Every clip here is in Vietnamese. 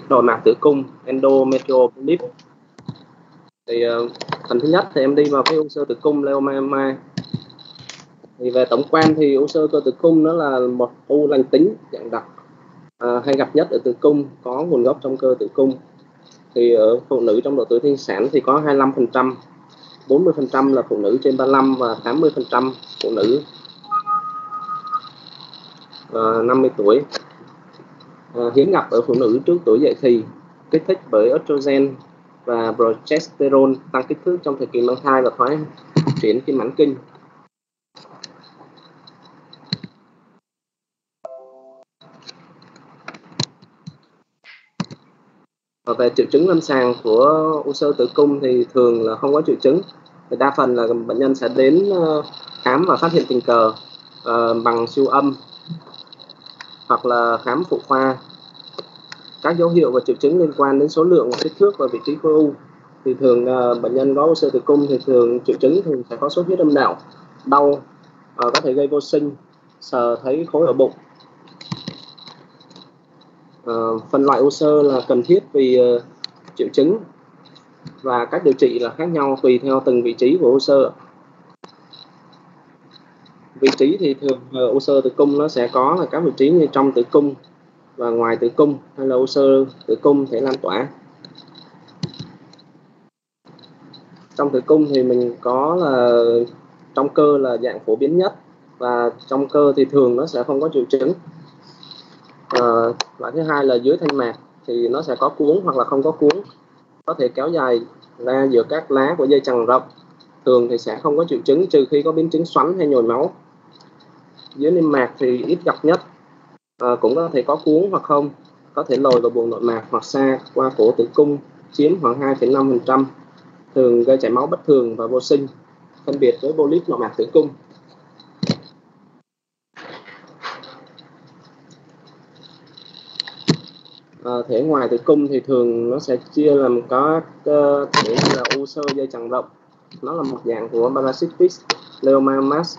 nội mạc tử cung endometrial polyp. Thì phần thứ nhất thì em đi vào cái u sơ tử cung leiomyoma. Thì về tổng quan thì u sơ cơ tử cung nó là một u lành tính dạng đặc, hay gặp nhất ở tử cung, có nguồn gốc trong cơ tử cung. Thì ở phụ nữ trong độ tuổi sinh sản thì có 25%, 40% là phụ nữ trên 35 và 80% phụ nữ 50 tuổi. Hiếm gặp ở phụ nữ trước tuổi dậy thì, kích thích bởi estrogen và progesterone tăng kích thước trong thời kỳ mang thai và thoái triển khi mãn kinh. Và về triệu chứng lâm sàng của u sơ tử cung thì thường là không có triệu chứng. Thì đa phần là bệnh nhân sẽ đến khám và phát hiện tình cờ bằng siêu âm hoặc là khám phụ khoa. Các dấu hiệu và triệu chứng liên quan đến số lượng, kích thước và vị trí khối u. Thì thường bệnh nhân có u sơ tử cung thì thường triệu chứng thường sẽ có sốt huyết âm đạo, đau, có thể gây vô sinh, sờ thấy khối ở bụng. Phân loại u sơ là cần thiết vì triệu chứng và cách điều trị là khác nhau tùy theo từng vị trí của u sơ. Vị trí thì thường u sơ tử cung nó sẽ có là các vị trí như trong tử cung và ngoài tử cung, hay là u sơ tử cung thể lan tỏa. Trong tử cung thì mình có là trong cơ là dạng phổ biến nhất, và trong cơ thì thường nó sẽ không có triệu chứng. Loại thứ hai là dưới thanh mạc thì nó sẽ có cuống hoặc là không có cuống, có thể kéo dài ra giữa các lá của dây chằng rộng. Thường thì sẽ không có triệu chứng trừ khi có biến chứng xoắn hay nhồi máu. Dưới niêm mạc thì ít gặp nhất, cũng có thể có cuống hoặc không, có thể lồi vào buồng nội mạc hoặc xa qua cổ tử cung, chiếm khoảng 2,5%, thường gây chảy máu bất thường và vô sinh, phân biệt với polyp nội mạc tử cung. Thể ngoài tử cung thì thường nó sẽ chia làm có thể là u sơ dây chằng rộng, nó là một dạng của parasitic leiomyomas.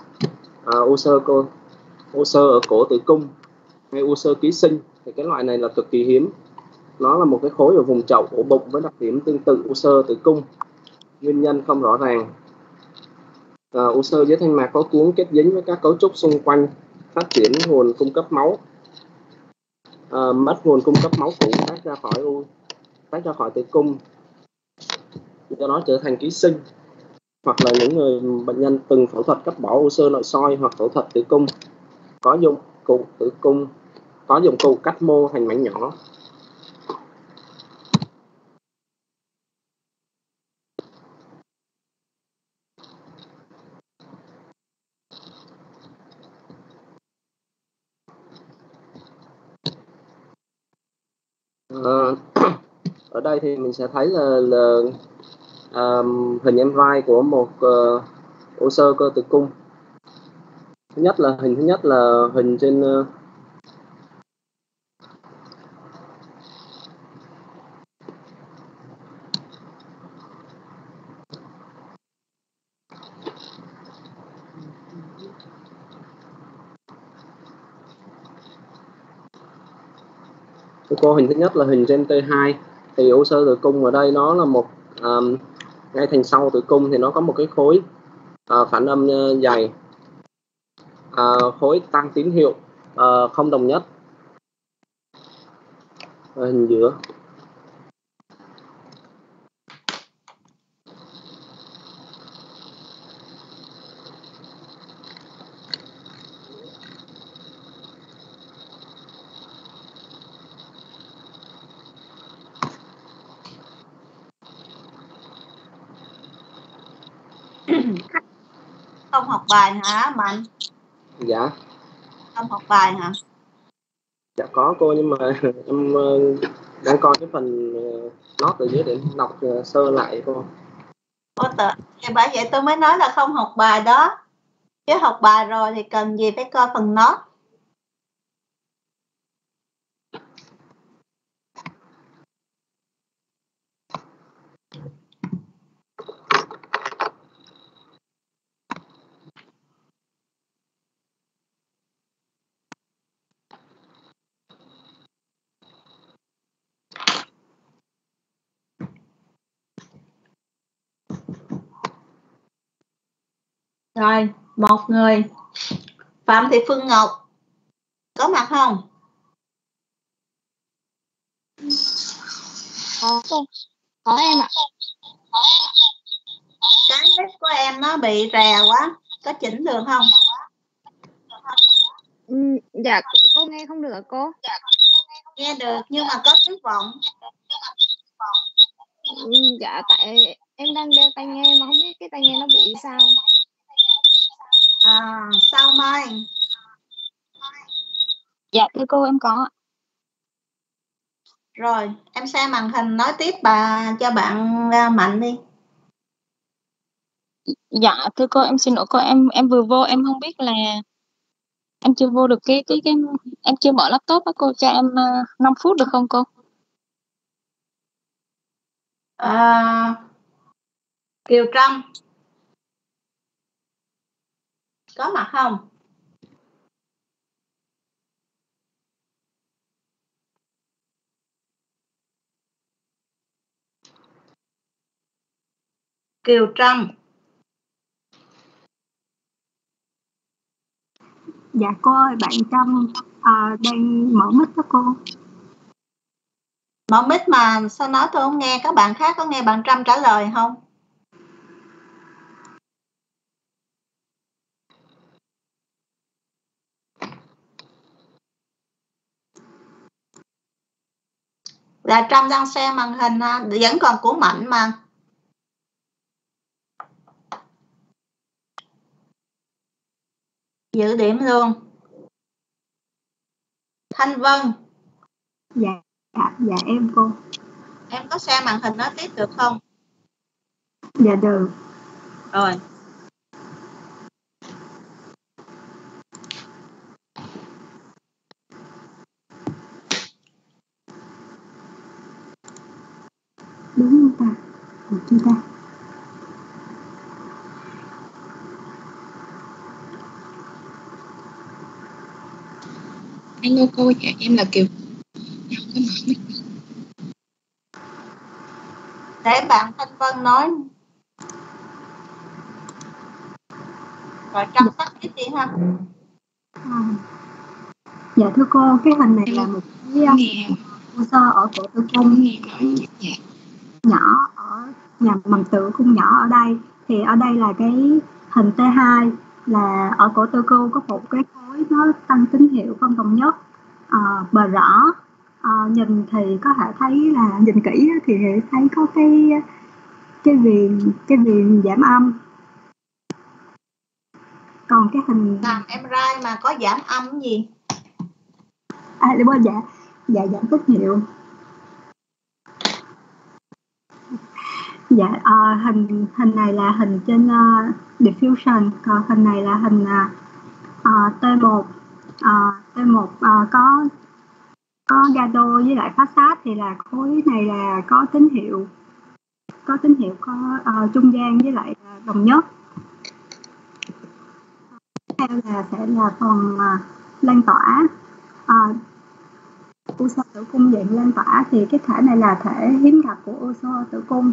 U sơ ở cổ tử cung hay u sơ ký sinh thì cái loại này là cực kỳ hiếm. Nó là một cái khối ở vùng chậu ổ bụng với đặc điểm tương tự u sơ tử cung, nguyên nhân không rõ ràng. U sơ dưới thanh mạc có cuống kết dính với các cấu trúc xung quanh, phát triển nguồn cung cấp máu. Mất nguồn cung cấp máu cũ tách ra khỏi tử cung, do đó trở thành ký sinh. Hoặc là những người bệnh nhân từng phẫu thuật cắt bỏ u sơ nội soi hoặc phẫu thuật tử cung có dụng cụ cắt mô thành mảnh nhỏ. Ở đây thì mình sẽ thấy là hình MRI của một u sơ cơ tử cung. Thứ nhất là hình trên hình thứ nhất là hình trên T2. Thì u sơ tử cung ở đây nó là một ngay thành sau tử cung thì nó có một cái khối phản âm dày, khối tăng tín hiệu không đồng nhất. Hình giữa Không học bài hả Mạnh? Dạ. Không học bài hả? Dạ có cô, nhưng mà em đang coi cái phần nốt ở dưới để đọc sơ lại cô. Bởi vậy tôi mới nói là không học bài đó. Chứ học bài rồi thì cần gì phải coi phần nốt. Rồi, một người. Phạm Thị Phương Ngọc có mặt không? Có cô. Có em ạ. Cái mic của em nó bị rè quá, có chỉnh được không? Dạ cô nghe không được hả cô? Nghe được nhưng mà có tiếng vọng. Dạ tại em đang đeo tai nghe mà không biết cái tai nghe nó bị sao. Sao mai? Dạ thưa cô em có. Rồi em xem màn hình nói tiếp cho bạn Mạnh đi. Dạ thưa cô em xin lỗi cô, em vừa vô em không biết là em chưa vô được cái em chưa mở laptop á cô, cho em 5 phút được không cô? Kiều Trâm có mặt không? Kiều Trâm. Dạ cô ơi, bạn Trâm đang mở mic đó cô. Mở mic mà sao nói tôi không nghe, các bạn khác có nghe bạn Trâm trả lời không? Là Trâm đang xem màn hình vẫn còn của Mạnh mà. Giữ điểm luôn. Thanh Vân. Dạ em cô. Em có xem màn hình nói tiếp được không? Dạ được. Rồi. Đúng không ta? Được chưa ta? Hello cô, dạ em là Kiều. Để bạn Thanh Vân nói. Rồi Trâm tắt tiếp đi ha. Dạ thưa cô, cái hình này là một cái hồ sơ ở cổ tử cung nhỏ ở nhà bằng tử cung nhỏ ở đây. Thì ở đây là cái hình T2 là ở cổ tử cung có một cái khối nó tăng tín hiệu không đồng nhất bờ rõ. Nhìn thì có thể thấy là nhìn kỹ thì thấy có cái viền giảm âm. Còn cái hình làm MRI mà có giảm âm gì? đúng rồi, dạ giảm tín hiệu. Dạ hình này là hình trên diffusion, còn hình này là hình T1 T1 có gado với lại phát sát, thì là khối này là có tín hiệu có trung gian với lại đồng nhất. Theo là sẽ là phần lan tỏa u xơ tử cung dạng lan tỏa, thì cái thể này là thể hiếm gặp của u xơ tử cung,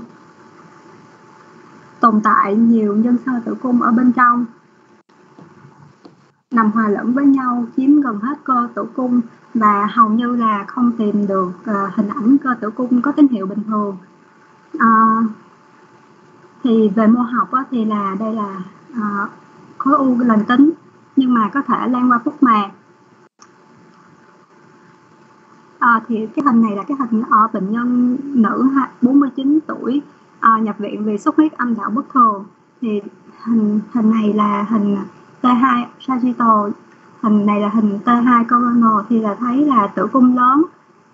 tồn tại nhiều nhân xơ tử cung ở bên trong, nằm hòa lẫn với nhau, chiếm gần hết cơ tử cung và hầu như là không tìm được hình ảnh cơ tử cung có tín hiệu bình thường. Thì về mô học thì là đây là khối u lành tính nhưng mà có thể lan qua phúc mạc. Thì cái hình này là cái hình ở bệnh nhân nữ 49 tuổi nhập viện vì xuất huyết âm đạo bất thường. Thì hình này là hình T2 sagittal, hình này là hình T2 coronal, thì là thấy là tử cung lớn.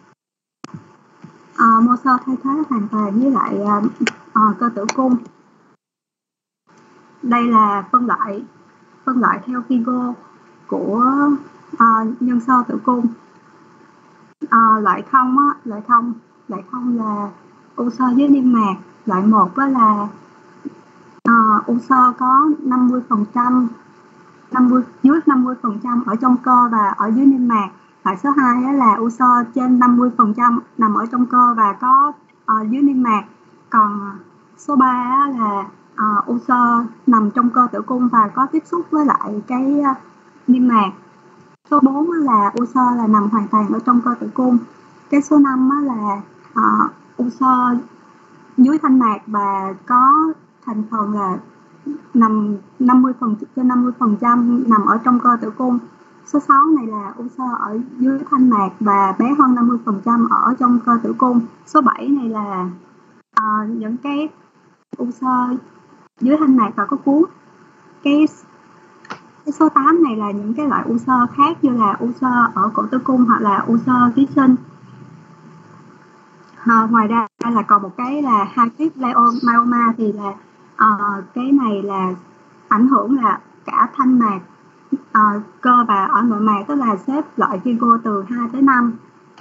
Mô xơ thay thế hoàn toàn với lại cơ tử cung. Đây là phân loại theo Figo của nhân xơ tử cung. Loại không là u xơ dưới niêm mạc. Loại 1 là u xơ có 50%, dưới 50% ở trong cơ và ở dưới niêm mạc. Loại số 2 là u xơ trên 50% nằm ở trong cơ và có dưới niêm mạc. Còn số 3 là u xơ nằm trong cơ tử cung và có tiếp xúc với lại cái niêm mạc. Số 4 là u xơ là nằm hoàn toàn ở trong cơ tử cung. Cái số 5 là u xơ dưới thanh mạc và có thành phần là nằm 50% nằm ở trong cơ tử cung. Số 6 này là u xơ ở dưới thanh mạc và bé hơn 50% ở trong cơ tử cung. Số 7 này là những cái u xơ dưới thanh mạc và có cuống. Cái số 8 này là những cái loại u xơ khác như là u xơ ở cổ tử cung hoặc là u xơ ký sinh. Ngoài ra là còn một cái là Hyatid myoma thì là cái này là ảnh hưởng là cả thanh mạc, cơ và ở nội mạc, tức là xếp loại Figo từ 2 tới 5.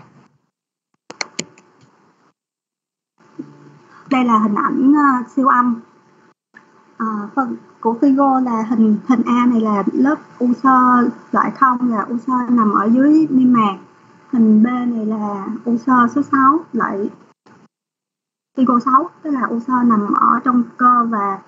Đây là hình ảnh siêu âm. Phần của Figo là hình A này là lớp u xơ loại 0 là u xơ nằm ở dưới niêm mạc. Hình B này là u xơ số 6 loại Figo 6, tức là u xơ nằm ở trong cơ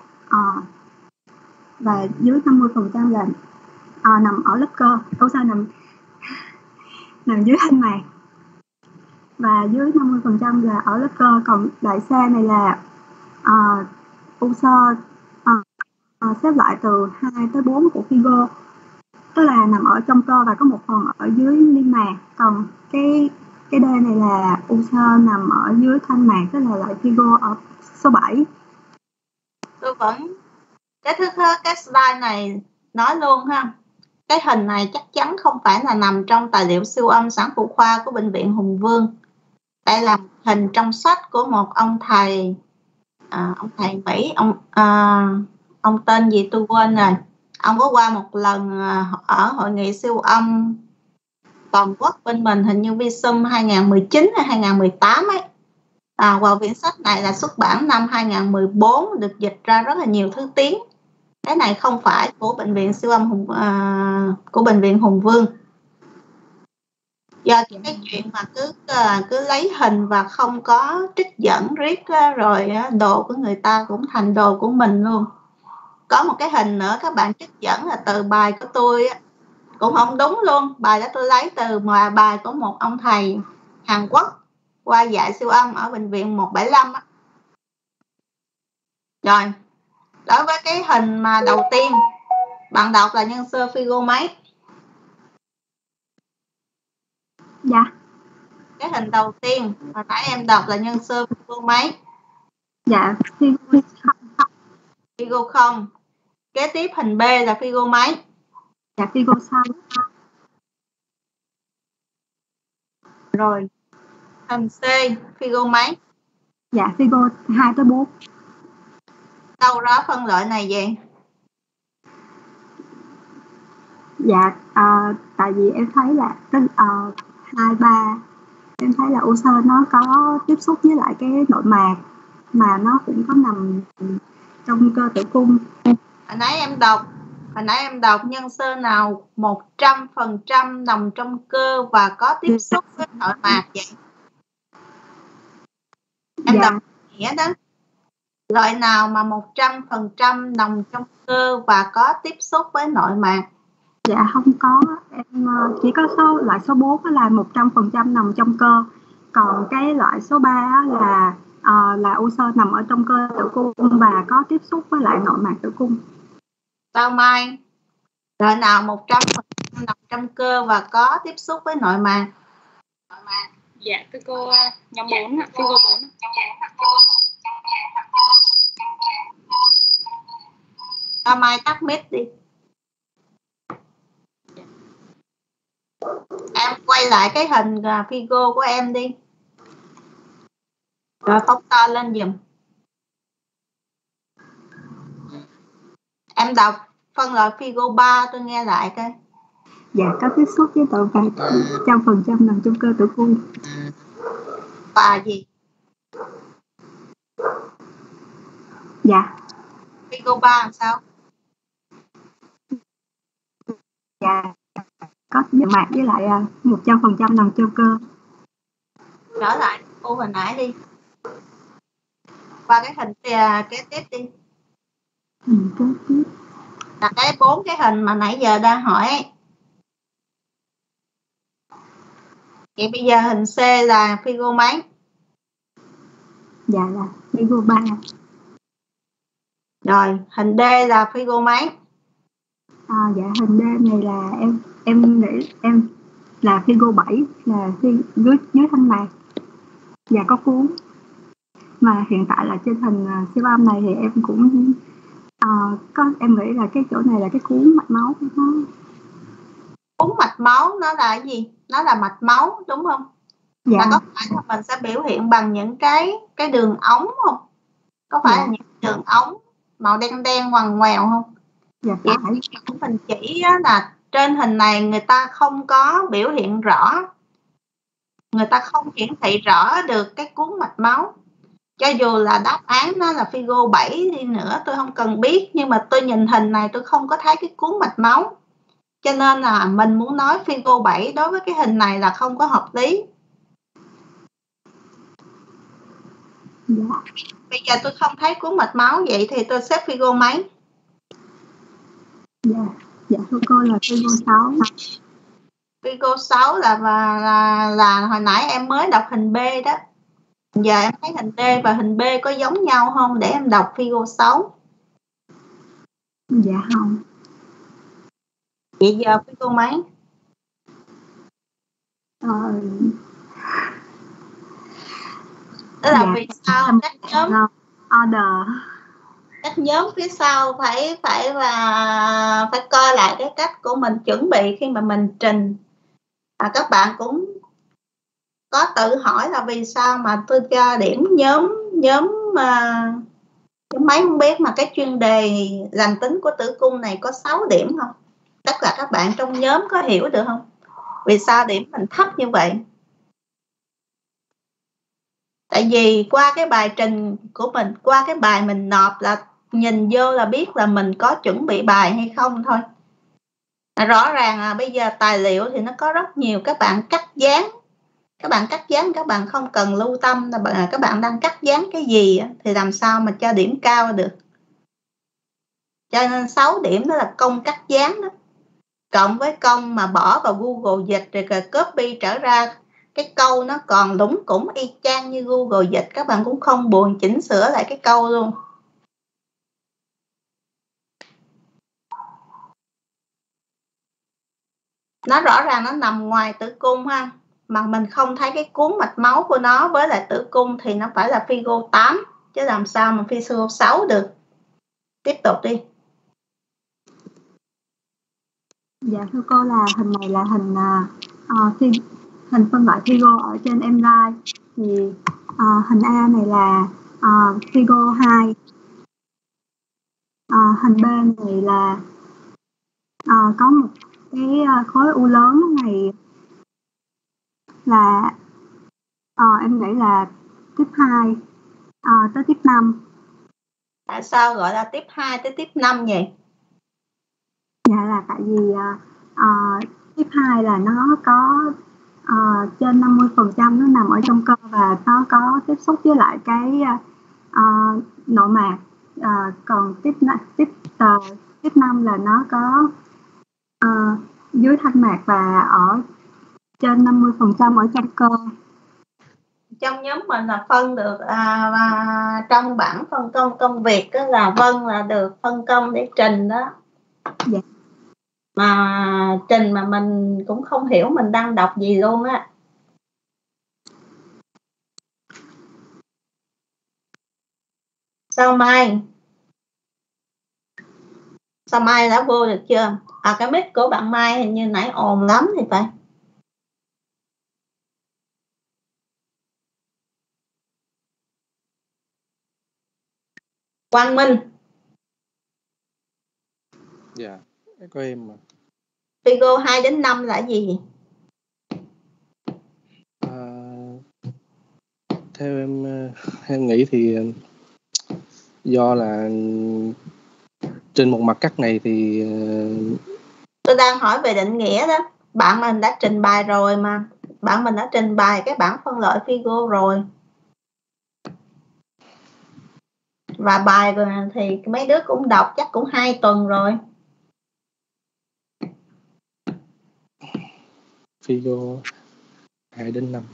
và dưới 50% là nằm ở lớp cơ. U xơ nằm dưới thanh mạc và dưới 50% là ở lớp cơ. Còn loại C này là u xơ xếp loại từ 2 tới 4 của Figo, tức là nằm ở trong cơ và có một phần ở dưới niêm mạc. Còn cái D này là u xơ nằm ở dưới thanh mạc, tức là loại Figo ở số 7. Tôi vẫn cái slide này nói luôn ha, cái hình này chắc chắn không phải là nằm trong tài liệu siêu âm sản phụ khoa của bệnh viện Hùng Vương. Đây là hình trong sách của một ông thầy Mỹ, ông tên gì tôi quên rồi. Ông có qua một lần ở hội nghị siêu âm toàn quốc bên mình, hình như Visum 2019 hay 2018 ấy. Vào quyển sách này là xuất bản năm 2014, được dịch ra rất là nhiều thứ tiếng. Cái này không phải của bệnh viện siêu âm của bệnh viện Hùng Vương. Do cái chuyện mà cứ lấy hình và không có trích dẫn riết rồi đồ của người ta cũng thành đồ của mình luôn. Có một cái hình nữa các bạn trích dẫn là từ bài của tôi, cũng không đúng luôn. Bài đó tôi lấy từ bài của một ông thầy Hàn Quốc qua dạy siêu âm ở bệnh viện 175 á. Rồi, đối với cái hình mà đầu tiên, bạn đọc là nhân sơ Figo mấy? Dạ. Cái hình đầu tiên mà nãy em đọc là nhân sơ Figo mấy? Dạ, Figo 0. Kế tiếp hình B là Figo mấy? Dạ, Figo 6. Rồi, hình C Figo mấy? Dạ, Figo 2 tới 4. Đâu đó phân loại này vậy? Dạ, tại vì em thấy là 2, 3 em thấy là u xơ nó có tiếp xúc với lại cái nội mạc mà nó cũng có nằm trong cơ tử cung. Hồi nãy em đọc nhân sơ nào 100% nằm trong cơ và có tiếp xúc với nội mạc vậy? Em đọc nghĩa đó. Loại nào mà 100% nằm trong cơ và có tiếp xúc với nội mạc? Dạ không có, em chỉ có loại số 4 là 100% nằm trong cơ. Còn cái loại số 3 là u xơ nằm ở trong cơ tử cung và có tiếp xúc với lại nội mạc tử cung. Sao Mai? Loại nào 100% nằm trong cơ và có tiếp xúc với nội mạc? Dạ, Figo nhóm 4, Figo 4. Sao Mai tắt mic đi. Em quay lại cái hình Figo của em đi. Rồi phóng to lên giùm. Em đọc phân loại Figo 3 tôi nghe lại coi. Dạ, có tiếp xúc với nội mạc 100% nằm trong cơ tử cung. Và gì? Dạ. Figo 3 làm sao? Dạ, có nội mạc với lại 100% nằm trong cơ. Trở lại cô hồi nãy đi. Qua cái hình kế tiếp đi. Kế tiếp là cái 4 cái hình mà nãy giờ đang hỏi ấy. Vậy bây giờ hình C là Figo mấy? dạ là Figo 3. Rồi hình D là Figo mấy? Dạ hình D này là em nghĩ em là Figo 7, là dưới thanh mạc và có cuốn. Mà hiện tại là trên hình siêu âm này thì em cũng em nghĩ là cái chỗ này là cái cuốn mạch máu của nó. Cuốn mạch máu nó là cái gì? Nó là mạch máu đúng không? Dạ. Là có phải là mình sẽ biểu hiện bằng những cái đường ống không? Có phải là những đường ống màu đen đen ngoằn ngoèo không? Dạ phải. Mình chỉ là trên hình này người ta không có biểu hiện rõ, người ta không hiển thị rõ được cái cuốn mạch máu. Cho dù là đáp án nó là Figo 7 đi nữa tôi không cần biết, nhưng mà tôi nhìn hình này tôi không có thấy cái cuốn mạch máu, cho nên là mình muốn nói Figo 7 đối với cái hình này là không có hợp lý. Dạ. Bây giờ tôi không thấy cuốn mạch máu, vậy thì tôi xếp Figo mấy? Dạ thưa cô là Figo 6. Figo 6 là hồi nãy em mới đọc hình B đó. Giờ em thấy hình D và hình B có giống nhau không để em đọc Figo 6? Dạ không. Vậy giờ Figo mấy? Đó là dạ, vì sao các nhóm order, các nhóm phía sau phải coi lại cái cách của mình chuẩn bị khi mà mình trình. Các bạn cũng có tự hỏi là vì sao mà tôi cho điểm nhóm mấy không biết, mà cái chuyên đề lành tính của tử cung này có 6 điểm không? Tất cả các bạn trong nhóm có hiểu được không? Vì sao điểm mình thấp như vậy? Tại vì qua cái bài trình của mình, qua cái bài mình nộp là nhìn vô là biết là mình có chuẩn bị bài hay không thôi. Rõ ràng bây giờ tài liệu thì nó có rất nhiều, các bạn cắt dán. Các bạn cắt dán các bạn không cần lưu tâm là các bạn đang cắt dán cái gì thì làm sao mà cho điểm cao được. Cho nên 6 điểm đó là công cắt dán đó. Cộng với công mà bỏ vào Google dịch rồi copy trở ra cái câu nó còn lủng củng y chang như Google dịch, các bạn cũng không buồn chỉnh sửa lại cái câu luôn. Nó rõ ràng nó nằm ngoài tử cung ha, mà mình không thấy cái cuốn mạch máu của nó với lại tử cung thì nó phải là Figo 8 chứ làm sao mà Figo 6 được. Tiếp tục đi. Dạ thưa cô là hình này là hình phân loại Figo ở trên MRI, thì hình A này là Figo 2, hình B này là có một cái khối u lớn này là em nghĩ là tiếp 2 tới tiếp 5. Tại sao gọi là tiếp 2 tới tiếp 5 vậy? Dạ là tại vì tiếp 2 là nó có trên 50% nó nằm ở trong cơ và nó có tiếp xúc với lại cái nội mạc, còn tiếp 5 là nó có dưới thanh mạc và ở trên 50% ở trong cơ. Trong nhóm mình là phân được trong bảng phân công công việc đó là Vân là được phân công để trình đó. Dạ. Mà trình mà mình cũng không hiểu mình đang đọc gì luôn á. Sao Mai đã vô được chưa? Cái mic của bạn Mai hình như nãy ồn lắm thì phải. Quang Minh. Dạ, có em mà. Figo 2 đến 5 là gì? Theo em nghĩ thì do là trên một mặt cắt này thì tôi đang hỏi về định nghĩa đó. Bạn mình đã trình bày rồi mà. Bạn mình đã trình bày cái bảng phân loại Figo rồi. và bài thì mấy đứa cũng đọc chắc cũng 2 tuần rồi. Figo 2 đến 5.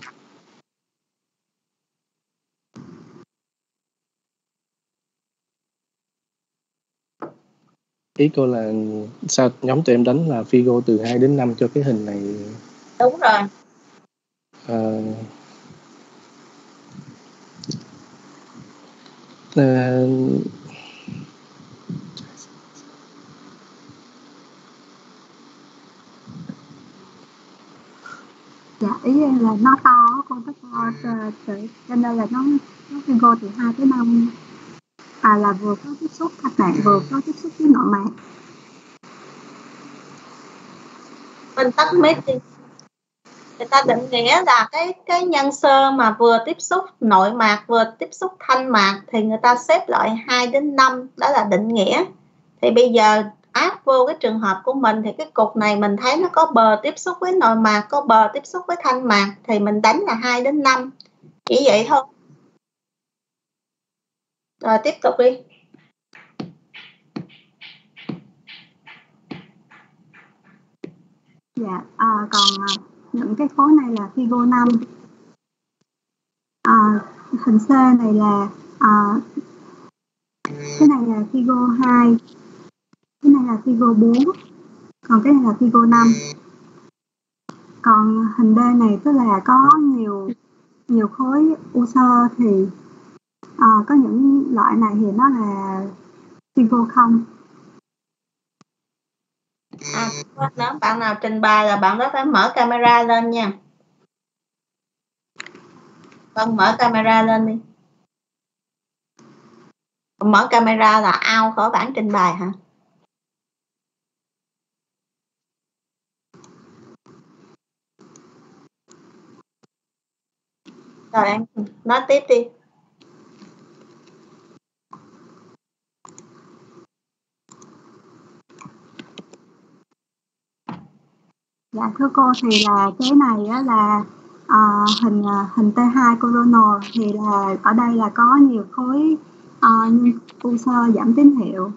Ý cô là sao nhóm tụi em đánh là Figo từ 2 đến 5 cho cái hình này? Đúng rồi. Dạ, ý em là nó to, con nó to cho nên là nó Figo từ 2 tới 5 là vừa có tiếp xúc các bạn, vừa có tiếp xúc với nội mạc. Mình tắt mic đi. Người ta định nghĩa là cái nhân sơ mà vừa tiếp xúc nội mạc vừa tiếp xúc thanh mạc thì người ta xếp loại 2 đến 5, đó là định nghĩa. Thì bây giờ áp vô cái trường hợp của mình thì cái cục này mình thấy nó có bờ tiếp xúc với nội mạc, có bờ tiếp xúc với thanh mạc thì mình đánh là 2 đến 5. Chỉ vậy thôi. Rồi tiếp tục đi. Dạ, còn những cái khối này là Figo 5. Hình C này là cái này là Figo 2, cái này là Figo 4, còn cái này là Figo 5. Còn hình D này tức là có nhiều khối u xơ thì có những loại này thì nó là Figo 0. Nếu bạn nào trình bày là bạn đó phải mở camera lên nha. Vâng, mở camera lên đi. Mở camera là out khỏi bảng trình bày hả? Rồi em nói tiếp đi. Dạ thưa cô, thì là cái này á là hình T2 coronal thì là ở đây là có nhiều khối u xơ giảm tín hiệu.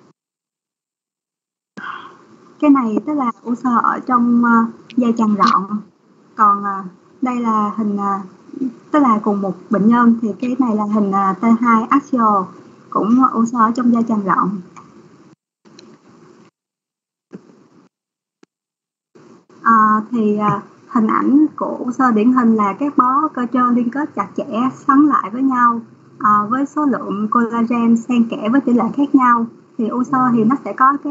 Cái này tức là u xơ ở trong dây chằng rộng. Còn đây là hình tức là cùng một bệnh nhân thì cái này là hình T2 axial, cũng u xơ ở trong dây chằng rộng. Hình ảnh của u xơ điển hình là các bó cơ trơn liên kết chặt chẽ xoắn lại với nhau với số lượng collagen xen kẽ với tỷ lệ khác nhau. Thì u xơ thì nó sẽ có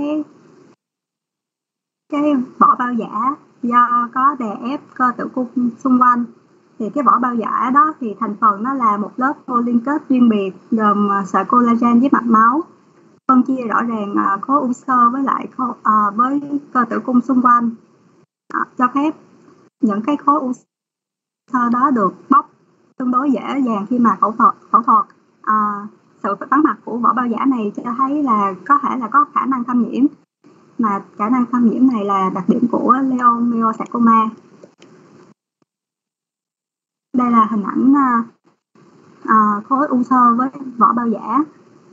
cái vỏ bao giả do có đè ép cơ tử cung xung quanh. Thì cái vỏ bao giả đó thì thành phần nó là một lớp liên kết riêng biệt gồm sợi collagen với mạch máu, phân chia rõ ràng khối u xơ với lại với cơ tử cung xung quanh, cho phép những cái khối u xơ đó được bóc tương đối dễ dàng khi mà phẫu thuật. Sự vắng mặt của vỏ bao giả này cho thấy là có thể là có khả năng thâm nhiễm, mà khả năng thâm nhiễm này là đặc điểm của leiomyosarcoma. Đây là hình ảnh khối u xơ với vỏ bao giả.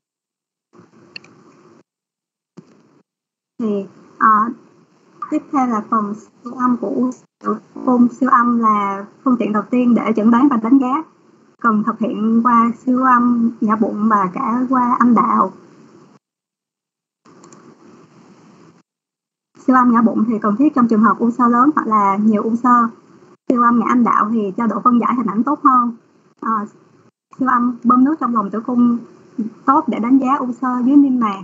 Thì tiếp theo là phần siêu âm của u tử cung. Siêu âm là phương tiện đầu tiên để chẩn đoán và đánh giá, cần thực hiện qua siêu âm nhã bụng và cả qua âm đạo. Siêu âm nhã bụng thì cần thiết trong trường hợp u xơ lớn hoặc là nhiều u xơ. Siêu âm nhã âm đạo thì cho độ phân giải hình ảnh tốt hơn. Siêu âm bơm nước trong lòng tử cung tốt để đánh giá u xơ dưới niêm mạc.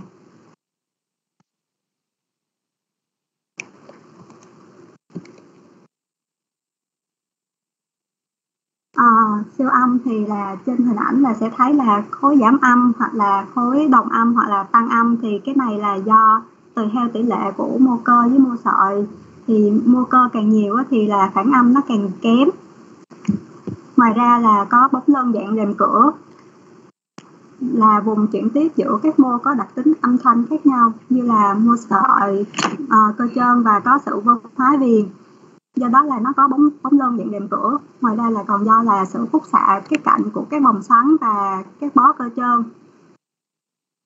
Siêu âm thì là trên hình ảnh là sẽ thấy là khối giảm âm hoặc là khối đồng âm hoặc là tăng âm. Thì cái này là do tùy theo tỷ lệ của mô cơ với mô sợi. Thì mô cơ càng nhiều thì là phản âm nó càng kém. Ngoài ra là có bóng lân dạng rèm cửa, là vùng chuyển tiếp giữa các mô có đặc tính âm thanh khác nhau, như là mô sợi, cơ trơn và có sự vô hóa viền. Do đó là nó có bóng lân dạng rèm cửa. Ngoài ra là còn do là sự khúc xạ các cạnh của các vòng xoắn và các bó cơ trơn.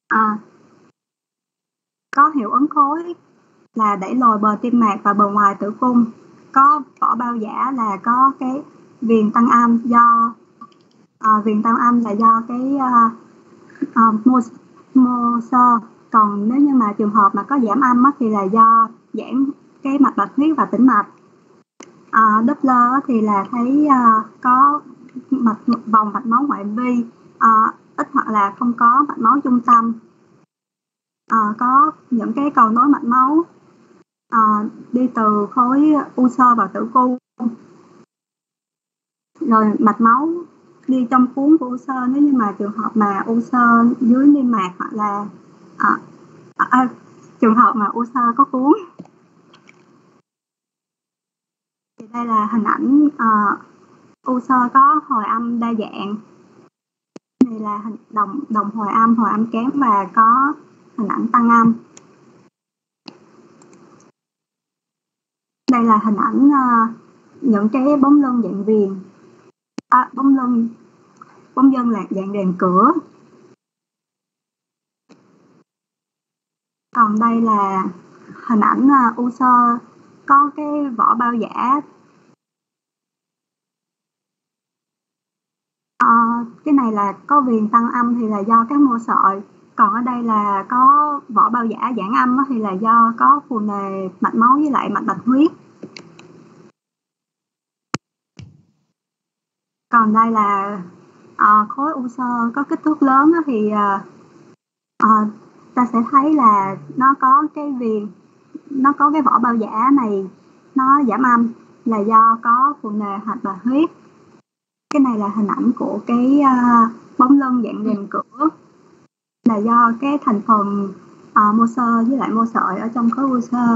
Có hiệu ứng khối là đẩy lồi bờ tim mạch và bờ ngoài tử cung. Có vỏ bao giả là có cái viền tăng âm do viền tăng âm là do cái mô xơ. Còn nếu như mà trường hợp mà có giảm âm thì là do giãn cái mạch bạch huyết và tĩnh mạch. Doppler thì là thấy có vòng mạch máu ngoại vi ít hoặc là không có mạch máu trung tâm. Có những cái cầu nối mạch máu đi từ khối u xơ vào tử cung, rồi mạch máu đi trong cuống của u xơ nếu như mà trường hợp mà u xơ dưới niêm mạc hoặc là trường hợp mà u xơ có cuống. Thì đây là hình ảnh u xơ có hồi âm đa dạng. Này là đồng hồi âm kém và có hình ảnh tăng âm. Đây là hình ảnh những cái bóng lưng dạng viền, bóng lưng là dạng đèn cửa. Còn đây là hình ảnh u xơ có cái vỏ bao giả. Cái này là có viền tăng âm thì là do các mô sợi. Còn ở đây là có vỏ bao giả giãn âm thì là do có phù nề mạch máu với lại mạch bạch huyết. Còn đây là khối u xơ có kích thước lớn thì ta sẽ thấy là nó có cái viền, nó có cái vỏ bao giả này nó giảm âm là do có phù nề mạch bạch huyết. Cái này là hình ảnh của cái bóng lưng dạng đèn cửa, là do cái thành phần mô xơ với lại mô sợi ở trong khối u xơ.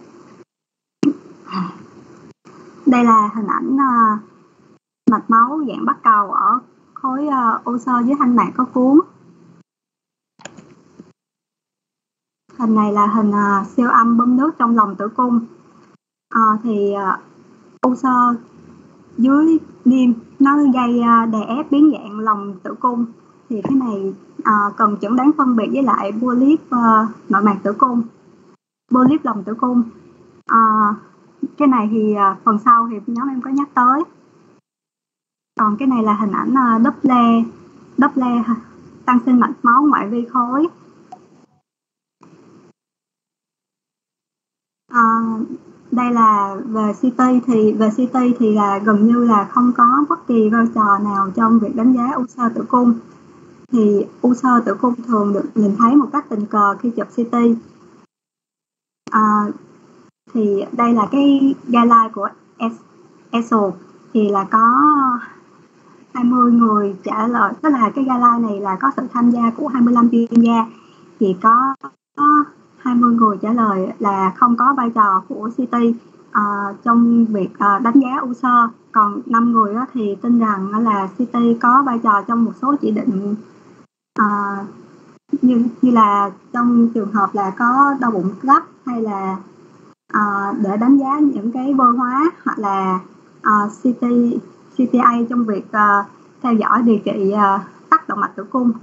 Đây là hình ảnh mạch máu dạng bắt cầu ở khối u xơ dưới thanh mạc có cuống. Hình này là hình siêu âm bơm nước trong lòng tử cung. Thì u xơ dưới niêm nó gây đè ép biến dạng lòng tử cung. Thì cái này cần chẩn đoán phân biệt với lại polyp nội mạc tử cung, polyp lòng tử cung. Cái này thì phần sau thì nhóm em có nhắc tới. Còn cái này là hình ảnh Doppler tăng sinh mạch máu ngoại vi khối. Đây là về CT thì là gần như là không có bất kỳ vai trò nào trong việc đánh giá u xơ tử cung. Thì u xơ tử cung thường được nhìn thấy một cách tình cờ khi chụp CT. Thì đây là cái guideline của ESO thì là có 20 người trả lời, tức là cái guideline này là có sự tham gia của 25 chuyên gia, thì có 20 người trả lời là không có vai trò của CT trong việc đánh giá u xơ. Còn 5 người thì tin rằng là CT có vai trò trong một số chỉ định, như là trong trường hợp là có đau bụng gấp, hay là để đánh giá những cái vô hóa, hoặc là CTA trong việc theo dõi điều trị tắc động mạch tử cung.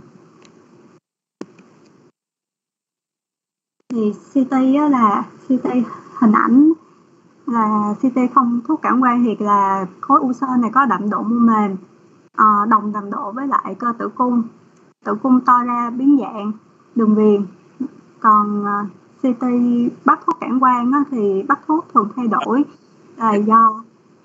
Thì CT là CT hình ảnh là CT không thuốc cảm quang, thì là khối u xơ này có đậm độ mô mềm, đồng đậm độ với lại cơ tử cung to ra biến dạng đường viền. Còn CT bắt thuốc cảm quang thì bắt thuốc thường thay đổi là do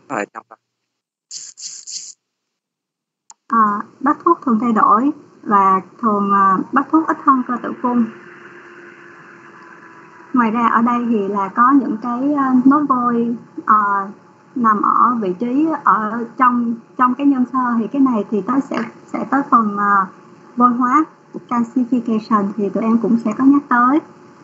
bắt thuốc thường thay đổi và thường bắt thuốc ít hơn cơ tử cung. Ngoài ra ở đây thì là có những cái nốt vôi nằm ở vị trí ở trong cái nhân sơ, thì cái này thì tới sẽ tới phần vôi hóa calcification thì tụi em cũng sẽ có nhắc tới.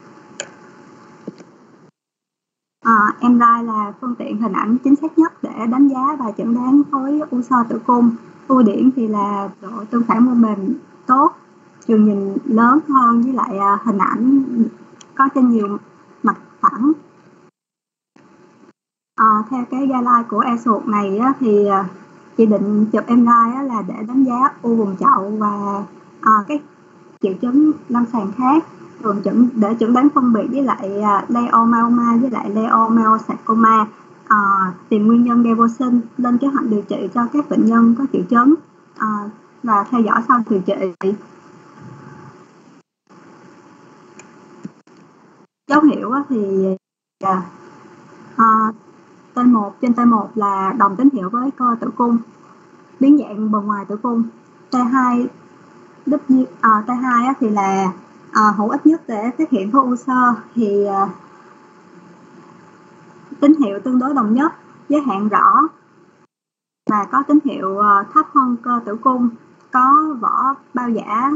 MRI là phương tiện hình ảnh chính xác nhất để đánh giá và chẩn đoán khối u xơ tử cung. Ưu điểm thì là độ tương phản mô mềm tốt, trường nhìn lớn hơn, với lại hình ảnh có trên nhiều mặt phẳng. Theo cái guideline của ESO này thì chỉ định chụp MRI là để đánh giá u vùng chậu và triệu chứng lâm sàng khác. Thường để chẩn đoán phân biệt với lại leiomyoma với lại leiomyosarcoma, tìm nguyên nhân gây vô sinh, lên kế hoạch điều trị cho các bệnh nhân có triệu chứng và theo dõi sau điều trị. Dấu hiệu thì T1, trên T1 là đồng tín hiệu với cơ tử cung, biến dạng bề ngoài tử cung. T2 thì là hữu ích nhất để phát hiện khối u xơ, thì tín hiệu tương đối đồng nhất, giới hạn rõ và có tín hiệu thấp hơn cơ tử cung, có vỏ bao giả.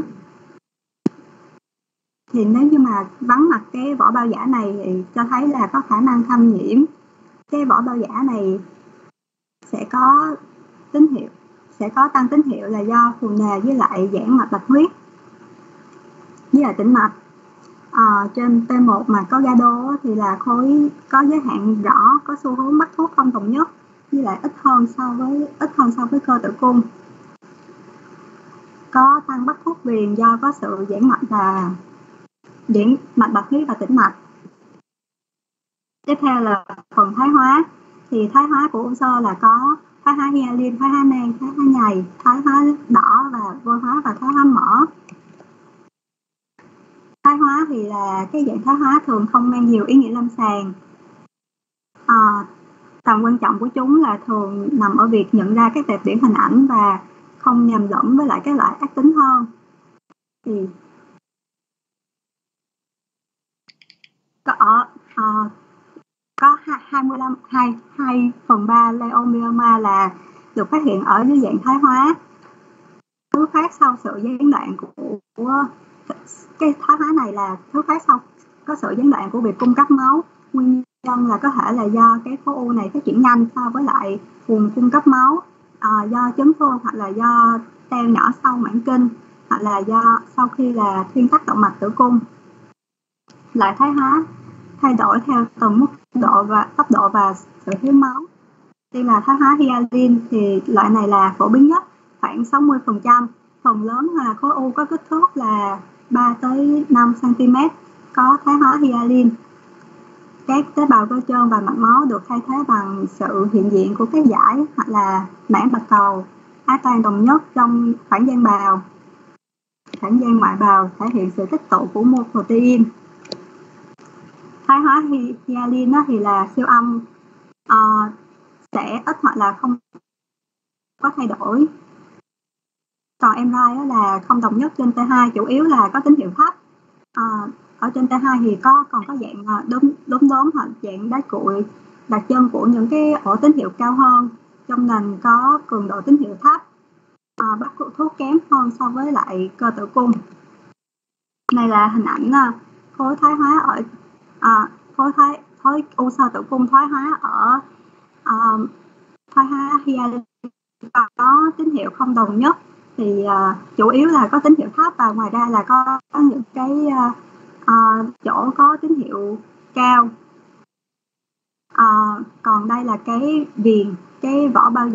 Thì nếu như mà vắng mặt cái vỏ bao giả này thì cho thấy là có khả năng thâm nhiễm. Cái vỏ bao giả này sẽ có tăng tín hiệu là do phù nề với lại giãn mạch bạch huyết với lại tĩnh mạch. Trên T1 mà có Gado thì là khối có giới hạn rõ, có xu hướng bắt thuốc không đồng nhất với lại ít hơn so với cơ tử cung. Có tăng bắt thuốc viền do có sự giãn mạch và giãn mạch bạch huyết và tĩnh mạch. Tiếp theo là phần thái hóa. Thì thái hóa của u xơ là có thái hóa hyalin, thái hóa nang, thái hóa nhầy, thái hóa đỏ và vôi hóa và thái hóa mỡ. Thái hóa thì là cái dạng thái hóa thường không mang nhiều ý nghĩa lâm sàng. Tầm quan trọng của chúng là thường nằm ở việc nhận ra các tệp điểm hình ảnh và không nhầm lẫn với lại các loại ác tính hơn. Thì có 2/3 leiomyoma là được phát hiện ở dưới dạng thái hóa, thứ phát sau sự gián đoạn của cái thái hóa này là thứ phát sau có sự gián đoạn của việc cung cấp máu. Nguyên nhân là có thể là do cái khối u này phát triển nhanh so với lại vùng cung cấp máu, do chấn thương hoặc là do teo nhỏ sau mãn kinh, hoặc là do sau khi là thuyên tắc động mạch tử cung. Lại thái hóa thay đổi theo từng mức độ và tốc độ và sự thiếu máu. Đây là thái hóa hyalin, thì loại này là phổ biến nhất, khoảng 60%. Phần lớn là khối u có kích thước là 3 tới 5 cm có thái hóa hyalin. Các tế bào cơ trơn và mạch máu được thay thế bằng sự hiện diện của các dải hoặc là mảng bạch cầu ái toan đồng nhất trong khoảng gian bào. Khoảng gian ngoại bào thể hiện sự tích tụ của một protein. Thái hóa hyalin thì là siêu âm sẽ ít hoặc là không có thay đổi. Còn MRI là không đồng nhất trên T2, chủ yếu là có tín hiệu thấp. Ở trên T2 thì còn có dạng đốm hoặc dạng đá cuội đặc trưng của những cái ổ tín hiệu cao hơn, trong nền có cường độ tín hiệu thấp, bắt thuốc kém hơn so với lại cơ tử cung. Này là hình ảnh khối thái hóa ở khối u xơ tử cung thoái hóa ở thoái hóa hyalin có tín hiệu không đồng nhất, thì chủ yếu là có tín hiệu thấp, và ngoài ra là có những cái chỗ có tín hiệu cao. Còn đây là cái viền, cái vỏ bao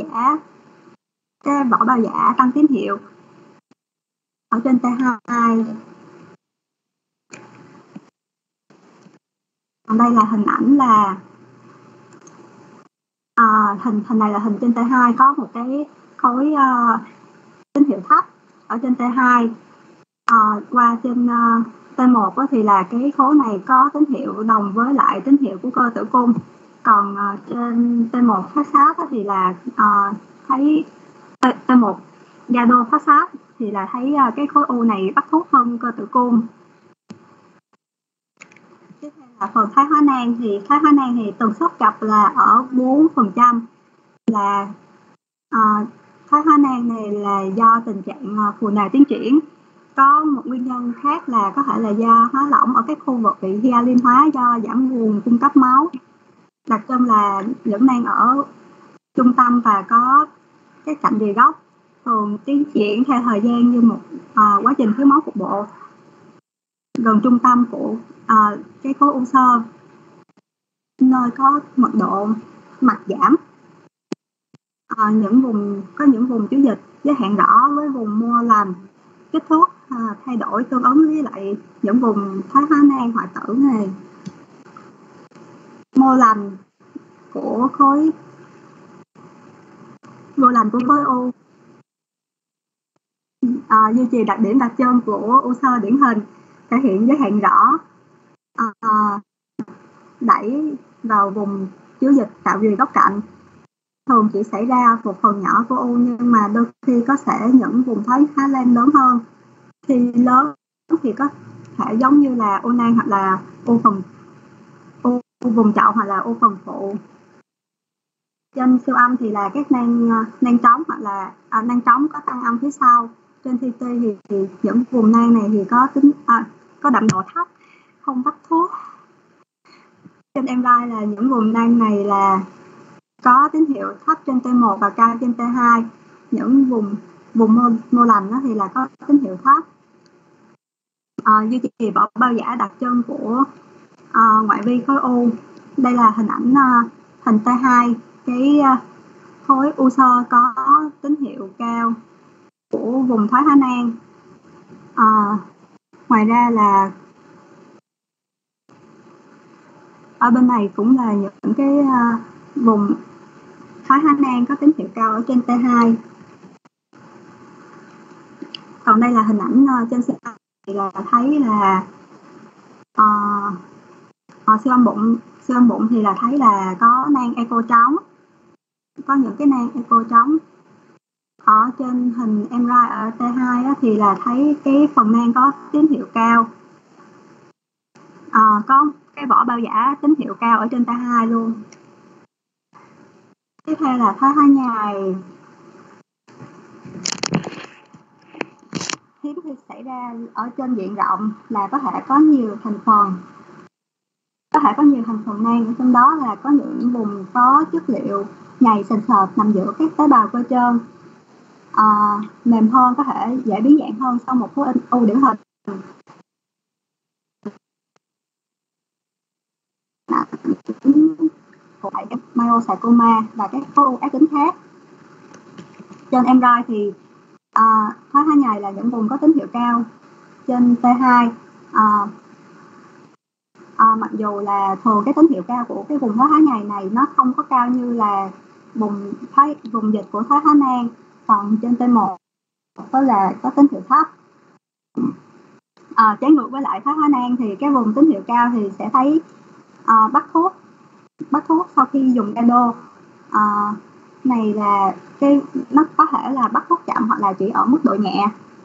giả tăng tín hiệu ở trên T2. Còn đây là hình ảnh là hình này là hình trên T2 có một cái khối tín hiệu thấp ở trên T2. Qua trên T1 thì là cái khối này có tín hiệu đồng với lại tín hiệu của cơ tử cung. Còn trên T1 phát sát thì là thấy T1 Gado phát sát thì là thấy cái khối u này bắt thuốc hơn cơ tử cung. Tiếp theo là phần thái hóa nang. Thì thái hóa nang thì tần suất gặp là ở 4%. Là thái hóa nang này là do tình trạng phù nề tiến triển. Có một nguyên nhân khác là có thể là do hóa lỏng ở các khu vực bị hyalin hóa do giảm nguồn cung cấp máu. Đặc trưng là những nang ở trung tâm và có các cạnh rìa góc, thường tiến triển theo thời gian như một quá trình thiếu máu cục bộ gần trung tâm của cái khối u xơ, nơi có mật độ mạch giảm. Có những vùng chứa dịch giới hạn rõ với vùng mô lành, kích thước thay đổi tương ứng với lại những vùng thoái hóa nang hoại tử này. Mô lành của khối u duy trì đặc điểm đặc trưng của u xơ điển hình, thể hiện giới hạn rõ, đẩy vào vùng chứa dịch tạo rì góc cạnh. Thường chỉ xảy ra một phần nhỏ của u, nhưng mà đôi khi có thể những vùng thoái hóa lên lớn hơn. Khi lớn thì có thể giống như là u nang hoặc là u vùng chậu hoặc là u phần phụ. Trên siêu âm thì là các nang trống hoặc là nang trống có tăng âm phía sau. Trên CT thì những vùng nang này thì có đậm độ thấp, không bắt thuốc. Trên MRI là những vùng nang này là có tín hiệu thấp trên T1 và cao trên T2. Những vùng mô lành thì là có tín hiệu thấp. Duy trì vỏ bao giả đặc trưng của ngoại vi khối u. Đây là hình ảnh hình T2, cái khối u xơ có tín hiệu cao của vùng thoái hóa nang. Ngoài ra là ở bên này cũng là những cái vùng thoái hóa nang có tín hiệu cao ở trên T2. Còn đây là hình ảnh trên siêu âm thì là thấy là siêu âm bụng thì là thấy là có nang echo trống, có những cái nang echo trống. Ở trên hình MRI ở T2 thì là thấy cái phần nang có tín hiệu cao, có cái vỏ bao giả tín hiệu cao ở trên T2 luôn. Tiếp theo là thoái hóa nhài. Hiếm khi xảy ra ở trên diện rộng, là có thể có nhiều thành phần nang, ở trong đó là có những vùng có chất liệu nhầy sền sệt nằm giữa các tế bào cơ trơn, mềm hơn, có thể dễ biến dạng hơn sau một khối u điển hình. Của myosarcoma và các khối u ác tính khác. Trên MRI thì thoái hóa nhầy là những vùng có tín hiệu cao. Trên T2 mặc dù là thường cái tín hiệu cao của cái vùng thoái hóa nhầy này nó không có cao như là vùng dịch của thoái hóa nang, còn trên T1 có tín hiệu thấp. Trái ngược với lại thoái hóa nang thì cái vùng tín hiệu cao thì sẽ thấy bắt thuốc sau khi dùng Gado. Này là nó có thể là bắt thuốc chậm hoặc là chỉ ở mức độ nhẹ.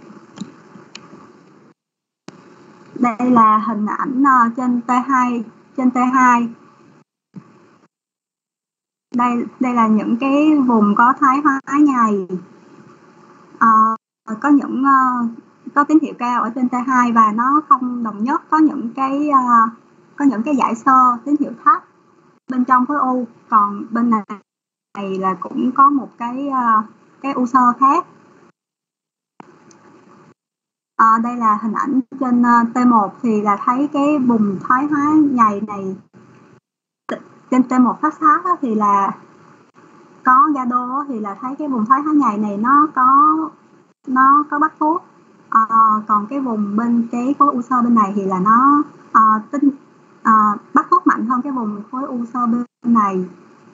Đây là hình ảnh trên T2. Đây là những cái vùng có thoái hóa nhầy, có tín hiệu cao ở trên T2 và nó không đồng nhất, có những cái dải xơ tín hiệu thấp bên trong khối u, còn bên này là cũng có một cái u xơ khác. Đây là hình ảnh trên T1 thì là thấy cái vùng thoái hóa nhầy này. Trên T1 phát 6 thì là có Gado thì là thấy cái vùng thoái hóa nhầy này nó có bắt thuốc. Còn cái vùng bên cái khối u xơ bên này thì là nó bắt thuốc mạnh hơn cái vùng khối u xơ bên này.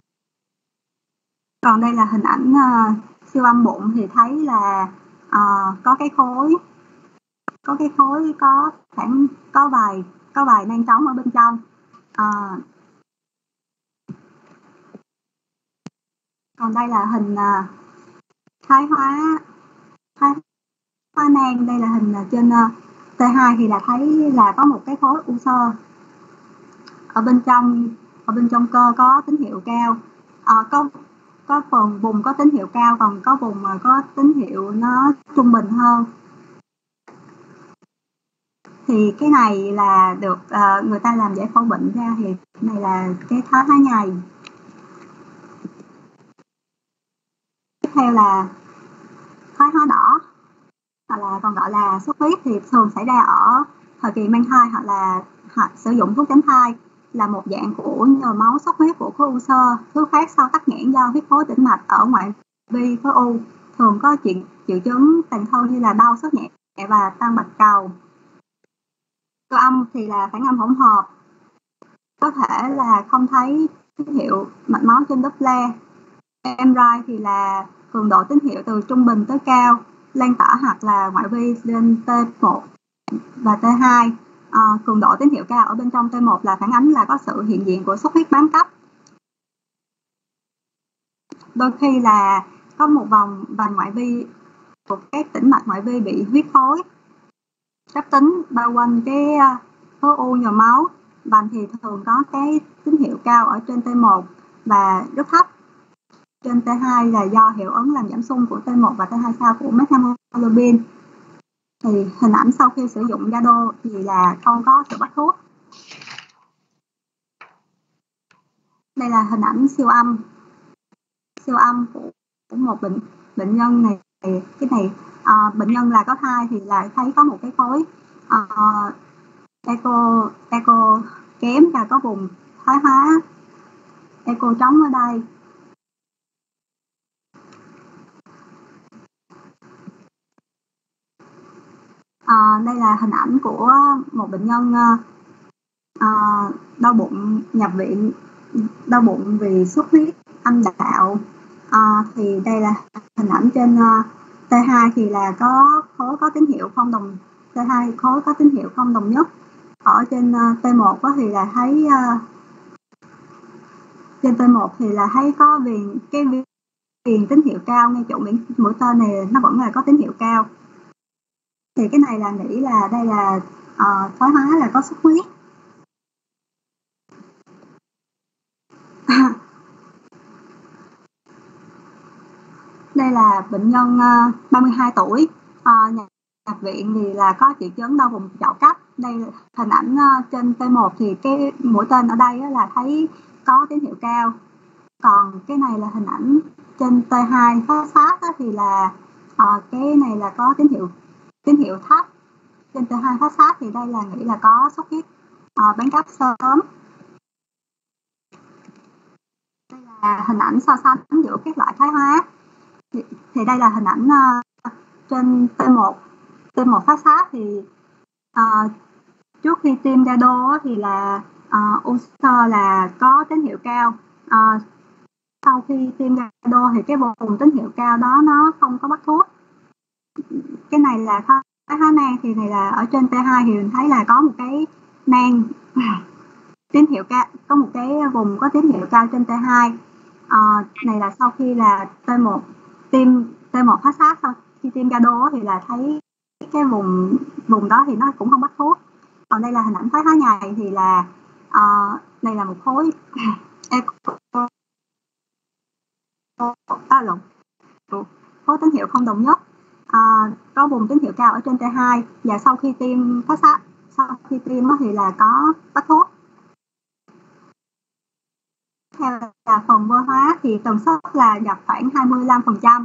Còn đây là hình ảnh siêu âm bụng thì thấy là có cái khối có vài nang trống ở bên trong. Còn đây là hình thoái hóa nang. Đây là hình trên T2 thì là thấy là có một cái khối u xơ ở bên trong cơ có tín hiệu cao. Có phần vùng có tín hiệu cao, còn có vùng mà có tín hiệu nó trung bình hơn. Thì cái này là được người ta làm giải phẫu bệnh ra, thì này là cái thoái hóa nhầy. Tiếp theo là thoái hóa đỏ, hoặc là còn gọi là xuất huyết, thì thường xảy ra ở thời kỳ mang thai hoặc sử dụng thuốc tránh thai, là một dạng của nhồi máu xuất huyết của khối u xơ thứ phát sau tắc nghẽn do huyết khối tĩnh mạch ở ngoại vi khối u. Thường có triệu chứng tàn thân như là đau, sốt nhẹ và tăng bạch cầu. Siêu âm thì là phản âm hỗn hợp, có thể là không thấy tín hiệu mạch máu trên Doppler. MRI thì là cường độ tín hiệu từ trung bình tới cao, lan tỏa hoặc là ngoại vi lên T1 và T2. Cường độ tín hiệu cao ở bên trong T1 là phản ánh là có sự hiện diện của xuất huyết bám cấp. Đôi khi là có một vành ngoại vi của các tĩnh mạch ngoại vi bị huyết khối cấp tính bao quanh cái khối u nhồi máu. Vành thì thường có cái tín hiệu cao ở trên T1 và rất thấp trên T2 là do hiệu ứng làm giảm xung của T1 và T2 sau của methamphetamine. Thì hình ảnh sau khi sử dụng Gado thì là không có sự bắt thuốc. Đây là hình ảnh siêu âm của một bệnh nhân này. Cái này bệnh nhân là có thai thì là thấy có một cái khối echo kém và có vùng thoái hóa echo trống ở đây. Đây là hình ảnh của một bệnh nhân đau bụng nhập viện, đau bụng vì xuất huyết âm đạo. Thì đây là hình ảnh trên T2 thì là có khối có tín hiệu không đồng, T2 khối có tín hiệu không đồng nhất. Ở trên T1 thì là thấy trên T1 thì là thấy có viền tín hiệu cao ngay chỗ mũi tên này nó vẫn là có tín hiệu cao. Thì cái này là nghĩ là đây là thoái hóa là có xuất huyết. Đây là bệnh nhân 32 tuổi nhập viện vì là có triệu chứng đau vùng chậu cấp. Đây là hình ảnh trên T1 thì cái mũi tên ở đây là thấy có tín hiệu cao. Còn cái này là hình ảnh trên T2 phát sát thì là cái này là có tín hiệu thấp. Trên T2 phát sát thì đây là nghĩ là có xuất huyết bán cấp sớm. Đây là hình ảnh so sánh giữa các loại thoái hóa. Thì đây là hình ảnh trên T1 phát sát thì trước khi tiêm Gado thì là ulcer là có tín hiệu cao. Sau khi tiêm Gado thì cái vùng tín hiệu cao đó nó không có bắt thuốc. Cái này là thoái hóa nang, thì này là ở trên T2 thì mình thấy là có một cái nang tín hiệu cao, có một cái vùng có tín hiệu cao trên T2. Này là sau khi là T1 phát sát, sau khi tiêm Gado thì là thấy cái vùng đó thì nó cũng không bắt thuốc. Còn đây là hình ảnh thoái hóa nhầy thì là đây là một khối khối tín hiệu không đồng nhất, có vùng tín hiệu cao ở trên T2 và sau khi tiêm phát sát, sau khi tiêm thì là có bắt thuốc. Theo là phần vô hóa thì tần suất là gặp khoảng 25%.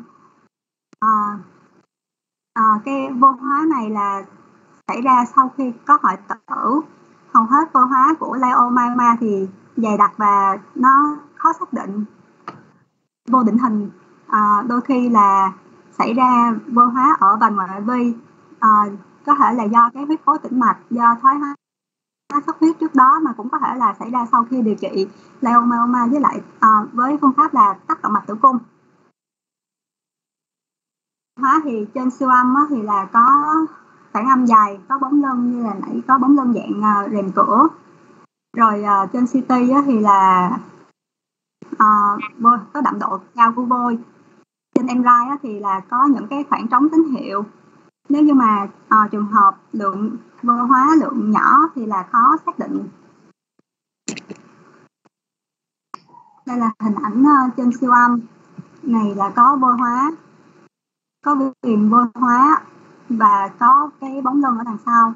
Cái vô hóa này là xảy ra sau khi có hoại tử. Hầu hết vô hóa của leiomyoma thì dày đặc và nó khó xác định, vô định hình. Đôi khi là xảy ra vô hóa ở vành ngoại vi, có thể là do cái huyết khối tĩnh mạch, do thoái hóa xuất huyết trước đó, mà cũng có thể là xảy ra sau khi điều trị leiomyoma với lại với phương pháp là tắc động mạch tử cung. Hóa thì trên siêu âm thì là có phản âm dày, có bóng lưng như là nãy, có bóng lưng dạng rèm cửa. Rồi trên CT thì là có đậm độ cao của vôi. Trên MRI thì là có những cái khoảng trống tín hiệu. Nếu như mà trường hợp lượng vô hóa lượng nhỏ thì là khó xác định. Đây là hình ảnh trên siêu âm. Này là có vô hóa, có viền vô hóa và có cái bóng lưng ở đằng sau.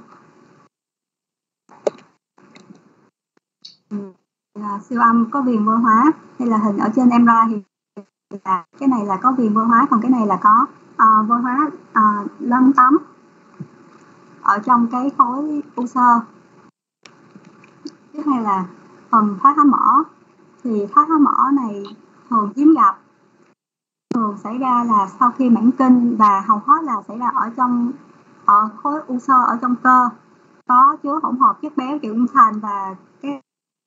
Siêu âm có viền vô hóa. Đây là hình ở trên MRI thì là cái này là có viền vô hóa, còn cái này là có vô hóa lấm tấm ở trong cái khối ulcer. Tiếp theo là phần thoái hóa mỏ. Thì thoái hóa mỏ này thường hiếm gặp, thường xảy ra là sau khi mãn kinh và hầu hết là xảy ra ở khối u xơ ở trong cơ có chứa hỗn hợp chất béo kiểu thành và cái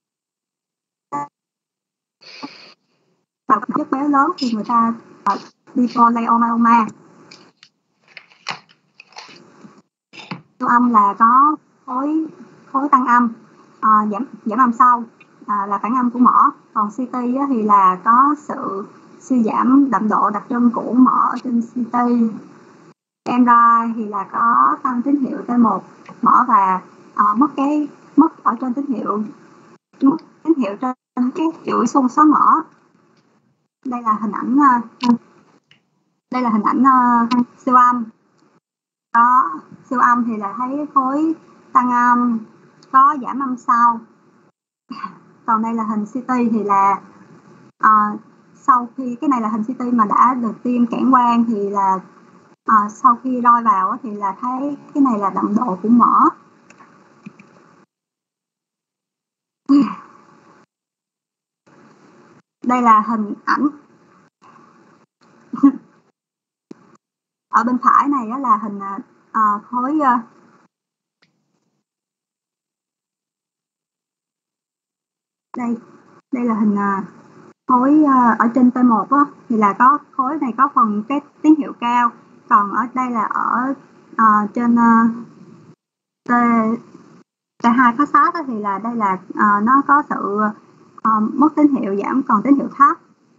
chất béo lớn thì người ta lipoleiomyoma. Siêu âm là có khối tăng âm, giảm âm sau là phản âm của mỏ. Còn CT thì là có sự suy giảm đậm độ đặc trưng của mỏ ở trên CT. MRI thì là có tăng tín hiệu T1 mỏ và mất ở trên tín hiệu trên cái chuỗi xung xóa mỏ. Đây là hình ảnh siêu âm. Có siêu âm thì là thấy khối tăng âm, có giảm âm sau. Còn đây là hình CT thì là sau khi cái này là hình CT mà đã được tiêm cản quang thì là sau khi roi vào thì là thấy cái này là đậm độ của mỏ. Đây là hình ảnh ở bên phải này là hình khối đây là hình khối ở trên T1 thì là có khối này có phần cái tín hiệu cao, còn ở đây là ở trên T2 phát sát thì là đây là nó có sự mất tín hiệu, giảm còn tín hiệu thấp.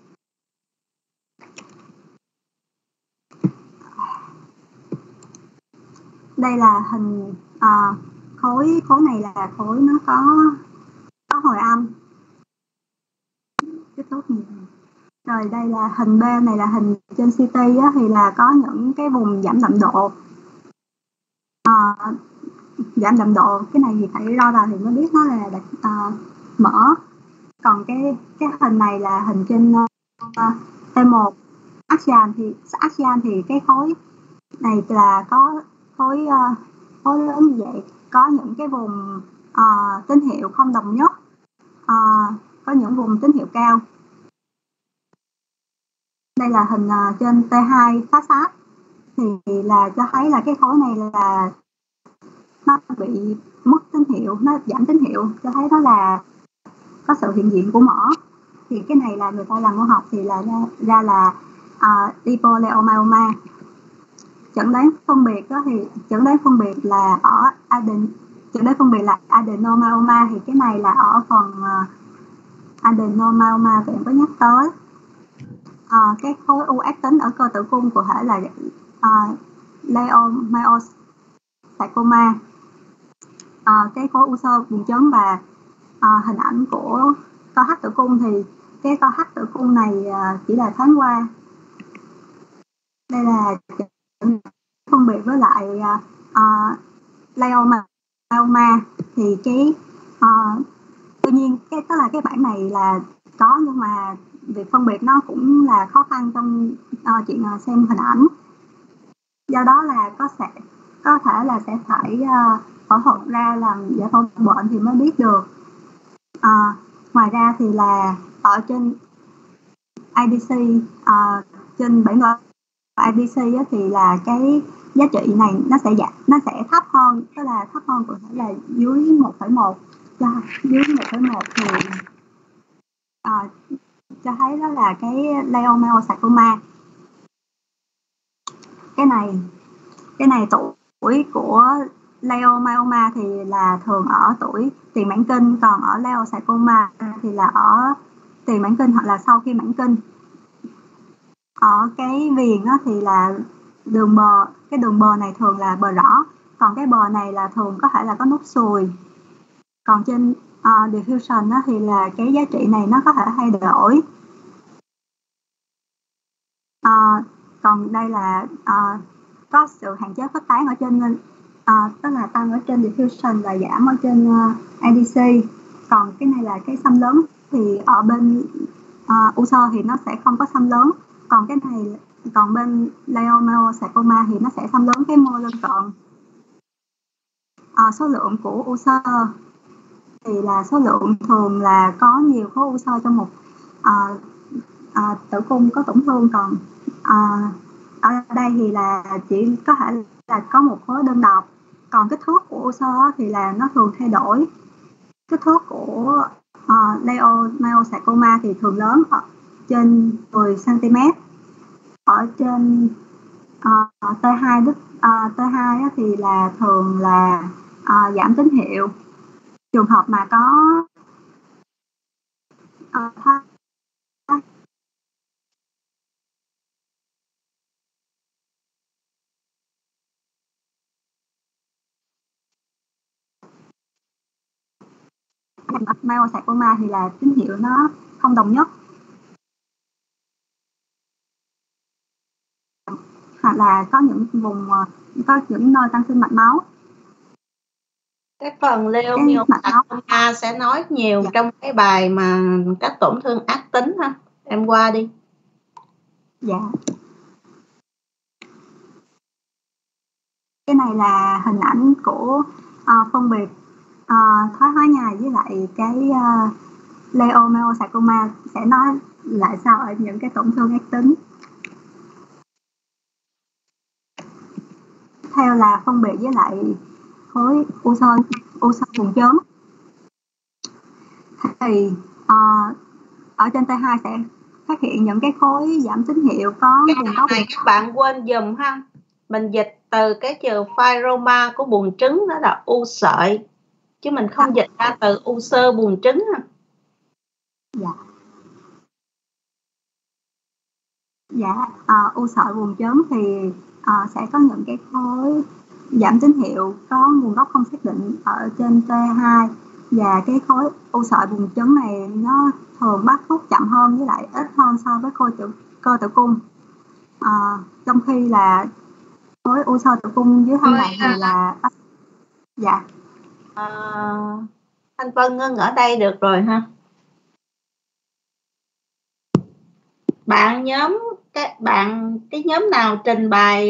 Đây là hình khối này là khối nó có hồi âm. Kết thúc nhiều. Rồi đây là hình B này là hình trên CT thì là có những cái vùng giảm đậm độ. Giảm đậm độ cái này thì phải roi vào thì mới biết nó là mỡ. Còn cái hình này là hình trên T1 axial thì cái khối này là có khối lớn như vậy, có những cái vùng tín hiệu không đồng nhất, có những vùng tín hiệu cao. Đây là hình trên T2 phát sát thì là cho thấy là cái khối này là nó bị mất tín hiệu, nó giảm tín hiệu, cho thấy đó là có sự hiện diện của mỏ. Thì cái này là người ta làm mô học thì là ra là lipoleiomyoma. Chẩn đoán phân biệt là ở adenomyoma thì cái này là ở phần adenomyoma bạn có nhắc tới. Cái khối u ác tính ở cơ tử cung cụ thể là leiomyosarcoma. Cái khối u xơ buồng trứng và hình ảnh của co thắt tử cung thì cái co thắt tử cung này chỉ là thoáng qua. Đây là phân biệt với lại leiomyoma thì cái tuy nhiên tức là cái bản này là có, nhưng mà việc phân biệt nó cũng là khó khăn trong chuyện xem hình ảnh. Do đó là có thể là sẽ phải phẫu thuật ra làm giải phẫu bệnh thì mới biết được. Ngoài ra thì là ở trên IDC, trên bản đồ IDC thì là cái giá trị này nó sẽ thấp hơn, tức là thấp hơn có thể là dưới 1,1. Dưới 1,1 thì cho thấy đó là cái leiomyosarcoma. Cái này tuổi của leiomyoma thì là thường ở tuổi tiền mãn kinh, còn ở leiomyosarcoma thì là ở tiền mãn kinh hoặc là sau khi mãn kinh. Ở cái viền thì là đường bờ này thường là bờ rõ, còn cái bờ này là thường có thể là có nút sùi. Còn trên diffusion thì là cái giá trị này nó có thể thay đổi. Còn đây là có sự hạn chế khuếch tán ở trên, tức là tăng ở trên diffusion và giảm ở trên IDC. Còn cái này là cái xâm lớn thì ở bên u xơ thì nó sẽ không có xâm lớn. Còn bên leiomyosarcoma thì nó sẽ xâm lớn cái mô lân cận. Số lượng của u xơ thì là số lượng thường là có nhiều khối u xơ trong một tử cung có tổn thương, còn ở đây thì là chỉ có thể là có một khối đơn độc. Còn kích thước của u xơ thì là nó thường thay đổi. Kích thước của leiomyosarcoma thì thường lớn ở trên 10 cm. Ở trên T2 T2 thì là thường là giảm tín hiệu. Trường hợp mà có myosarcoma thì là tín hiệu nó không đồng nhất, hoặc là có những vùng có những nơi tăng sinh mạch máu. Cái phần leiomyosarcoma sẽ nói nhiều trong cái bài mà các tổn thương ác tính ha. Em qua đi. Dạ. Cái này là hình ảnh của phân biệt thoái hóa nhài với lại cái leiomyosarcoma, sẽ nói lại sao ở những cái tổn thương ác tính. Theo là phân biệt với lại khối u xơ buồng trứng. Thì ở trên T2 sẽ phát hiện những cái khối giảm tín hiệu có nguồn gốc. Này các bạn quên dùm ha. Mình dịch từ cái từ fibroma của buồng trứng, đó là u sợi, chứ mình không dịch ra từ u xơ buồng trứng ha. Dạ. Dạ, u sợi buồng trứng thì sẽ có những cái khối giảm tín hiệu có nguồn gốc không xác định ở trên T2, và cái khối u sợi buồng trứng này nó thường bắt thuốc chậm hơn với lại ít hơn so với cơ tử cung. Trong khi là khối u xơ tử cung dưới thân này thì là dạ. Anh Vân ngưng ở đây được rồi ha. Bạn cái nhóm nào trình bày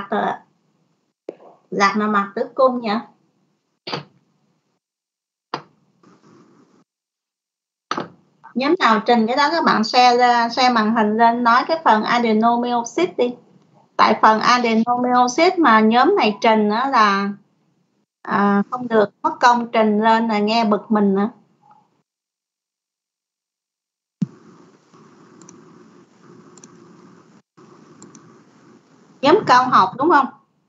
lạc nào mạc tử cung nhỉ? Nhóm nào trình cái đó các bạn share màn hình lên, nói cái phần adenomyosis đi. Tại phần adenomyosis mà nhóm này trình đó là không được mất công trình lên là nghe bực mình nữa. Nhóm cao học đúng không?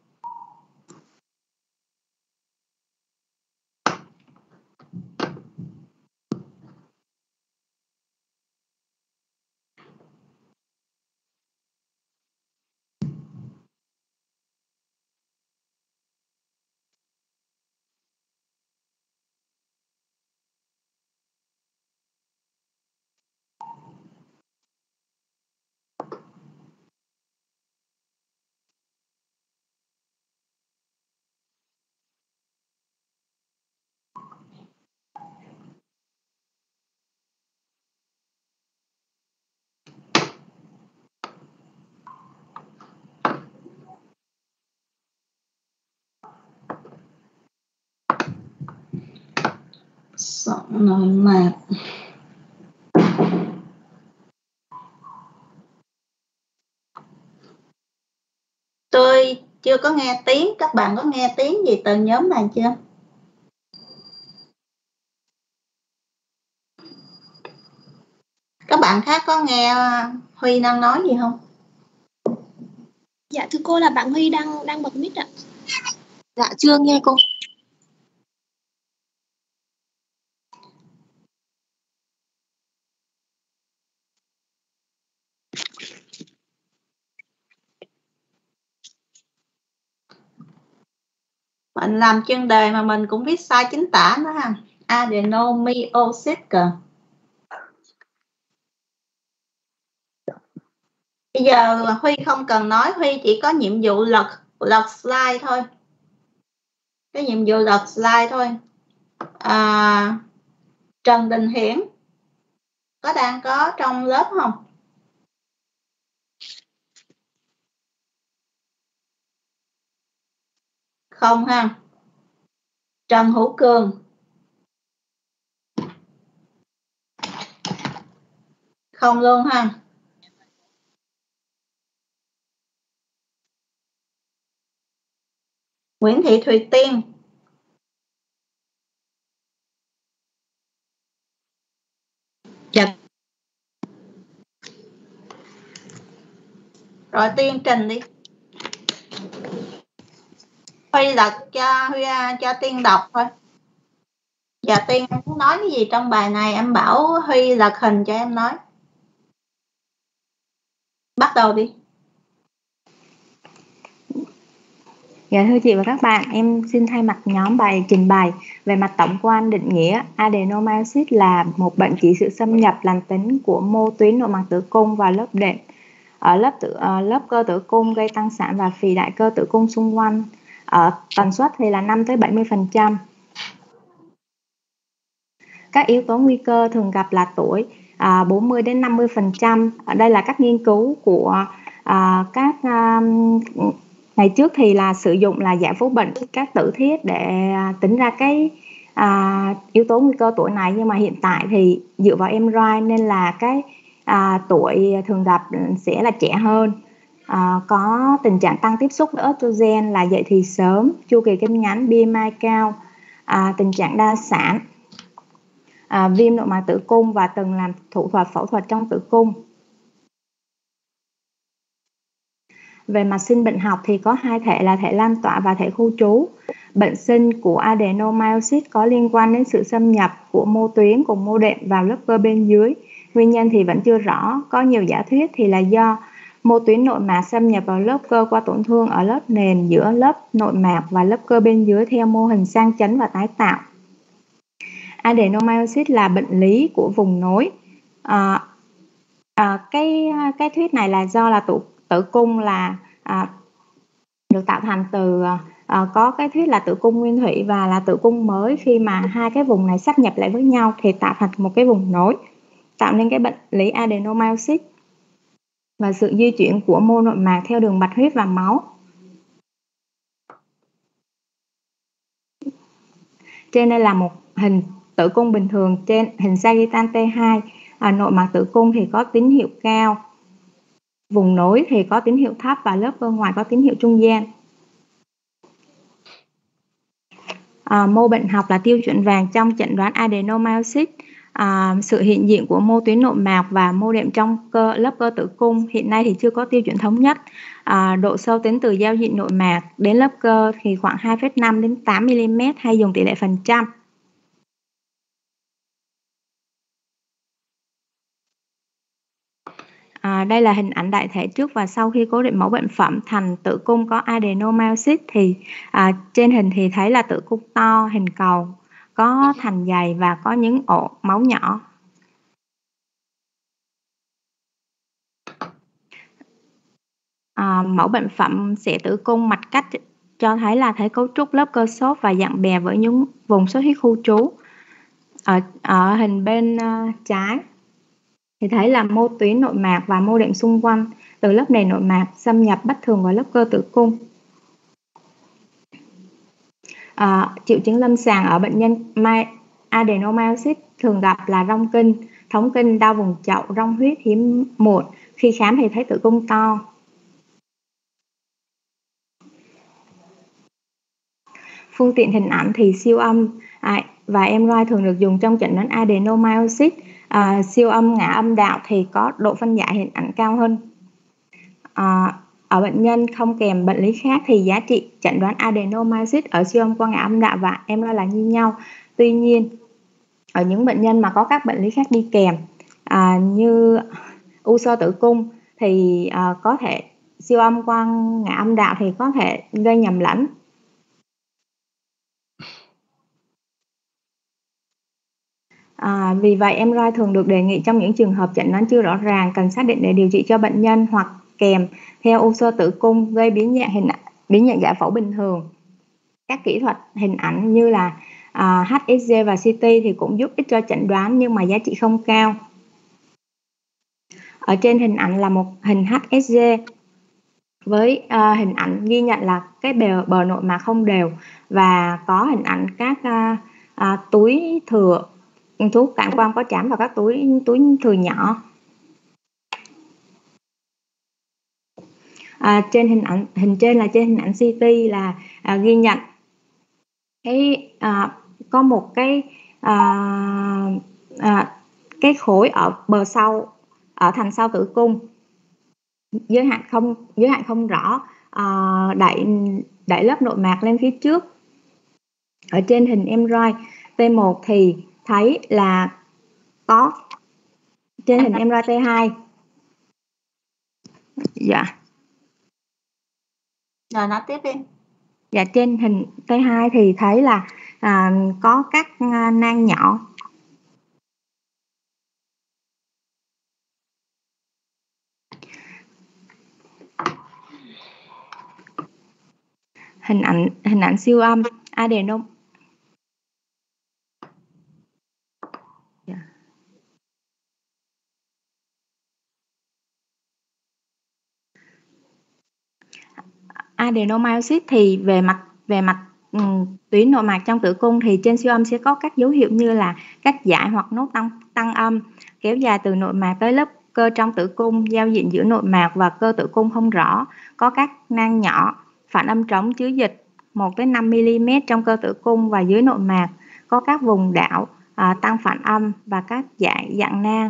Sọ nội mạc. Tôi chưa có nghe tiếng, các bạn có nghe tiếng gì từ nhóm này chưa? Các bạn khác có nghe Huy đang nói gì không? Dạ thưa cô, là bạn Huy đang bật mic ạ. Dạ chưa nghe cô. Mình làm chuyên đề mà mình cũng viết sai chính tả nữa ha. Adenomyosis cơ. Bây giờ Huy không cần nói, Huy chỉ có nhiệm vụ lật slide thôi. Cái nhiệm vụ lật slide thôi. Trần Đình Hiển đang có trong lớp không? Không ha. Trần Hữu Cường không luôn ha. Nguyễn Thị Thùy Tiên. Dạ. Rồi Tiên trình đi. Huy lật cho Tiên đọc thôi. Dạ Tiên, em muốn nói cái gì trong bài này em bảo Huy lật hình cho em nói. Bắt đầu đi. Dạ thưa chị và các bạn, em xin thay mặt nhóm trình bày về mặt tổng quan định nghĩa adenomyosis là một bệnh chỉ sự xâm nhập lành tính của mô tuyến nội mạc tử cung và lớp đệm ở lớp cơ tử cung, gây tăng sản và phì đại cơ tử cung xung quanh. Ở tần suất thì là 5-70%. Các yếu tố nguy cơ thường gặp là tuổi 40-50%. Ở đây là các nghiên cứu của các ngày trước thì là sử dụng là giải phẫu bệnh các tử thiết để tính ra cái yếu tố nguy cơ tuổi này, nhưng mà hiện tại thì dựa vào MRI nên là cái tuổi thường gặp sẽ là trẻ hơn, có tình trạng tăng tiếp xúc với estrogen, là dậy thì sớm, chu kỳ kinh ngắn, BMI cao, tình trạng đa sản, viêm nội mạc tử cung và từng làm thủ thuật phẫu thuật trong tử cung. Về mặt sinh bệnh học thì có hai thể là thể lan tỏa và thể khu trú. Bệnh sinh của adenomyosis có liên quan đến sự xâm nhập của mô tuyến cùng mô đệm vào lớp cơ bên dưới. Nguyên nhân thì vẫn chưa rõ, có nhiều giả thuyết thì là do mô tuyến nội mạc xâm nhập vào lớp cơ qua tổn thương ở lớp nền giữa lớp nội mạc và lớp cơ bên dưới theo mô hình sang chấn và tái tạo. Adenomyosis là bệnh lý của vùng nối. Cái thuyết này là do là tử cung là được tạo thành từ có cái thuyết là tử cung nguyên thủy và là tử cung mới. Khi mà hai cái vùng này sáp nhập lại với nhau thì tạo thành một cái vùng nối, tạo nên cái bệnh lý adenomyosis và sự di chuyển của mô nội mạc theo đường bạch huyết và máu. Trên đây là một hình tử cung bình thường, trên hình sagittal T2, nội mạc tử cung thì có tín hiệu cao, vùng nối thì có tín hiệu thấp và lớp cơ ngoài có tín hiệu trung gian. Mô bệnh học là tiêu chuẩn vàng trong chẩn đoán adenomyosis. Sự hiện diện của mô tuyến nội mạc và mô đệm trong lớp cơ tử cung hiện nay thì chưa có tiêu chuẩn thống nhất. Độ sâu tính từ giao diện nội mạc đến lớp cơ thì khoảng 2,5 đến 8 mm hay dùng tỷ lệ phần trăm. Đây là hình ảnh đại thể trước và sau khi cố định mẫu bệnh phẩm thành tử cung có adenomyosis. Thì trên hình thì thấy là tử cung to, hình cầu, có thành dày và có những ổ máu nhỏ. Mẫu bệnh phẩm xẻ tử cung mặt cách cho thấy là thấy cấu trúc lớp cơ xốp và dạng bè với những vùng xuất huyết khu trú. Ở hình bên trái thì thấy là mô tuyến nội mạc và mô đệm xung quanh từ lớp nền nội mạc xâm nhập bất thường vào lớp cơ tử cung. Triệu chứng lâm sàng ở bệnh nhân adenomyosis thường gặp là rong kinh, thống kinh, đau vùng chậu, rong huyết hiếm muộn. Khi khám thì thấy tử cung to. Phương tiện hình ảnh thì siêu âm và MRI thường được dùng trong chẩn đoán adenomyosis. Siêu âm ngã âm đạo thì có độ phân giải hình ảnh cao hơn. Ở bệnh nhân không kèm bệnh lý khác thì giá trị chẩn đoán adenomyosis ở siêu âm qua ngã âm đạo và MRI là như nhau. Tuy nhiên, ở những bệnh nhân mà có các bệnh lý khác đi kèm như u xơ tử cung thì có thể siêu âm qua ngã âm đạo thì có thể gây nhầm lẫn. Vì vậy MRI thường được đề nghị trong những trường hợp chẩn đoán chưa rõ ràng, cần xác định để điều trị cho bệnh nhân hoặc kèm theo u xơ tử cung gây biến dạng giải phẫu bình thường. Các kỹ thuật hình ảnh như là HSG và CT thì cũng giúp ích cho chẩn đoán nhưng mà giá trị không cao. Ở trên hình ảnh là một hình HSG với hình ảnh ghi nhận là cái bờ nội mạc không đều và có hình ảnh các túi thừa thuốc cản quang có chạm vào các túi thừa nhỏ. Trên hình trên là trên hình ảnh CT là ghi nhận có một cái khối ở bờ sau, ở thành sau tử cung, giới hạn không rõ, đẩy lớp nội mạc lên phía trước. Ở trên hình MRI T1 thì thấy là có, trên hình MRI T2 Rồi nói tiếp đi. Dạ, trên hình T2 thì thấy là có các nang nhỏ. Hình ảnh siêu âm adenom. Adenomyosis thì về mặt tuyến nội mạc trong tử cung thì trên siêu âm sẽ có các dấu hiệu như là các dải hoặc nốt tăng âm kéo dài từ nội mạc tới lớp cơ trong tử cung, giao diện giữa nội mạc và cơ tử cung không rõ, có các nang nhỏ, phản âm trống chứa dịch 1 tới 5 mm trong cơ tử cung và dưới nội mạc, có các vùng đảo tăng phản âm và các dải dạng nang.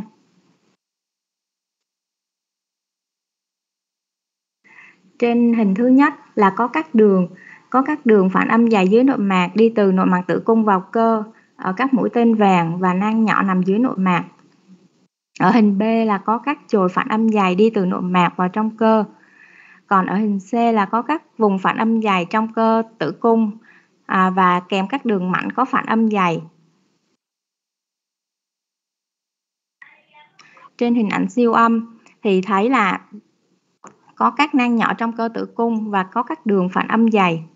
Trên hình thứ nhất là có các đường phản âm dài dưới nội mạc đi từ nội mạc tử cung vào cơ ở các mũi tên vàng và nang nhỏ nằm dưới nội mạc. Ở hình B là có các chồi phản âm dài đi từ nội mạc vào trong cơ. Còn ở hình C là có các vùng phản âm dài trong cơ tử cung và kèm các đường mảnh có phản âm dày. Trên hình ảnh siêu âm thì thấy là có các nang nhỏ trong cơ tử cung và có các đường phản âm dày.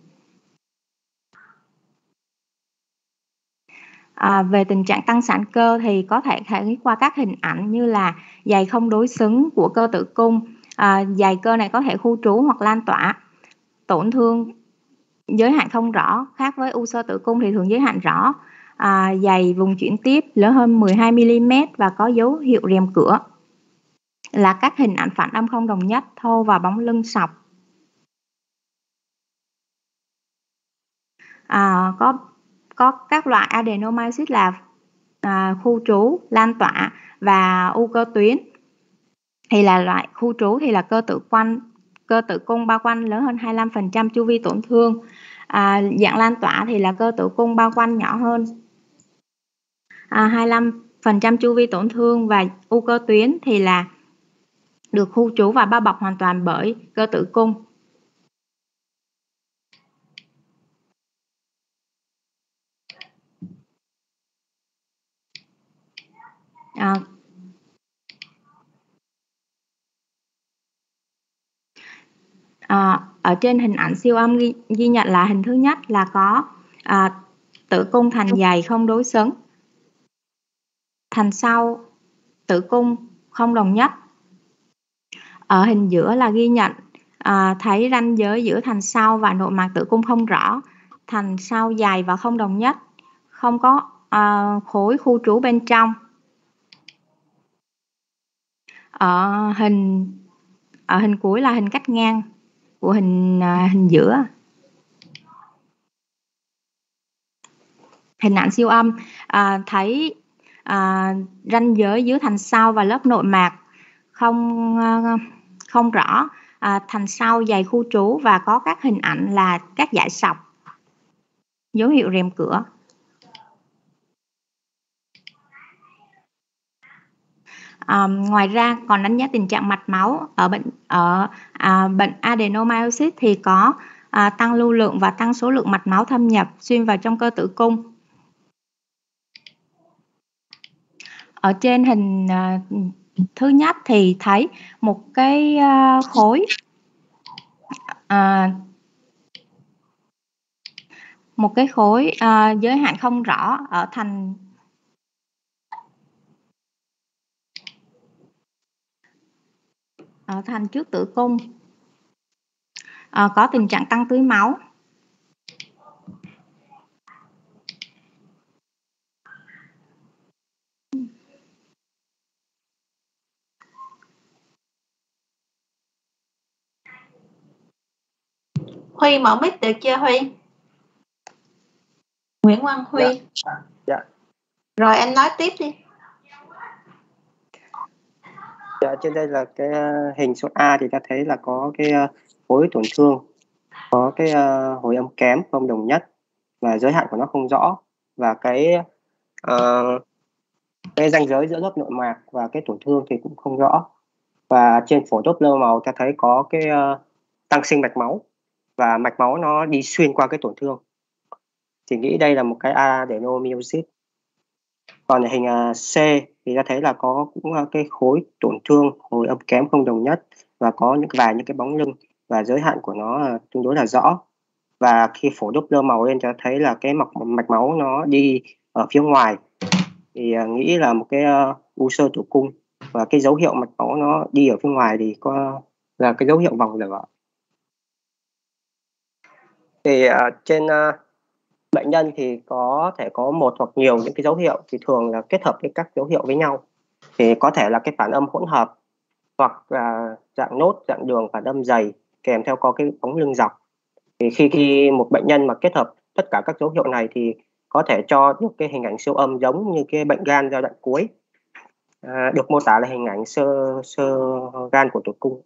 Về tình trạng tăng sản cơ thì có thể thấy qua các hình ảnh như là dày không đối xứng của cơ tử cung. Dày cơ này có thể khu trú hoặc lan tỏa, tổn thương giới hạn không rõ, khác với u xơ tử cung thì thường giới hạn rõ. Dày vùng chuyển tiếp lớn hơn 12 mm và có dấu hiệu rèm cửa, là các hình ảnh phản âm không đồng nhất, thô và bóng lưng sọc. Có các loại adenomyosis là khu trú, lan tỏa và u cơ tuyến. Thì là loại khu trú thì là cơ tử cung bao quanh lớn hơn 25% chu vi tổn thương. Dạng lan tỏa thì là cơ tử cung bao quanh nhỏ hơn 25% chu vi tổn thương, và u cơ tuyến thì là được khu trú và bao bọc hoàn toàn bởi cơ tử cung. Ở trên hình ảnh siêu âm ghi nhận là hình thứ nhất là có tử cung thành dày không đối xứng, thành sau tử cung không đồng nhất. Ở hình giữa là ghi nhận thấy ranh giới giữa thành sau và nội mạc tử cung không rõ, thành sau dày và không đồng nhất, không có khối khu trú bên trong. Ở hình cuối là hình cắt ngang của hình giữa. Hình ảnh siêu âm thấy ranh giới giữa thành sau và lớp nội mạc không rõ, thành sau dày khu trú và có các hình ảnh là các dải sọc, dấu hiệu rèm cửa. Ngoài ra còn đánh giá tình trạng mạch máu ở bệnh adenomyosis thì có tăng lưu lượng và tăng số lượng mạch máu thâm nhập xuyên vào trong cơ tử cung. Ở trên hình thứ nhất thì thấy một cái khối giới hạn không rõ ở thành trước tử cung, có tình trạng tăng tưới máu. Huy mở mic được chưa Huy? Nguyễn Quang Huy. Dạ. Rồi em nói tiếp đi. Dạ, trên đây là cái hình số A thì ta thấy là có cái khối tổn thương, có cái hồi âm kém không đồng nhất và giới hạn của nó không rõ, và cái ranh giới giữa lớp nội mạc và cái tổn thương thì cũng không rõ. Và trên phổi Doppler màu ta thấy có cái tăng sinh mạch máu và mạch máu nó đi xuyên qua cái tổn thương, thì nghĩ đây là một cái adenomyosis. Còn ở hình C thì ta thấy là có cũng cái khối tổn thương hồi âm kém không đồng nhất và có những cái bóng lưng và giới hạn của nó tương đối là rõ. Và khi phổi Doppler màu lên ta thấy là cái mạch máu nó đi ở phía ngoài, thì nghĩ là một cái u xơ tử cung, và cái dấu hiệu mạch máu nó đi ở phía ngoài thì có là cái dấu hiệu vòng lửa. Thì trên bệnh nhân thì có thể có một hoặc nhiều những cái dấu hiệu, thì thường là kết hợp với các dấu hiệu với nhau, thì có thể là cái phản âm hỗn hợp, hoặc là dạng nốt, dạng đường, phản âm dày kèm theo có cái bóng lưng dọc. Thì khi một bệnh nhân mà kết hợp tất cả các dấu hiệu này thì có thể cho được cái hình ảnh siêu âm giống như cái bệnh gan giai đoạn cuối, được mô tả là hình ảnh sơ gan của tử cung.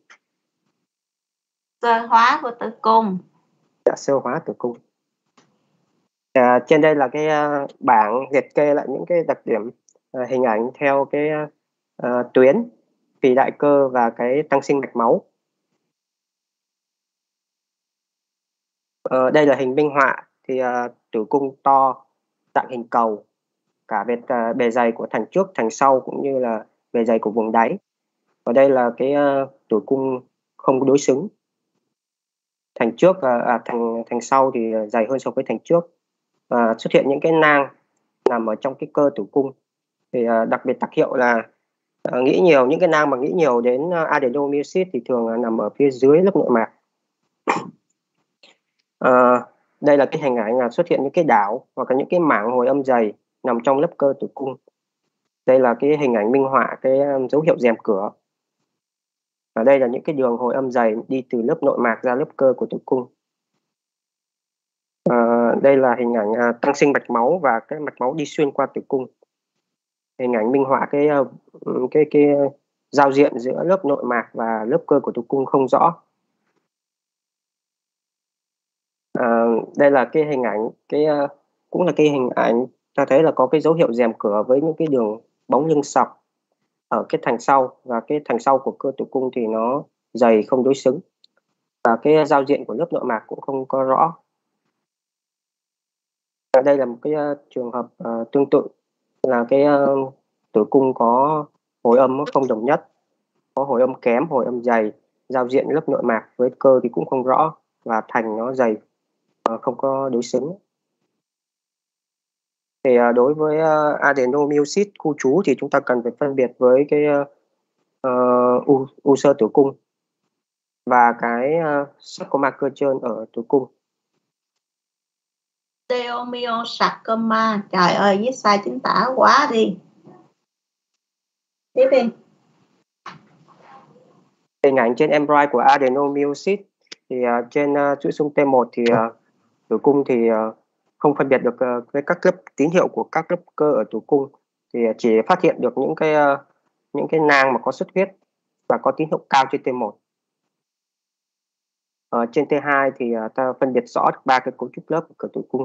Sơ hóa của tử cung. Dạ, sơ hóa tử cung. Trên đây là cái bảng liệt kê lại những cái đặc điểm hình ảnh theo cái tuyến phì đại cơ và cái tăng sinh mạch máu. Đây là hình minh họa, thì tử cung to, dạng hình cầu, cả về bề dày của thành trước, thành sau cũng như là bề dày của vùng đáy. Và đây là cái tử cung không có đối xứng, thành trước thành sau thì dày hơn so với thành trước. Xuất hiện những cái nang nằm ở trong cái cơ tử cung, thì đặc biệt đặc hiệu là nghĩ nhiều, những cái nang mà nghĩ nhiều đến adenomyosis thì thường nằm ở phía dưới lớp nội mạc. Đây là cái hình ảnh xuất hiện những cái đảo hoặc là những cái mảng hồi âm dày nằm trong lớp cơ tử cung. Đây là cái hình ảnh minh họa cái dấu hiệu rèm cửa. Ở đây là những cái đường hồi âm dày đi từ lớp nội mạc ra lớp cơ của tử cung. Đây là hình ảnh tăng sinh mạch máu và cái mạch máu đi xuyên qua tử cung. Hình ảnh minh họa cái giao diện giữa lớp nội mạc và lớp cơ của tử cung không rõ. Đây là cái hình ảnh cũng là cái hình ảnh ta thấy là có cái dấu hiệu rèm cửa với những cái đường bóng lưng sọc ở cái thành sau, và cái thành sau của cơ tử cung thì nó dày không đối xứng, và cái giao diện của lớp nội mạc cũng không có rõ. Đây là một cái trường hợp tương tự là cái tử cung có hồi âm không đồng nhất, có hồi âm kém, hồi âm dày, giao diện lớp nội mạc với cơ thì cũng không rõ, và thành nó dày không có đối xứng. Thì đối với adenomyosis khu trú thì chúng ta cần phải phân biệt với cái u xơ tử cung và cái sarcoma cơ trơn ở tử cung. Osteomyosarcoma, trời ơi viết sai chính tả quá đi. Tiếp đi. Hình ảnh trên MRI của adenomyosis thì trên chuỗi xung T1 thì tử cung thì không phân biệt được với các lớp tín hiệu của các lớp cơ ở tử cung, thì chỉ phát hiện được những cái nang mà có xuất huyết và có tín hiệu cao trên T1. Trên T2 thì ta phân biệt rõ ba cái cấu trúc lớp của tử cung.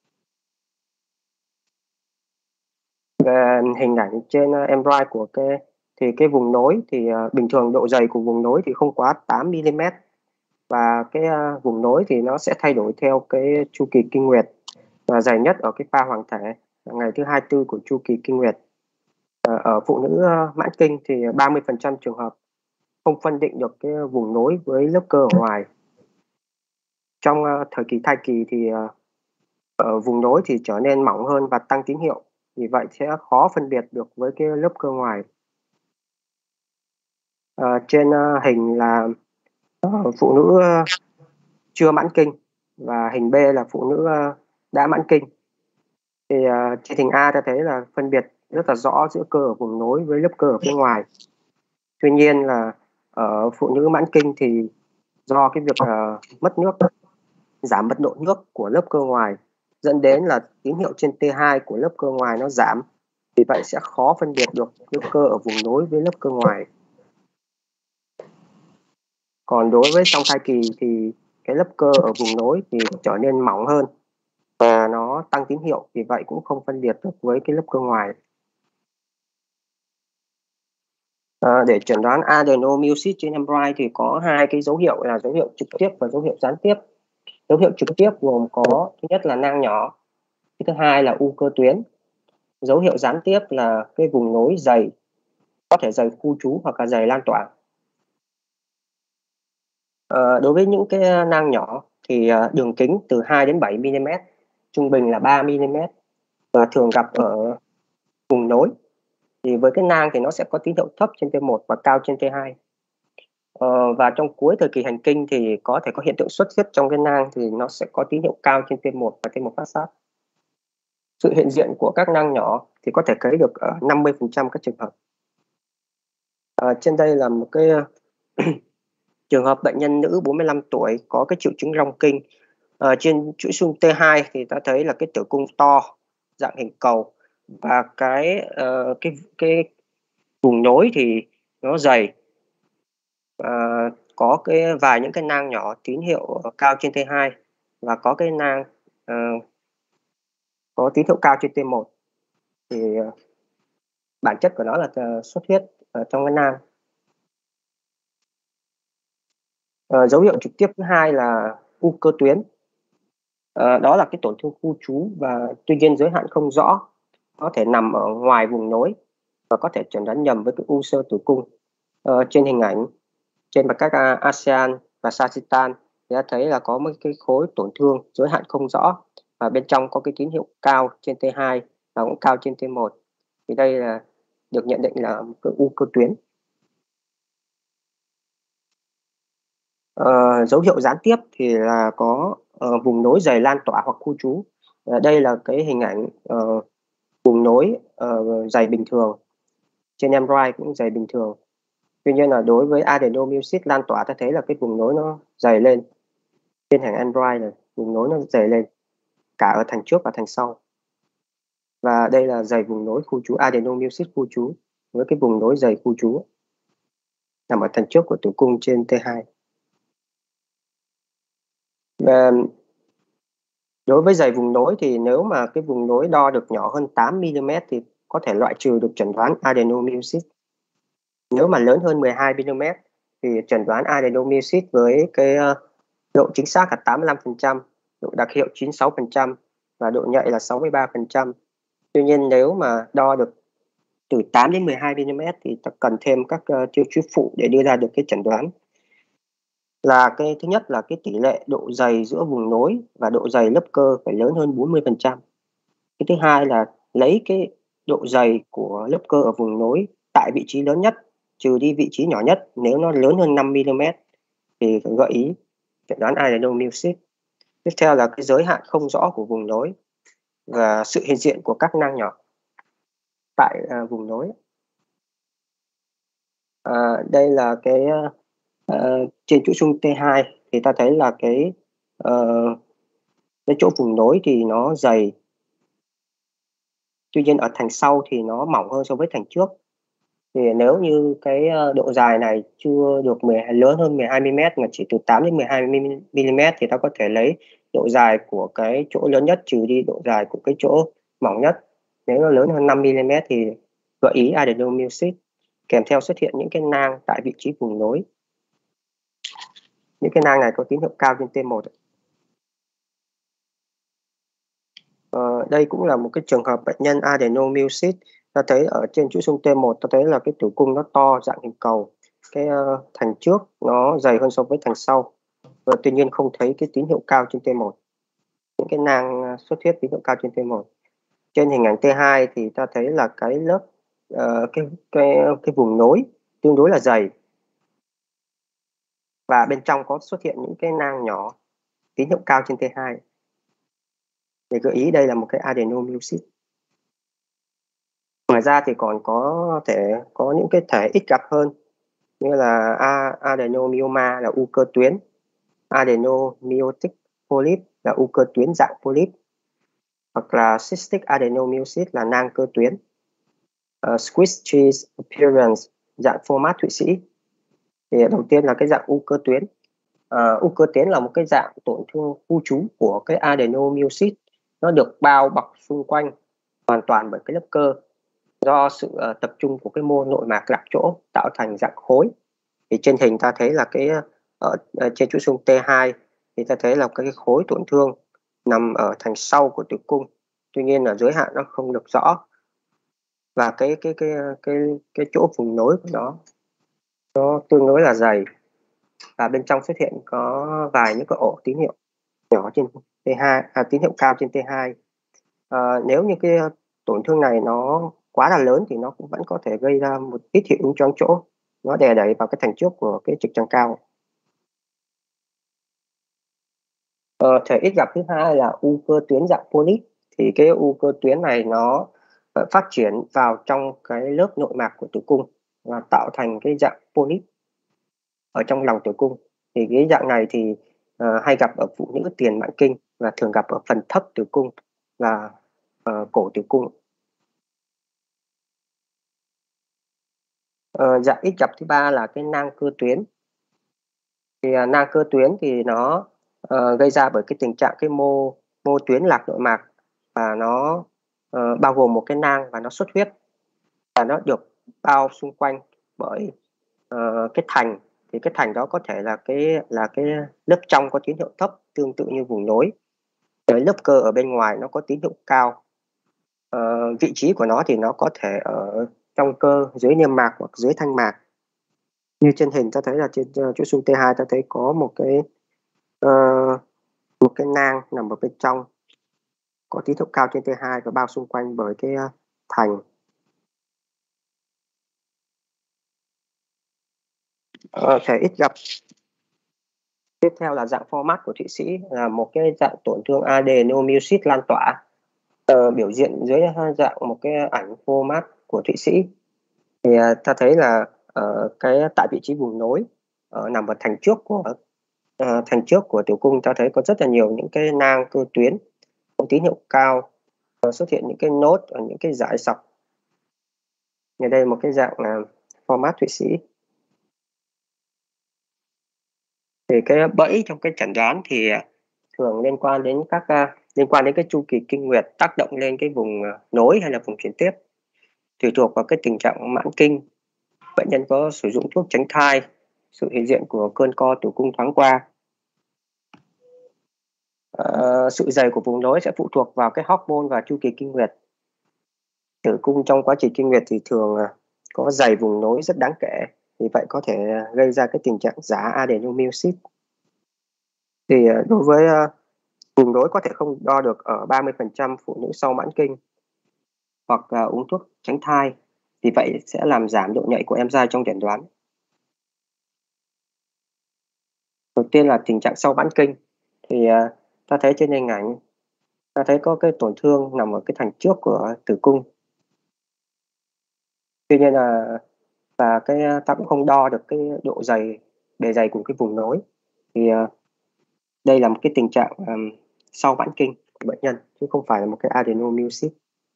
Về hình ảnh trên MRI của cái vùng nối thì bình thường độ dày của vùng nối thì không quá 8 mm, và cái vùng nối thì nó sẽ thay đổi theo cái chu kỳ kinh nguyệt, và dày nhất ở cái pha hoàng thể ngày thứ 24 của chu kỳ kinh nguyệt. Ở phụ nữ mãn kinh thì 30% trường hợp không phân định được cái vùng nối với lớp cơ ở ngoài. Trong thời kỳ thai kỳ thì vùng nối thì trở nên mỏng hơn và tăng tín hiệu, vì vậy sẽ khó phân biệt được với cái lớp cơ ngoài. Trên hình là phụ nữ chưa mãn kinh, và hình B là phụ nữ đã mãn kinh. Thì trên hình A ta thấy là phân biệt rất là rõ giữa cơ ở vùng nối với lớp cơ ở phía ngoài. Tuy nhiên là ở phụ nữ mãn kinh thì do cái việc mất nước giảm mật độ nước của lớp cơ ngoài, dẫn đến là tín hiệu trên T2 của lớp cơ ngoài nó giảm. Vì vậy sẽ khó phân biệt được lớp cơ ở vùng nối với lớp cơ ngoài. Còn đối với trong thai kỳ thì cái lớp cơ ở vùng nối thì trở nên mỏng hơn và nó tăng tín hiệu, vì vậy cũng không phân biệt được với cái lớp cơ ngoài. Để chẩn đoán adenomyosis trên embryo thì có hai cái dấu hiệu là dấu hiệu trực tiếp và dấu hiệu gián tiếp. Dấu hiệu trực tiếp gồm có thứ nhất là nang nhỏ, thứ hai là u cơ tuyến. Dấu hiệu gián tiếp là cái vùng nối dày, có thể dày khu trú hoặc là dày lan tỏa. Đối với những cái nang nhỏ thì đường kính từ 2 đến 7 mm, trung bình là 3 mm và thường gặp ở vùng nối. Thì với cái nang thì nó sẽ có tín hiệu thấp trên T1 và cao trên T2. Và trong cuối thời kỳ hành kinh thì có thể có hiện tượng xuất huyết trong cái nang, thì nó sẽ có tín hiệu cao trên T1 và T1 phát sát. Sự hiện diện của các nang nhỏ thì có thể thấy được ở 50% các trường hợp. Trên đây là một cái trường hợp bệnh nhân nữ 45 tuổi có cái triệu chứng long kinh. Trên chuỗi xung T2 thì ta thấy là cái tử cung to, dạng hình cầu, và cái vùng nối thì nó dày. Có cái vài những cái nang nhỏ tín hiệu cao trên T2 và có cái nang có tín hiệu cao trên T1. Thì bản chất của nó là xuất huyết ở trong cái nang. Dấu hiệu trực tiếp thứ hai là u cơ tuyến. Đó là cái tổn thương khu trú và tuy nhiên giới hạn không rõ, có thể nằm ở ngoài vùng nối và có thể chẩn đoán nhầm với cái u xơ tử cung. Trên hình ảnh trên mặt các ASEAN và Sagittal thì ta thấy là có một cái khối tổn thương giới hạn không rõ và bên trong có cái tín hiệu cao trên T2 và cũng cao trên T1. Thì đây là được nhận định là một cái u cơ tuyến. Dấu hiệu gián tiếp thì là có vùng nối dày lan tỏa hoặc khu trú. Đây là cái hình ảnh vùng nối dày bình thường, trên embryo cũng dày bình thường. Tuy nhiên là đối với adenomyosis lan tỏa ta thấy là cái vùng nối nó dày lên. Trên hình embryo là vùng nối nó dày lên cả ở thành trước và thành sau. Và đây là dày vùng nối khu trú, adenomyosis khu trú với cái vùng nối dày khu trú nằm ở thành trước của tử cung trên T2. Và đối với dày vùng nối thì nếu mà cái vùng nối đo được nhỏ hơn 8 mm thì có thể loại trừ được chẩn đoán adenomyosis. Nếu mà lớn hơn 12 mm thì chẩn đoán adenomyosis với cái độ chính xác là 85%, độ đặc hiệu 96% và độ nhạy là 63%. Tuy nhiên nếu mà đo được từ 8 đến 12 mm thì ta cần thêm các tiêu chí phụ để đưa ra được cái chẩn đoán. Là cái thứ nhất là cái tỷ lệ độ dày giữa vùng nối và độ dày lớp cơ phải lớn hơn 40%. Cái thứ hai là lấy cái độ dày của lớp cơ ở vùng nối tại vị trí lớn nhất trừ đi vị trí nhỏ nhất, nếu nó lớn hơn 5 mm thì gợi ý chẩn đoán adenomyosis. Tiếp theo là cái giới hạn không rõ của vùng nối và sự hiện diện của các nang nhỏ tại vùng nối. Đây là cái trên chuỗi xung T2 thì ta thấy là cái chỗ vùng nối thì nó dày, tuy nhiên ở thành sau thì nó mỏng hơn so với thành trước. Thì nếu như cái độ dài này chưa được lớn hơn 12 mm mà chỉ từ 8 đến 12 mm thì ta có thể lấy độ dài của cái chỗ lớn nhất trừ đi độ dài của cái chỗ mỏng nhất. Nếu nó lớn hơn 5 mm thì gợi ý adenomyosis, kèm theo xuất hiện những cái nang tại vị trí vùng nối. Những cái nang này có tín hiệu cao trên T1. Đây cũng là một cái trường hợp bệnh nhân adenomyosis. Ta thấy ở trên chuỗi xung T1 ta thấy là cái tử cung nó to, dạng hình cầu. Cái thành trước nó dày hơn so với thành sau. Và tuy nhiên không thấy cái tín hiệu cao trên T1. Những cái nang xuất huyết tín hiệu cao trên T1. Trên hình ảnh T2 thì ta thấy là cái lớp cái vùng nối tương đối là dày. Và bên trong có xuất hiện những cái nang nhỏ tín hiệu cao trên T2. Để gợi ý đây là một cái adenomyosis. Ngoài ra thì còn có thể có những cái thể ít gặp hơn như là adenomyoma là u cơ tuyến, adenomyotic polyp là u cơ tuyến dạng polyp, hoặc là cystic adenomyosis là nang cơ tuyến. Swiss cheese appearance dạng format Thụy Sĩ. Thì đầu tiên là cái dạng u cơ tuyến. U cơ tuyến là một cái dạng tổn thương khu trú của cái adenomyosis, nó được bao bọc xung quanh hoàn toàn bởi cái lớp cơ do sự tập trung của cái mô nội mạc lạc chỗ tạo thành dạng khối. Thì trên hình ta thấy là cái ở trên chuỗi xung T2 thì ta thấy là cái khối tổn thương nằm ở thành sau của tử cung, tuy nhiên là giới hạn nó không được rõ, và cái chỗ vùng nối của nó tương đối là dày, và bên trong xuất hiện có vài những cái ổ tín hiệu nhỏ trên T2, tín hiệu cao trên T2. Nếu như cái tổn thương này nó quá là lớn thì nó cũng vẫn có thể gây ra một ít hiệu ứng choáng chỗ, nó đè đẩy vào cái thành trước của cái trực tràng cao. Thể ít gặp thứ hai là u cơ tuyến dạng polyp. Thì cái u cơ tuyến này nó phát triển vào trong cái lớp nội mạc của tử cung và tạo thành cái dạng polyp ở trong lòng tử cung. Thì cái dạng này thì hay gặp ở phụ nữ tiền mãn kinh và thường gặp ở phần thấp tử cung và cổ tử cung. Dạng ít gặp thứ ba là cái nang cơ tuyến. Thì nang cơ tuyến thì nó gây ra bởi cái tình trạng cái mô tuyến lạc nội mạc, và nó bao gồm một cái nang và nó xuất huyết, và nó được bao xung quanh bởi cái thành. Thì cái thành đó có thể là cái lớp trong có tín hiệu thấp tương tự như vùng nối, cái lớp cơ ở bên ngoài nó có tín hiệu cao. Vị trí của nó thì nó có thể ở trong cơ, dưới niêm mạc hoặc dưới thanh mạc. Như trên hình ta thấy là trên chuỗi xung T2 ta thấy có một cái nang nằm ở bên trong có tín hiệu cao trên T2 và bao xung quanh bởi cái thành. Thể ít gặp tiếp theo là dạng format của Thụy Sĩ, là một cái dạng tổn thương adenomyosis lan tỏa, biểu hiện dưới dạng một cái ảnh format của Thụy Sĩ. Thì ta thấy là tại vị trí vùng nối nằm ở thành trước của tử cung, ta thấy có rất là nhiều những cái nang cơ tuyến có tín hiệu cao, xuất hiện những cái nốt ở những cái dải sọc. Ở đây một cái dạng format Thụy Sĩ. Thì cái bẫy trong cái chẩn đoán thì thường liên quan đến cái chu kỳ kinh nguyệt tác động lên cái vùng nối hay là vùng chuyển tiếp, tùy thuộc vào cái tình trạng mãn kinh. Bệnh nhân có sử dụng thuốc tránh thai, sự hiện diện của cơn co tử cung thoáng qua. Sự dày của vùng nối sẽ phụ thuộc vào cái hormone và chu kỳ kinh nguyệt. Tử cung trong quá trình kinh nguyệt thì thường có dày vùng nối rất đáng kể, vì vậy có thể gây ra cái tình trạng giả adenomyosis. Thì đối với vùng nối có thể không đo được ở 30% phụ nữ sau mãn kinh hoặc uống thuốc tránh thai, vì vậy sẽ làm giảm độ nhạy của enzyme trong chẩn đoán. Đầu tiên là tình trạng sau mãn kinh. Thì ta thấy trên hình ảnh, ta thấy có cái tổn thương nằm ở cái thành trước của tử cung. Tuy nhiên là ta cũng không đo được cái độ dày, bề dày của cái vùng nối. Thì đây là một cái tình trạng sau mãn kinh của bệnh nhân, chứ không phải là một cái adenomyosis.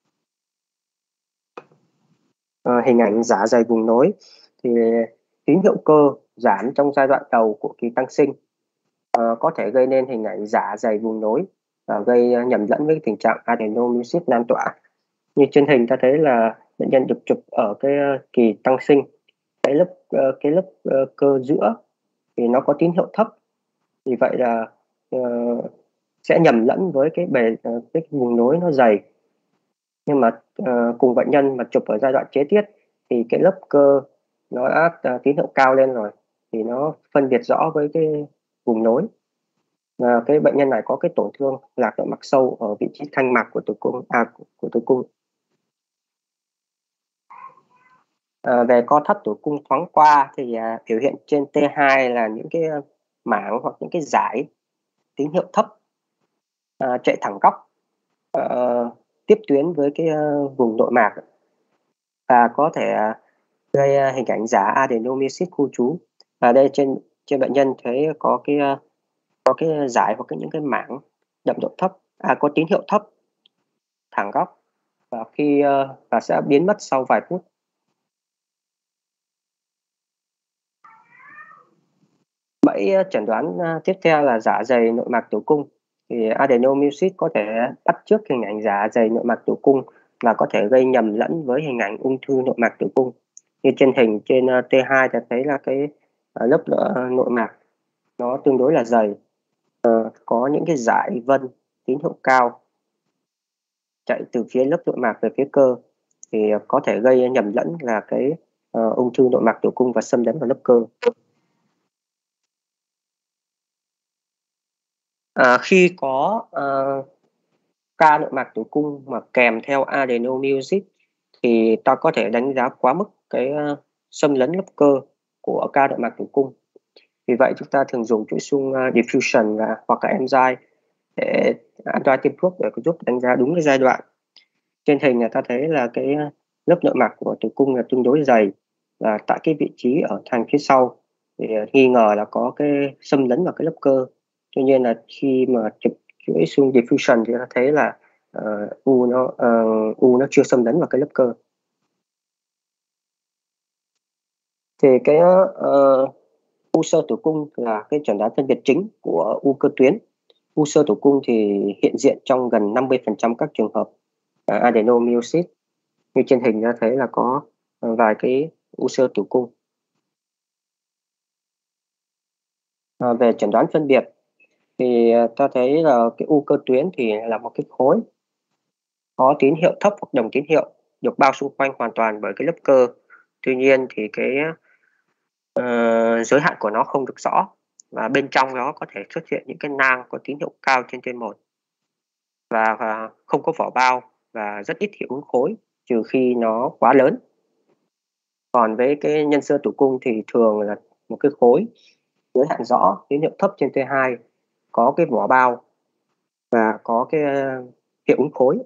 Hình ảnh giả dày vùng nối thì tín hiệu cơ giảm trong giai đoạn đầu của kỳ tăng sinh có thể gây nên hình ảnh giả dày vùng nối và gây nhầm lẫn với tình trạng adenomyosis lan tỏa. Như trên hình ta thấy là bệnh nhân được chụp ở cái kỳ tăng sinh, cái lớp cơ giữa thì nó có tín hiệu thấp, vì vậy là sẽ nhầm lẫn với cái vùng nối nó dày. Nhưng mà cùng bệnh nhân mà chụp ở giai đoạn kế tiếp thì cái lớp cơ nó đã tín hiệu cao lên rồi, thì nó phân biệt rõ với cái vùng nối. Và cái bệnh nhân này có cái tổn thương lạc nội mạc sâu ở vị trí thanh mạc của tử cung. Về co thắt tử cung thoáng qua thì biểu hiện trên T2 là những cái mảng hoặc những cái dải tín hiệu thấp chạy thẳng góc tiếp tuyến với cái vùng nội mạc, và có thể gây hình ảnh giả adenomyosis khu trú. Và đây trên bệnh nhân thấy có cái có cái dải hoặc những cái mảng đậm độ thấp, có tín hiệu thấp, thẳng góc, và sẽ biến mất sau vài phút. Bẫy chẩn đoán tiếp theo là giả dày nội mạc tử cung. Thì adenomyosis có thể bắt chước hình ảnh giả dày nội mạc tử cung và có thể gây nhầm lẫn với hình ảnh ung thư nội mạc tử cung. Như trên hình trên T2 ta thấy là cái lớp nội mạc nó tương đối là dày, có những cái dải vân tín hiệu cao chạy từ phía lớp nội mạc về phía cơ, thì có thể gây nhầm lẫn là cái ung thư nội mạc tử cung và xâm lấn vào lớp cơ. Khi có ca nội mạc tử cung mà kèm theo adenomyosis thì ta có thể đánh giá quá mức cái xâm lấn lớp cơ của ca nội mạc tử cung. Vì vậy chúng ta thường dùng chuỗi xung diffusion hoặc là enzyme để an toàn tiêm thuốc để giúp đánh giá đúng cái giai đoạn. Trên hình là ta thấy là cái lớp nội mạc của tử cung là tương đối dày, và tại cái vị trí ở thành phía sau thì nghi ngờ là có cái xâm lấn vào cái lớp cơ. Tuy nhiên là khi mà chụp chuỗi xung diffusion thì ta thấy là u nó chưa xâm lấn vào cái lớp cơ. Thì cái u xơ tử cung là cái chẩn đoán phân biệt chính của u cơ tuyến. U xơ tử cung thì hiện diện trong gần 50% các trường hợp adenomyosis. Như trên hình ta thấy là có vài cái u xơ tử cung. Về chẩn đoán phân biệt thì ta thấy là cái u cơ tuyến thì là một cái khối có tín hiệu thấp hoặc đồng tín hiệu, được bao xung quanh hoàn toàn bởi cái lớp cơ. Tuy nhiên thì cái giới hạn của nó không được rõ, và bên trong nó có thể xuất hiện những cái nang có tín hiệu cao trên T1 và không có vỏ bao và rất ít hiệu ứng khối trừ khi nó quá lớn. Còn với cái nhân xơ tử cung thì thường là một cái khối giới hạn rõ, tín hiệu thấp trên T2, có cái vỏ bao và có cái hiệu ứng khối.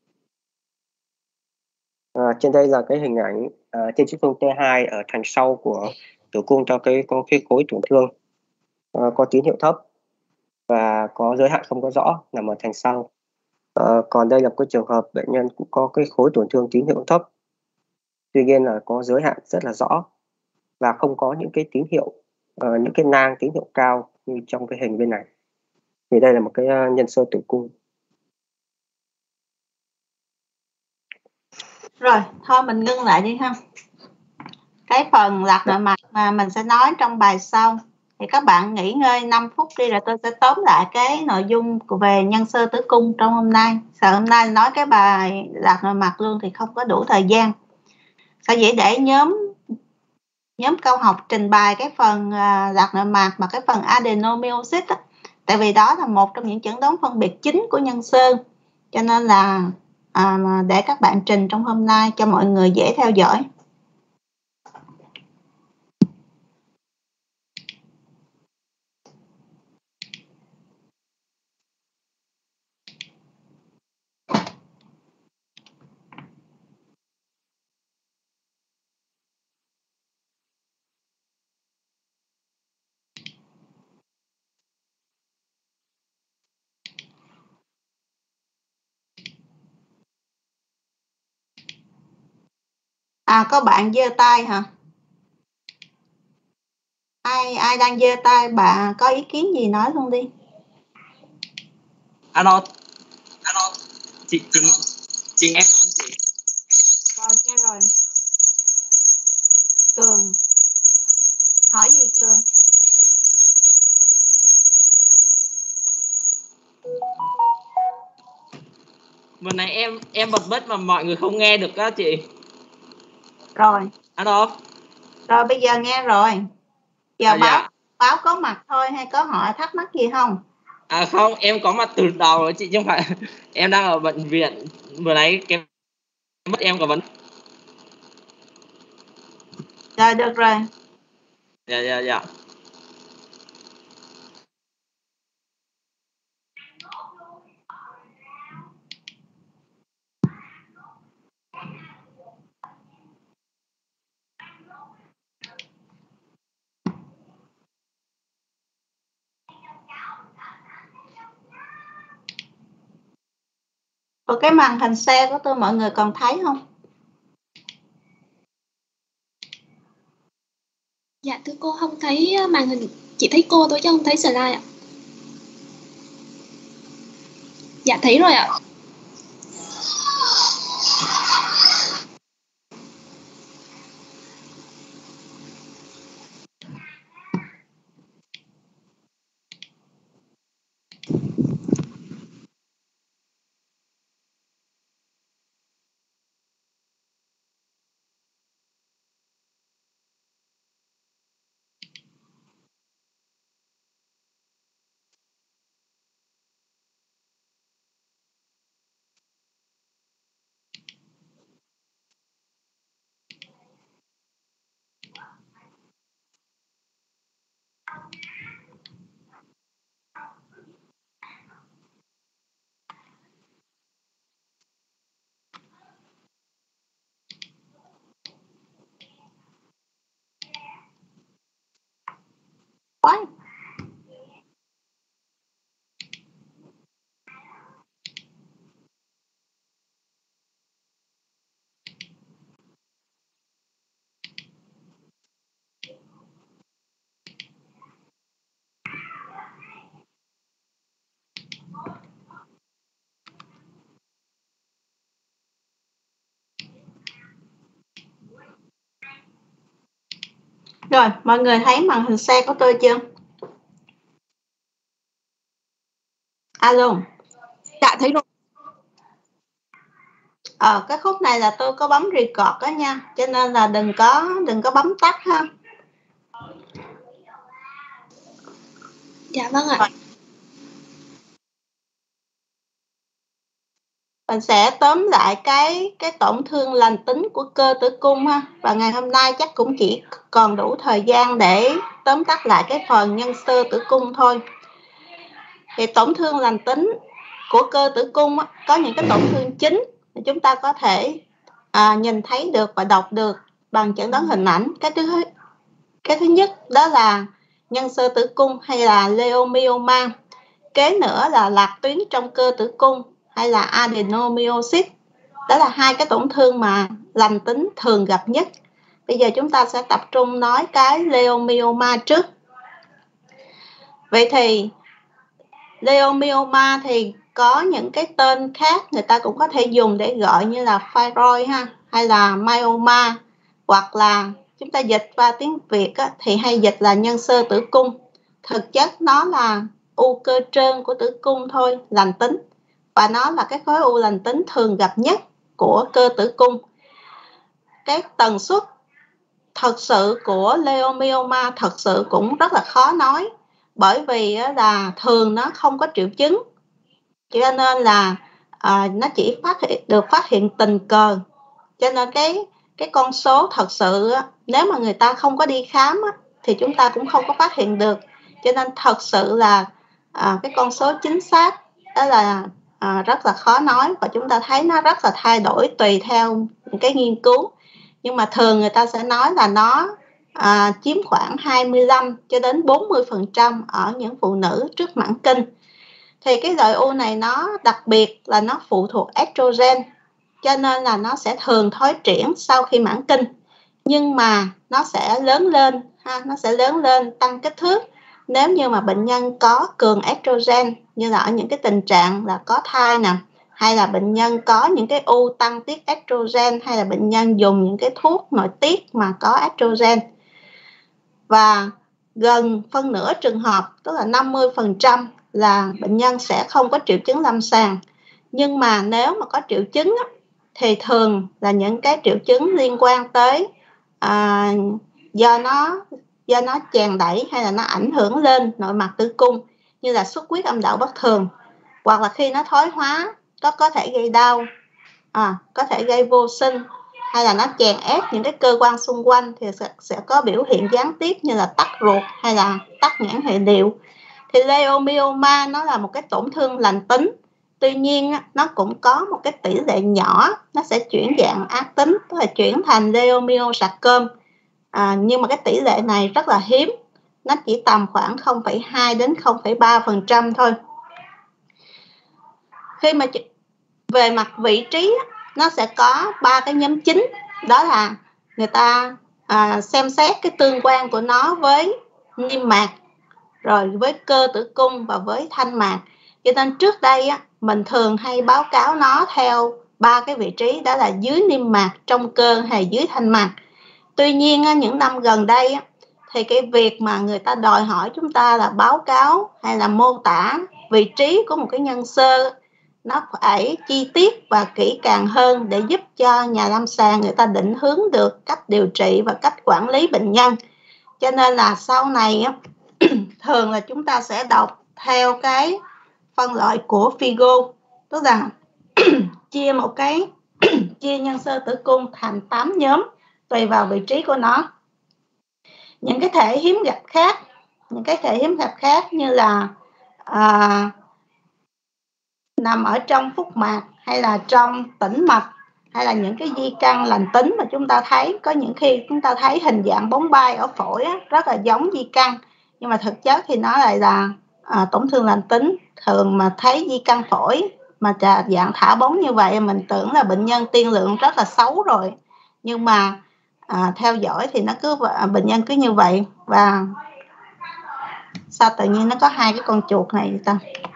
Trên đây là cái hình ảnh trên chiếc khung T2 ở thành sau của tử cung cho có cái khối tổn thương có tín hiệu thấp và có giới hạn không có rõ nằm ở thành sau. Còn đây là một cái trường hợp bệnh nhân cũng có cái khối tổn thương tín hiệu thấp, tuy nhiên là có giới hạn rất là rõ và không có những cái tín hiệu, những cái nang tín hiệu cao như trong cái hình bên này. Thì đây là một cái nhân xơ tử cung. Rồi, thôi mình ngưng lại đi ha. Cái phần lạc nội mạc mà mình sẽ nói trong bài sau. Thì các bạn nghỉ ngơi 5 phút đi rồi tôi sẽ tóm lại cái nội dung về nhân xơ tử cung trong hôm nay. Sợ hôm nay nói cái bài lạc nội mạc luôn thì không có đủ thời gian. Sở dĩ để nhóm câu học trình bày cái phần lạc nội mạc và cái phần adenomyosis á. Tại vì đó là một trong những chẩn đoán phân biệt chính của nhân xơ. Cho nên là để các bạn trình trong hôm nay cho mọi người dễ theo dõi. Có bạn giơ tay hả? Ai đang giơ tay, bạn có ý kiến gì nói luôn đi. Alo. Chị nghe không chị? Rồi, nghe rồi. Cường. Hỏi gì Cường? Vừa nãy em bật mic mà mọi người không nghe được đó chị. Rồi. Alo. Rồi bây giờ nghe rồi. Giờ dạ. báo có mặt thôi hay có hỏi thắc mắc gì không? Không, em có mặt từ đầu rồi chị, chứ không phải em đang ở bệnh viện. Vừa nãy cái mất em có vấn. Rồi được rồi. Dạ. Ở cái màn hình xe của tôi mọi người còn thấy không? Dạ thưa cô, không thấy màn hình, chỉ thấy cô thôi chứ không thấy slide ạ. Dạ thấy rồi ạ. Quá. Rồi, mọi người thấy màn hình xe của tôi chưa? Alo. Dạ thấy rồi. Cái khúc này là tôi có bấm record đó nha, cho nên là đừng có bấm tắt ha. Dạ vâng ạ. Mình sẽ tóm lại cái tổn thương lành tính của cơ tử cung ha. Và ngày hôm nay chắc cũng chỉ còn đủ thời gian để tóm tắt lại cái phần nhân xơ tử cung thôi. Thì tổn thương lành tính của cơ tử cung có những cái tổn thương chính mà chúng ta có thể nhìn thấy được và đọc được bằng chẩn đoán hình ảnh. Cái thứ nhất đó là nhân xơ tử cung hay là leiomyoma. Kế nữa là lạc tuyến trong cơ tử cung hay là adenomyosis. Đó là hai cái tổn thương mà lành tính thường gặp nhất. Bây giờ chúng ta sẽ tập trung nói cái leiomyoma trước. Vậy thì leiomyoma thì có những cái tên khác người ta cũng có thể dùng để gọi, như là fibroid ha, hay là myoma, hoặc là chúng ta dịch qua tiếng Việt thì hay dịch là nhân xơ tử cung. Thực chất nó là u cơ trơn của tử cung thôi, lành tính, và nó là cái khối u lành tính thường gặp nhất của cơ tử cung. Cái tần suất thật sự của leiomyoma thật sự cũng rất là khó nói, bởi vì là thường nó không có triệu chứng, cho nên là nó chỉ được phát hiện tình cờ, cho nên cái con số thật sự nếu mà người ta không có đi khám thì chúng ta cũng không có phát hiện được. Cho nên thật sự là cái con số chính xác đó là rất là khó nói, và chúng ta thấy nó rất là thay đổi tùy theo những cái nghiên cứu. Nhưng mà thường người ta sẽ nói là nó chiếm khoảng 25 cho đến 40% ở những phụ nữ trước mãn kinh. Thì cái loại u này nó đặc biệt là nó phụ thuộc estrogen, cho nên là nó sẽ thường thối triển sau khi mãn kinh, nhưng mà nó sẽ lớn lên nó sẽ lớn lên tăng kích thước nếu như mà bệnh nhân có cường estrogen, như là ở những cái tình trạng là có thai nè, hay là bệnh nhân có những cái u tăng tiết estrogen, hay là bệnh nhân dùng những cái thuốc nội tiết mà có estrogen. Và gần phân nửa trường hợp, tức là 50%, là bệnh nhân sẽ không có triệu chứng lâm sàng. Nhưng mà nếu mà có triệu chứng thì thường là những cái triệu chứng liên quan tới do nó chèn đẩy hay là nó ảnh hưởng lên nội mạc tử cung, như là xuất huyết âm đạo bất thường, hoặc là khi nó thoái hóa có thể gây đau, có thể gây vô sinh, hay là nó chèn ép những cái cơ quan xung quanh thì sẽ có biểu hiện gián tiếp như là tắc ruột hay là tắc nghẽn hệ điệu. Thì leiomyoma nó là một cái tổn thương lành tính, tuy nhiên nó cũng có một cái tỷ lệ nhỏ nó sẽ chuyển dạng ác tính, tức là chuyển thành leiomyosarcoma, nhưng mà cái tỷ lệ này rất là hiếm, nó chỉ tầm khoảng 0,2 đến 0,3% thôi. Khi mà về mặt vị trí nó sẽ có 3 cái nhóm chính, đó là người ta xem xét cái tương quan của nó với niêm mạc, rồi với cơ tử cung và với thanh mạc. Cho nên trước đây á, mình thường hay báo cáo nó theo 3 cái vị trí, đó là dưới niêm mạc, trong cơ hay dưới thanh mạc. Tuy nhiên á, những năm gần đây á, thì cái việc mà người ta đòi hỏi chúng ta là báo cáo hay là mô tả vị trí của một cái nhân xơ nó phải chi tiết và kỹ càng hơn để giúp cho nhà lâm sàng người ta định hướng được cách điều trị và cách quản lý bệnh nhân. Cho nên là sau này á, thường là chúng ta sẽ đọc theo cái phân loại của Figo, tức là chia chia nhân xơ tử cung thành 8 nhóm tùy vào vị trí của nó. Những cái thể hiếm gặp khác như là nằm ở trong phúc mạc hay là trong tĩnh mạch hay là những cái di căn lành tính mà chúng ta thấy, có những khi chúng ta thấy hình dạng bóng bay ở phổi á, rất là giống di căn, nhưng mà thực chất thì nó lại là tổn thương lành tính. Thường mà thấy di căn phổi mà dạng thả bóng như vậy mình tưởng là bệnh nhân tiên lượng rất là xấu rồi, nhưng mà theo dõi thì nó cứ bệnh nhân cứ như vậy. Và sao tự nhiên nó có 2 cái con chuột này vậy ta?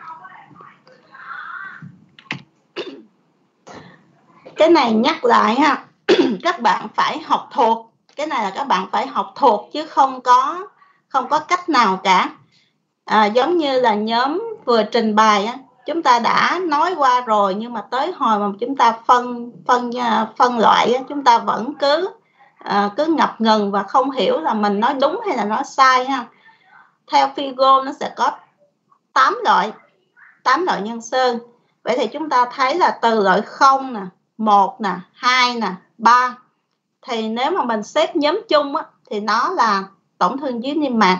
Cái này nhắc lại ha, các bạn phải học thuộc. Cái này là các bạn phải học thuộc chứ không có cách nào cả. Giống như là nhóm vừa trình bày á, chúng ta đã nói qua rồi, nhưng mà tới hồi mà chúng ta phân loại á, chúng ta vẫn cứ ngập ngừng và không hiểu là mình nói đúng hay là nói sai ha. Theo Figo nó sẽ có 8 loại nhân xơ. Vậy thì chúng ta thấy là từ loại 0 nè, 1 nè, 2 nè, 3. Thì nếu mà mình xếp nhóm chung á, thì nó là tổn thương dưới niêm mạc.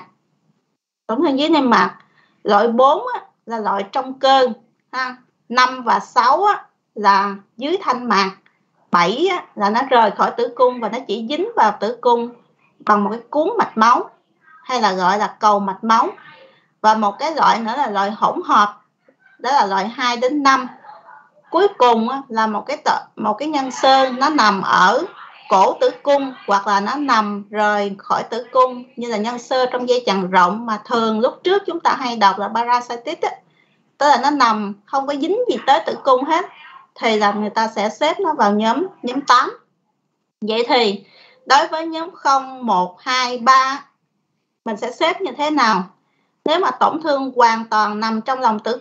Loại 4 á, là loại trong cơ ha. 5 và 6 á, là dưới thanh mạc. 7 á, là nó rời khỏi tử cung và nó chỉ dính vào tử cung bằng một cái cuốn mạch máu hay là gọi là cầu mạch máu. Và một cái loại nữa là loại hỗn hợp, đó là loại 2 đến 5. Cuối cùng á, là một cái nhân xơ nó nằm ở cổ tử cung hoặc là nó nằm rời khỏi tử cung, như là nhân xơ trong dây chằng rộng mà thường lúc trước chúng ta hay đọc là parasitic á, tức là nó nằm không có dính gì tới tử cung hết, thì là người ta sẽ xếp nó vào nhóm 8. Vậy thì đối với nhóm 0, 1, 2, 3 mình sẽ xếp như thế nào? Nếu mà tổn thương hoàn toàn nằm trong lòng tử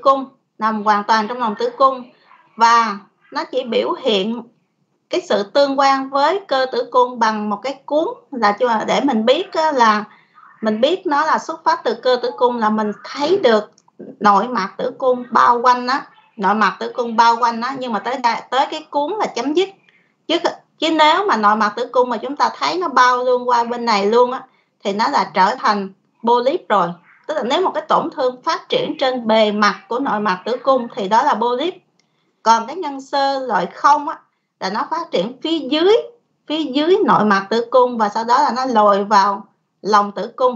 cung và nó chỉ biểu hiện cái sự tương quan với cơ tử cung bằng một cái cuốn, là để mình biết nó là xuất phát từ cơ tử cung, là mình thấy được nội mạc tử cung bao quanh á, nhưng mà tới cái cuốn là chấm dứt. Chứ nếu mà nội mạc tử cung mà chúng ta thấy nó bao luôn qua bên này luôn á, thì nó là trở thành polyp rồi. Tức là nếu một cái tổn thương phát triển trên bề mặt của nội mạc tử cung thì đó là polyp. Còn cái nhân xơ loại 0 á, là nó phát triển phía dưới nội mạc tử cung và sau đó là nó lồi vào lòng tử cung.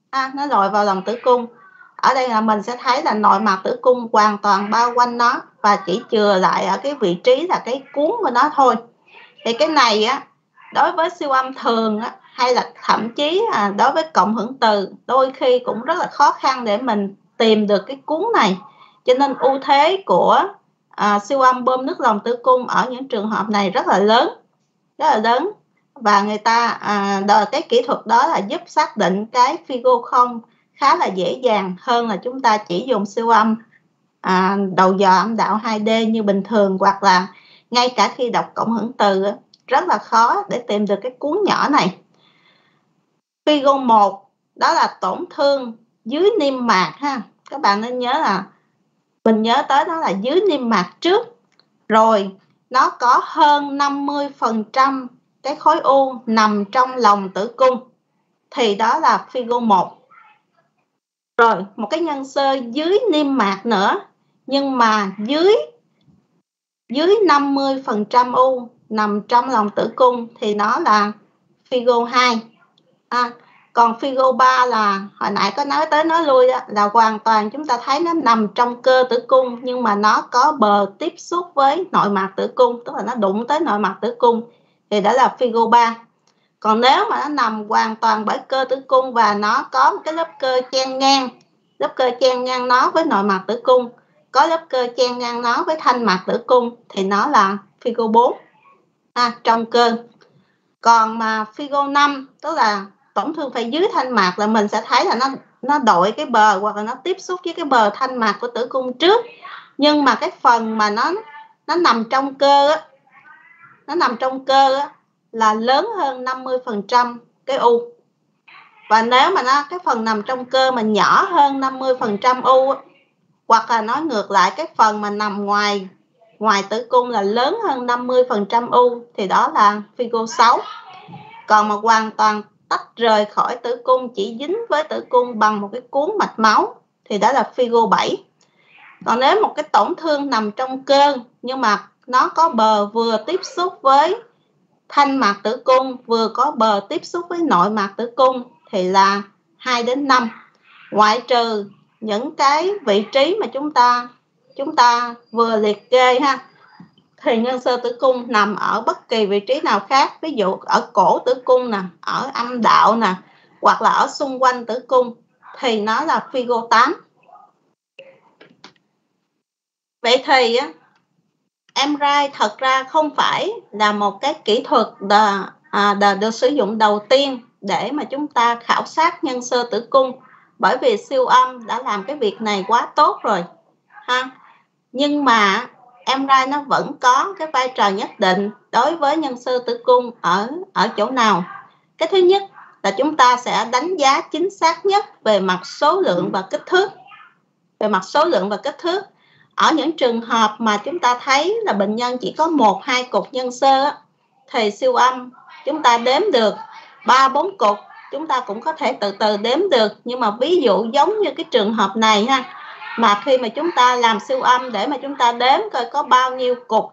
Ở đây là mình sẽ thấy là nội mạc tử cung hoàn toàn bao quanh nó và chỉ chừa lại ở cái vị trí là cái cuốn của nó thôi. Thì cái này á, đối với siêu âm thường á, hay là thậm chí đối với cộng hưởng từ, đôi khi cũng rất là khó khăn để mình tìm được cái cuốn này. Cho nên ưu thế của siêu âm bơm nước lòng tử cung ở những trường hợp này rất là lớn. Và người ta cái kỹ thuật đó là giúp xác định cái Figo 0 khá là dễ dàng hơn là chúng ta chỉ dùng siêu âm đầu dò âm đạo 2D như bình thường, hoặc là ngay cả khi đọc cộng hưởng từ rất là khó để tìm được cái cuốn nhỏ này. Figo 1 đó là tổn thương dưới niêm mạc ha. Các bạn nên nhớ là mình nhớ tới nó là dưới niêm mạc trước, rồi nó có hơn 50% cái khối u nằm trong lòng tử cung, thì đó là Figo 1. Rồi một cái nhân xơ dưới niêm mạc nữa, nhưng mà dưới 50% u nằm trong lòng tử cung thì nó là Figo 2. Còn Figo 3 là hồi nãy có nói tới nói lui đó, là hoàn toàn chúng ta thấy nó nằm trong cơ tử cung, nhưng mà nó có bờ tiếp xúc với nội mạc tử cung, tức là nó đụng tới nội mạc tử cung, thì đó là Figo 3. Còn nếu mà nó nằm hoàn toàn bởi cơ tử cung và nó có một cái lớp cơ chen ngang, lớp cơ chen ngang nó với nội mạc tử cung, có lớp cơ chen ngang nó với thanh mạc tử cung, thì nó là Figo 4 trong cơ. Còn mà Figo 5 tức là tổn thương phải dưới thanh mạc, là mình sẽ thấy là nó đội cái bờ hoặc là nó tiếp xúc với cái bờ thanh mạc của tử cung trước, nhưng mà cái phần mà nó nằm trong cơ á, nó nằm trong cơ á, là lớn hơn 50% cái u. Và nếu mà cái phần nằm trong cơ mà nhỏ hơn 50% u á, hoặc là nói ngược lại, cái phần mà nằm ngoài tử cung là lớn hơn 50% u, thì đó là Figo 6. Còn mà hoàn toàn tách rời khỏi tử cung, chỉ dính với tử cung bằng một cái cuống mạch máu, thì đó là Figo 7. Còn nếu một cái tổn thương nằm trong cơ nhưng mà nó có bờ vừa tiếp xúc với thanh mạc tử cung, vừa có bờ tiếp xúc với nội mạc tử cung, thì là 2 đến 5. Ngoại trừ những cái vị trí mà chúng ta vừa liệt kê ha, thì nhân sơ tử cung nằm ở bất kỳ vị trí nào khác, ví dụ ở cổ tử cung nè, ở âm đạo nè, hoặc là ở xung quanh tử cung, thì nó là Figo 8. Vậy thì MRI thật ra không phải là một cái kỹ thuật được sử dụng đầu tiên để mà chúng ta khảo sát nhân sơ tử cung, bởi vì siêu âm đã làm cái việc này quá tốt rồi ha. Nhưng mà MRI nó vẫn có cái vai trò nhất định đối với nhân sơ tử cung ở chỗ nào. Cái thứ nhất là chúng ta sẽ đánh giá chính xác nhất về mặt số lượng và kích thước. Về mặt số lượng và kích thước, ở những trường hợp mà chúng ta thấy là bệnh nhân chỉ có 1-2 cục nhân sơ, thì siêu âm chúng ta đếm được 3-4 cục, chúng ta cũng có thể từ từ đếm được. Nhưng mà ví dụ giống như cái trường hợp này ha, mà khi mà chúng ta làm siêu âm để mà chúng ta đếm coi có bao nhiêu cục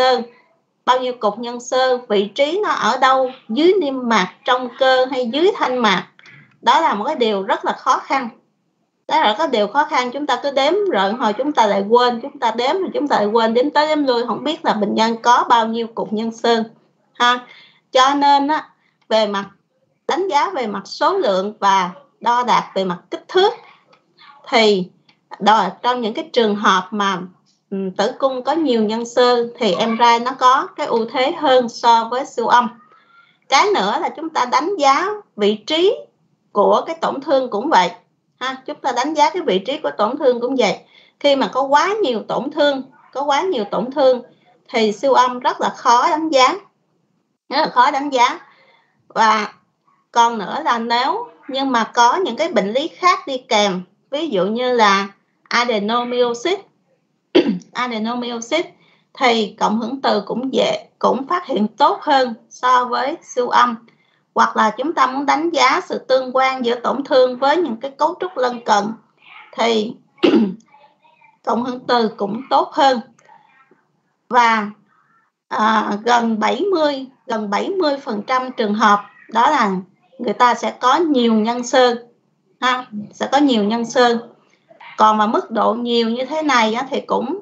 nhân sơ, vị trí nó ở đâu, dưới niêm mạc, trong cơ hay dưới thanh mạc, đó là một cái điều rất là khó khăn. Đó là có điều khó khăn, chúng ta cứ đếm rồi hồi chúng ta lại quên, chúng ta đếm rồi chúng ta lại quên, đếm tới đếm lui không biết là bệnh nhân có bao nhiêu cục nhân sơ ha. Cho nên về mặt đánh giá về mặt số lượng và đo đạc về mặt kích thước, thì trong những cái trường hợp mà tử cung có nhiều nhân sơ thì MRI nó có cái ưu thế hơn so với siêu âm. Cái nữa là chúng ta đánh giá vị trí của cái tổn thương cũng vậy ha. Chúng ta đánh giá cái vị trí của tổn thương cũng vậy. Khi mà có quá nhiều tổn thương thì siêu âm rất là khó đánh giá. Và còn nữa là nếu nhưng mà có những cái bệnh lý khác đi kèm, ví dụ như là adenomyosis thì cộng hưởng từ cũng phát hiện tốt hơn so với siêu âm. Hoặc là chúng ta muốn đánh giá sự tương quan giữa tổn thương với những cái cấu trúc lân cận thì cộng hưởng từ cũng tốt hơn. Và gần 70% trường hợp đó là người ta sẽ có nhiều nhân sơ ha, sẽ có nhiều nhân sơ. Còn mà mức độ nhiều như thế này thì cũng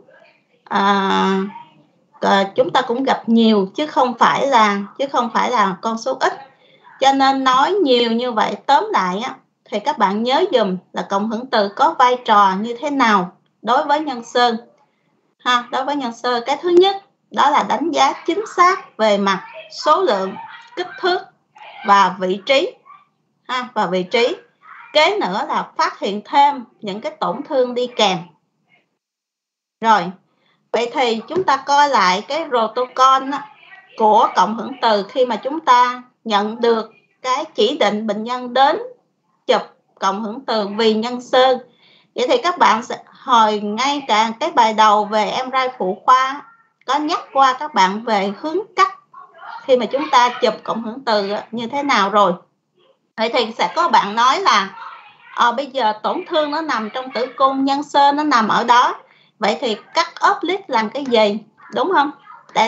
chúng ta cũng gặp nhiều chứ không phải là con số ít. Cho nên nói nhiều như vậy, tóm lại thì các bạn nhớ dùm là cộng hưởng từ có vai trò như thế nào đối với nhân sơ ha. Đối với nhân sơ, cái thứ nhất đó là đánh giá chính xác về mặt số lượng, kích thước và vị trí ha, và vị trí. Kế nữa là phát hiện thêm những cái tổn thương đi kèm. Rồi, vậy thì chúng ta coi lại cái protocol của cộng hưởng từ khi mà chúng ta nhận được cái chỉ định bệnh nhân đến chụp cộng hưởng từ vì nhân sơ. Vậy thì các bạn sẽ hồi ngay cả cái bài đầu về MRI phụ khoa có nhắc qua các bạn về hướng cắt khi mà chúng ta chụp cộng hưởng từ như thế nào rồi. Vậy thì sẽ có bạn nói là bây giờ tổn thương nó nằm trong tử cung, nhân sơ nó nằm ở đó, vậy thì cắt ốp lít làm cái gì, đúng không?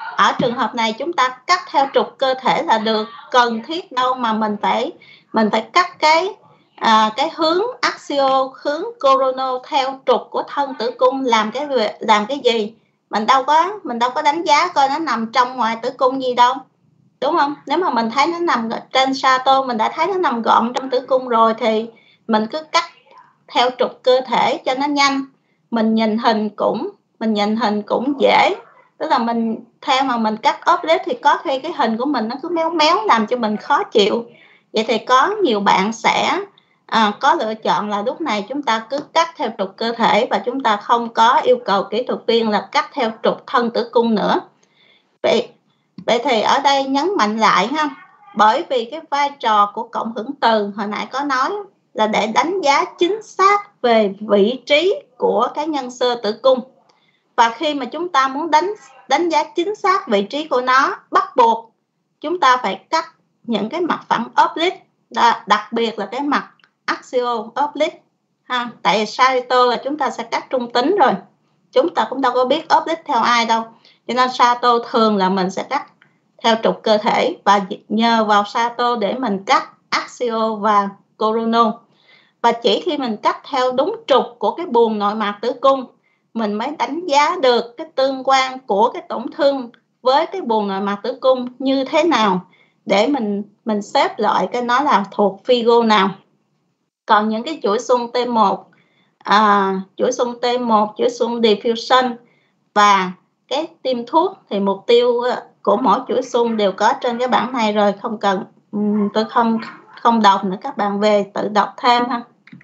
ở trường hợp này chúng ta cắt theo trục cơ thể là được, cần thiết đâu mà mình phải cắt cái hướng axio, hướng coronal theo trục của thân tử cung làm cái gì? Mình đâu có đánh giá coi nó nằm trong ngoài tử cung gì đâu, đúng không? Nếu mà mình thấy nó nằm trên sato, mình đã thấy nó nằm gọn trong tử cung rồi thì mình cứ cắt theo trục cơ thể cho nó nhanh. Mình nhìn hình cũng dễ, tức là mình theo mà mình cắt oblique thì có khi cái hình của mình nó cứ méo méo làm cho mình khó chịu. Vậy thì có nhiều bạn sẽ có lựa chọn là lúc này chúng ta cứ cắt theo trục cơ thể và chúng ta không có yêu cầu kỹ thuật viên là cắt theo trục thân tử cung nữa. Vậy thì ở đây nhấn mạnh lại ha, bởi vì cái vai trò của cộng hưởng từ hồi nãy có nói là để đánh giá chính xác về vị trí của cái nhân xơ tử cung. Và khi mà chúng ta muốn đánh giá chính xác vị trí của nó, bắt buộc chúng ta phải cắt những cái mặt phẳng oblique, đặc biệt là cái mặt axial oblique ha. Tại sagittal là chúng ta sẽ cắt trung tính rồi, chúng ta cũng đâu có biết oblique theo ai đâu, cho nên sagittal thường là mình sẽ cắt theo trục cơ thể và nhờ vào sagittal để mình cắt axial và coronal. Và chỉ khi mình cắt theo đúng trục của cái buồng nội mạc tử cung, mình mới đánh giá được cái tương quan của cái tổn thương với cái buồng nội mạc tử cung như thế nào để mình xếp loại cái nó là thuộc figo nào. Còn những cái chuỗi xung T1, chuỗi xung T1, chuỗi xung diffusion và cái tiêm thuốc thì mục tiêu của mỗi chuỗi xung đều có trên cái bảng này rồi, không cần tôi không đọc nữa, các bạn về tự đọc thêm ha.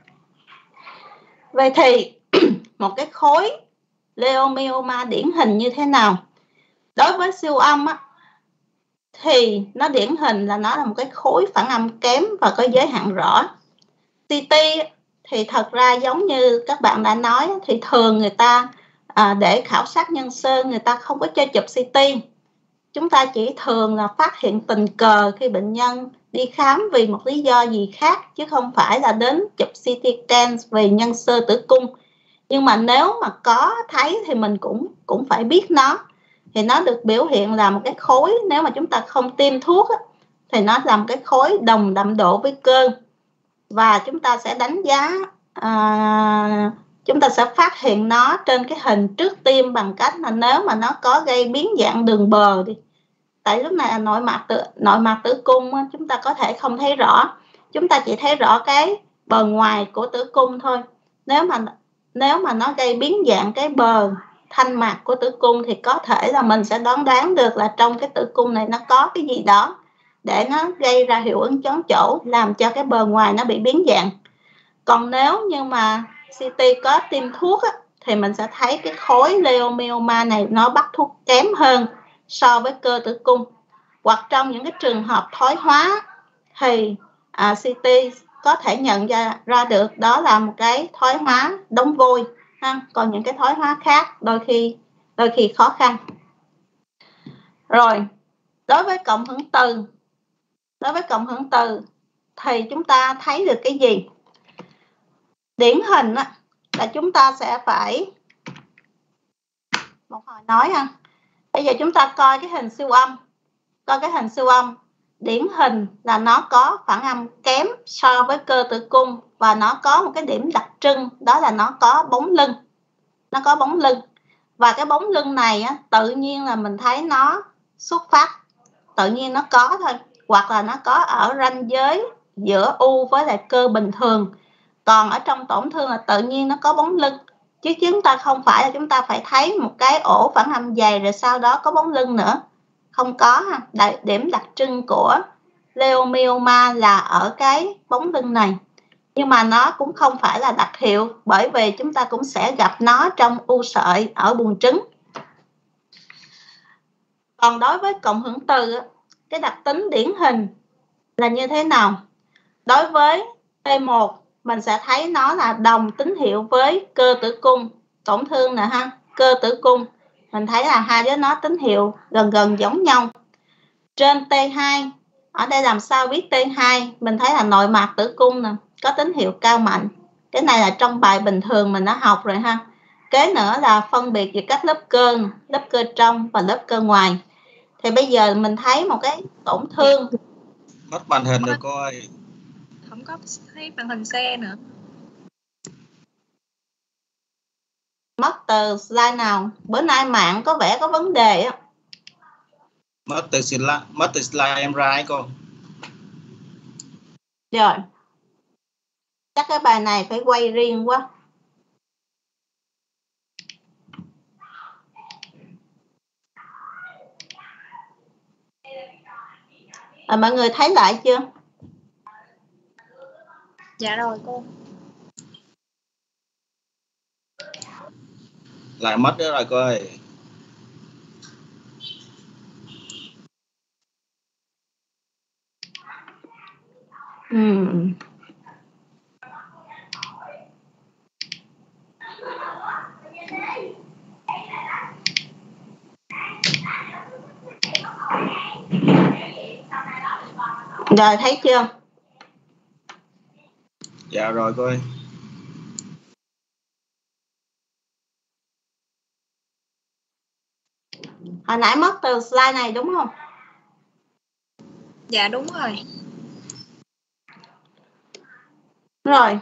Vậy thì một cái khối leiomyoma điển hình như thế nào? Đối với siêu âm á, thì nó điển hình là nó là một cái khối phản âm kém và có giới hạn rõ. CT thì thật ra giống như các bạn đã nói thì thường người ta để khảo sát nhân xơ người ta không có cho chụp CT. Chúng ta chỉ thường là phát hiện tình cờ khi bệnh nhân đi khám vì một lý do gì khác, chứ không phải là đến chụp CT scan về nhân xơ tử cung. Nhưng mà nếu mà có thấy thì mình cũng phải biết nó. Thì nó được biểu hiện là một cái khối, nếu mà chúng ta không tiêm thuốc á, thì nó là một cái khối đồng đậm độ với cơ. Và chúng ta sẽ đánh giá, chúng ta sẽ phát hiện nó trên cái hình trước tiêm bằng cách là nếu mà nó có gây biến dạng đường bờ đi. Tại lúc này nội mạc tử cung á, chúng ta có thể không thấy rõ, chúng ta chỉ thấy rõ cái bờ ngoài của tử cung thôi. Nếu mà nó gây biến dạng cái bờ thanh mạc của tử cung thì có thể là mình sẽ đoán được là trong cái tử cung này nó có cái gì đó để nó gây ra hiệu ứng chón chỗ, làm cho cái bờ ngoài nó bị biến dạng. Còn nếu như mà CT có tiêm thuốc á, thì mình sẽ thấy cái khối leiomyoma này nó bắt thuốc kém hơn so với cơ tử cung. Hoặc trong những cái trường hợp thoái hóa thì CT có thể nhận ra được đó là một cái thoái hóa đóng vôi ha. Còn những cái thoái hóa khác đôi khi khó khăn. Rồi, đối với cộng hưởng từ thì chúng ta thấy được cái gì? Điển hình là chúng ta sẽ phải một hồi nói ha. Bây giờ chúng ta coi cái hình siêu âm. Điển hình là nó có phản âm kém so với cơ tử cung và nó có một cái điểm đặc trưng, đó là nó có bóng lưng. Và cái bóng lưng này tự nhiên là mình thấy nó xuất phát, tự nhiên nó có thôi, hoặc là nó có ở ranh giới giữa u với lại cơ bình thường. Còn ở trong tổn thương là tự nhiên nó có bóng lưng, chứ chúng ta không phải là chúng ta phải thấy một cái ổ phản âm dày rồi sau đó có bóng lưng nữa. Không có ha. Điểm đặc trưng của leiomyoma là ở cái bóng lưng này. Nhưng mà nó cũng không phải là đặc hiệu, bởi vì chúng ta cũng sẽ gặp nó trong u sợi ở buồng trứng. Còn đối với cộng hưởng từ, cái đặc tính điển hình là như thế nào? Đối với T1 mình sẽ thấy nó là đồng tín hiệu với cơ tử cung, tổn thương nè ha, cơ tử cung. Mình thấy là hai đứa nó tín hiệu gần giống nhau. Trên T2, ở đây làm sao biết T2? Mình thấy là nội mạc tử cung nè, có tín hiệu cao mạnh. Cái này là trong bài bình thường mình đã học rồi ha. Kế nữa là phân biệt giữa các lớp cơ trong và lớp cơ ngoài. Thì bây giờ mình thấy một cái tổn thương. Mất màn hình rồi cô ơi. Không có thấy màn hình xe nữa. Mất từ slide nào? Bữa nay mạng có vẻ có vấn đề á. Mất từ slide em ra ấy cô. Rồi. Chắc cái bài này phải quay riêng quá. Mọi người thấy lại chưa? Dạ rồi cô. Lại mất nữa rồi cô ơi. Rồi thấy chưa? Dạ rồi cô ơi. Hồi nãy mất từ slide này đúng không? Dạ đúng rồi. Rồi.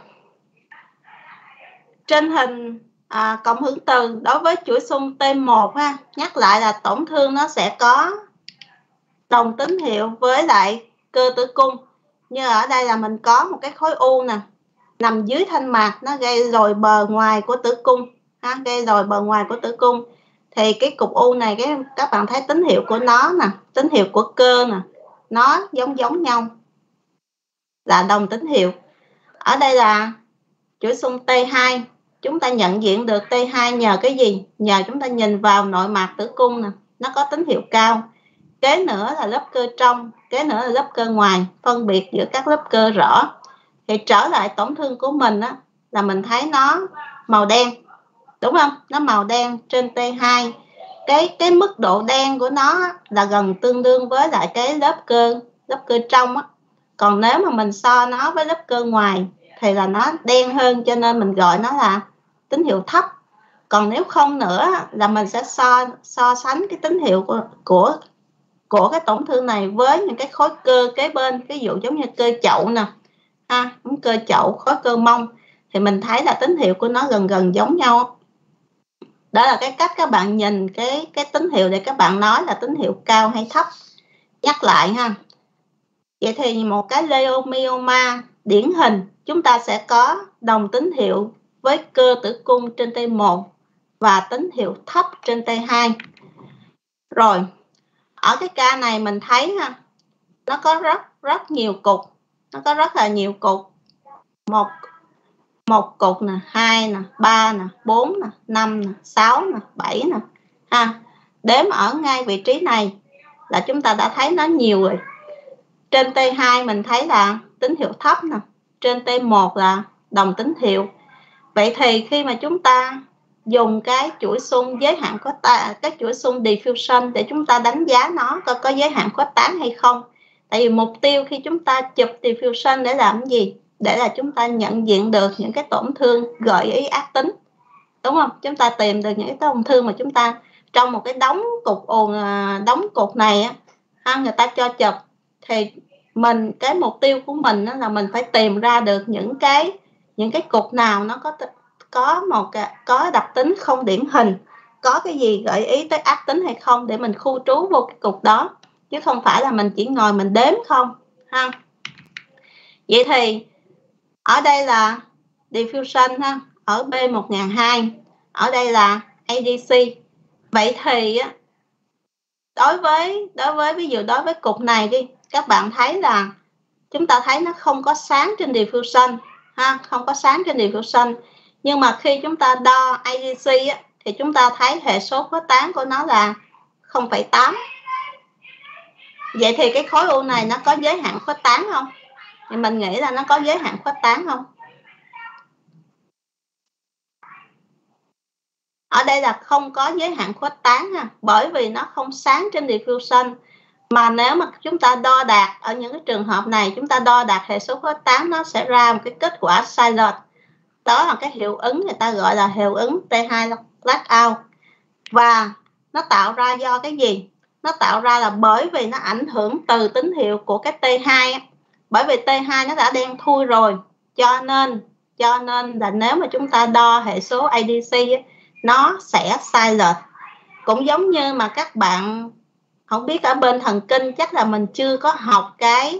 Trên hình cộng hưởng từ đối với chuỗi xung T1 ha, nhắc lại là tổn thương nó sẽ có đồng tín hiệu với lại cơ tử cung. Như ở đây là mình có một cái khối u nè, nằm dưới thanh mạc, nó gây rồi bờ ngoài của tử cung ha, gây rồi bờ ngoài của tử cung. Thì cái cục u này các bạn thấy tín hiệu của nó nè, tín hiệu của cơ nè, nó giống nhau, là đồng tín hiệu. Ở đây là chuỗi xung T2, chúng ta nhận diện được T2 nhờ cái gì? Nhờ chúng ta nhìn vào nội mạc tử cung nè, nó có tín hiệu cao. Kế nữa là lớp cơ trong, kế nữa là lớp cơ ngoài, phân biệt giữa các lớp cơ rõ. Thì trở lại tổn thương của mình á, là mình thấy nó màu đen, đúng không? Nó màu đen trên T2. Cái mức độ đen của nó là gần tương đương với lại cái lớp cơ trong á. Còn nếu mà mình so nó với lớp cơ ngoài thì là nó đen hơn, cho nên mình gọi nó là tín hiệu thấp. Còn nếu không nữa là mình sẽ so sánh cái tín hiệu của cái tổn thương này với những cái khối cơ kế bên, ví dụ giống như cơ chậu nè, cơ chậu, khối cơ mông, thì mình thấy là tín hiệu của nó gần giống nhau. Đó là cái cách các bạn nhìn cái tín hiệu để các bạn nói là tín hiệu cao hay thấp. Nhắc lại ha. Vậy thì một cái leiomyoma điển hình chúng ta sẽ có đồng tín hiệu với cơ tử cung trên T1 và tín hiệu thấp trên T2. Rồi, ở cái ca này mình thấy ha, nó có rất nhiều cục, nó có rất là nhiều cục. Một cục nè, 2 nè, 3 nè, 4 nè, 5 nè, 6 nè, 7 nè. Đếm ở ngay vị trí này là chúng ta đã thấy nó nhiều rồi. Trên T2 mình thấy là tín hiệu thấp nè, trên T1 là đồng tín hiệu. Vậy thì khi mà chúng ta dùng cái chuỗi xung giới hạn khuếch tán, cái chuỗi xung diffusion để chúng ta đánh giá nó có giới hạn khuếch tán hay không. Tại vì mục tiêu khi chúng ta chụp diffusion để làm gì? Để là chúng ta nhận diện được những cái tổn thương gợi ý ác tính, đúng không? Chúng ta tìm được những cái tổn thương mà chúng ta trong một cái đống cục này á, người ta cho chụp, thì cái mục tiêu của mình là mình phải tìm ra được những cái cục nào nó có đặc tính không điển hình, có cái gì gợi ý tới ác tính hay không, để mình khu trú vô cái cục đó, chứ không phải là mình chỉ ngồi mình đếm không ha. Vậy thì ở đây là diffusion ha, ở B1002, ở đây là ADC. Vậy thì đối với ví dụ đối với cục này đi, các bạn thấy là chúng ta thấy nó không có sáng trên diffusion ha, không có sáng trên diffusion. Nhưng mà khi chúng ta đo ADC thì chúng ta thấy hệ số khuếch tán của nó là 0,8. Vậy thì cái khối u này nó có giới hạn khuếch tán không? Thì mình nghĩ là nó có giới hạn khuếch tán không? Ở đây là không có giới hạn khuếch tán bởi vì nó không sáng trên diffusion. Mà nếu mà chúng ta đo đạt ở những cái trường hợp này, chúng ta đo đạt hệ số khuếch tán, nó sẽ ra một cái kết quả sai lệch. Đó là cái hiệu ứng người ta gọi là hiệu ứng T2 blackout. Và nó tạo ra do cái gì? nó tạo ra là bởi vì nó ảnh hưởng từ tín hiệu của cái T2 á. Bởi vì T2 nó đã đen thui rồi, cho nên là nếu mà chúng ta đo hệ số ADC á, nó sẽ sai lệch. Cũng giống như mà các bạn không biết ở bên thần kinh chắc là mình chưa có học cái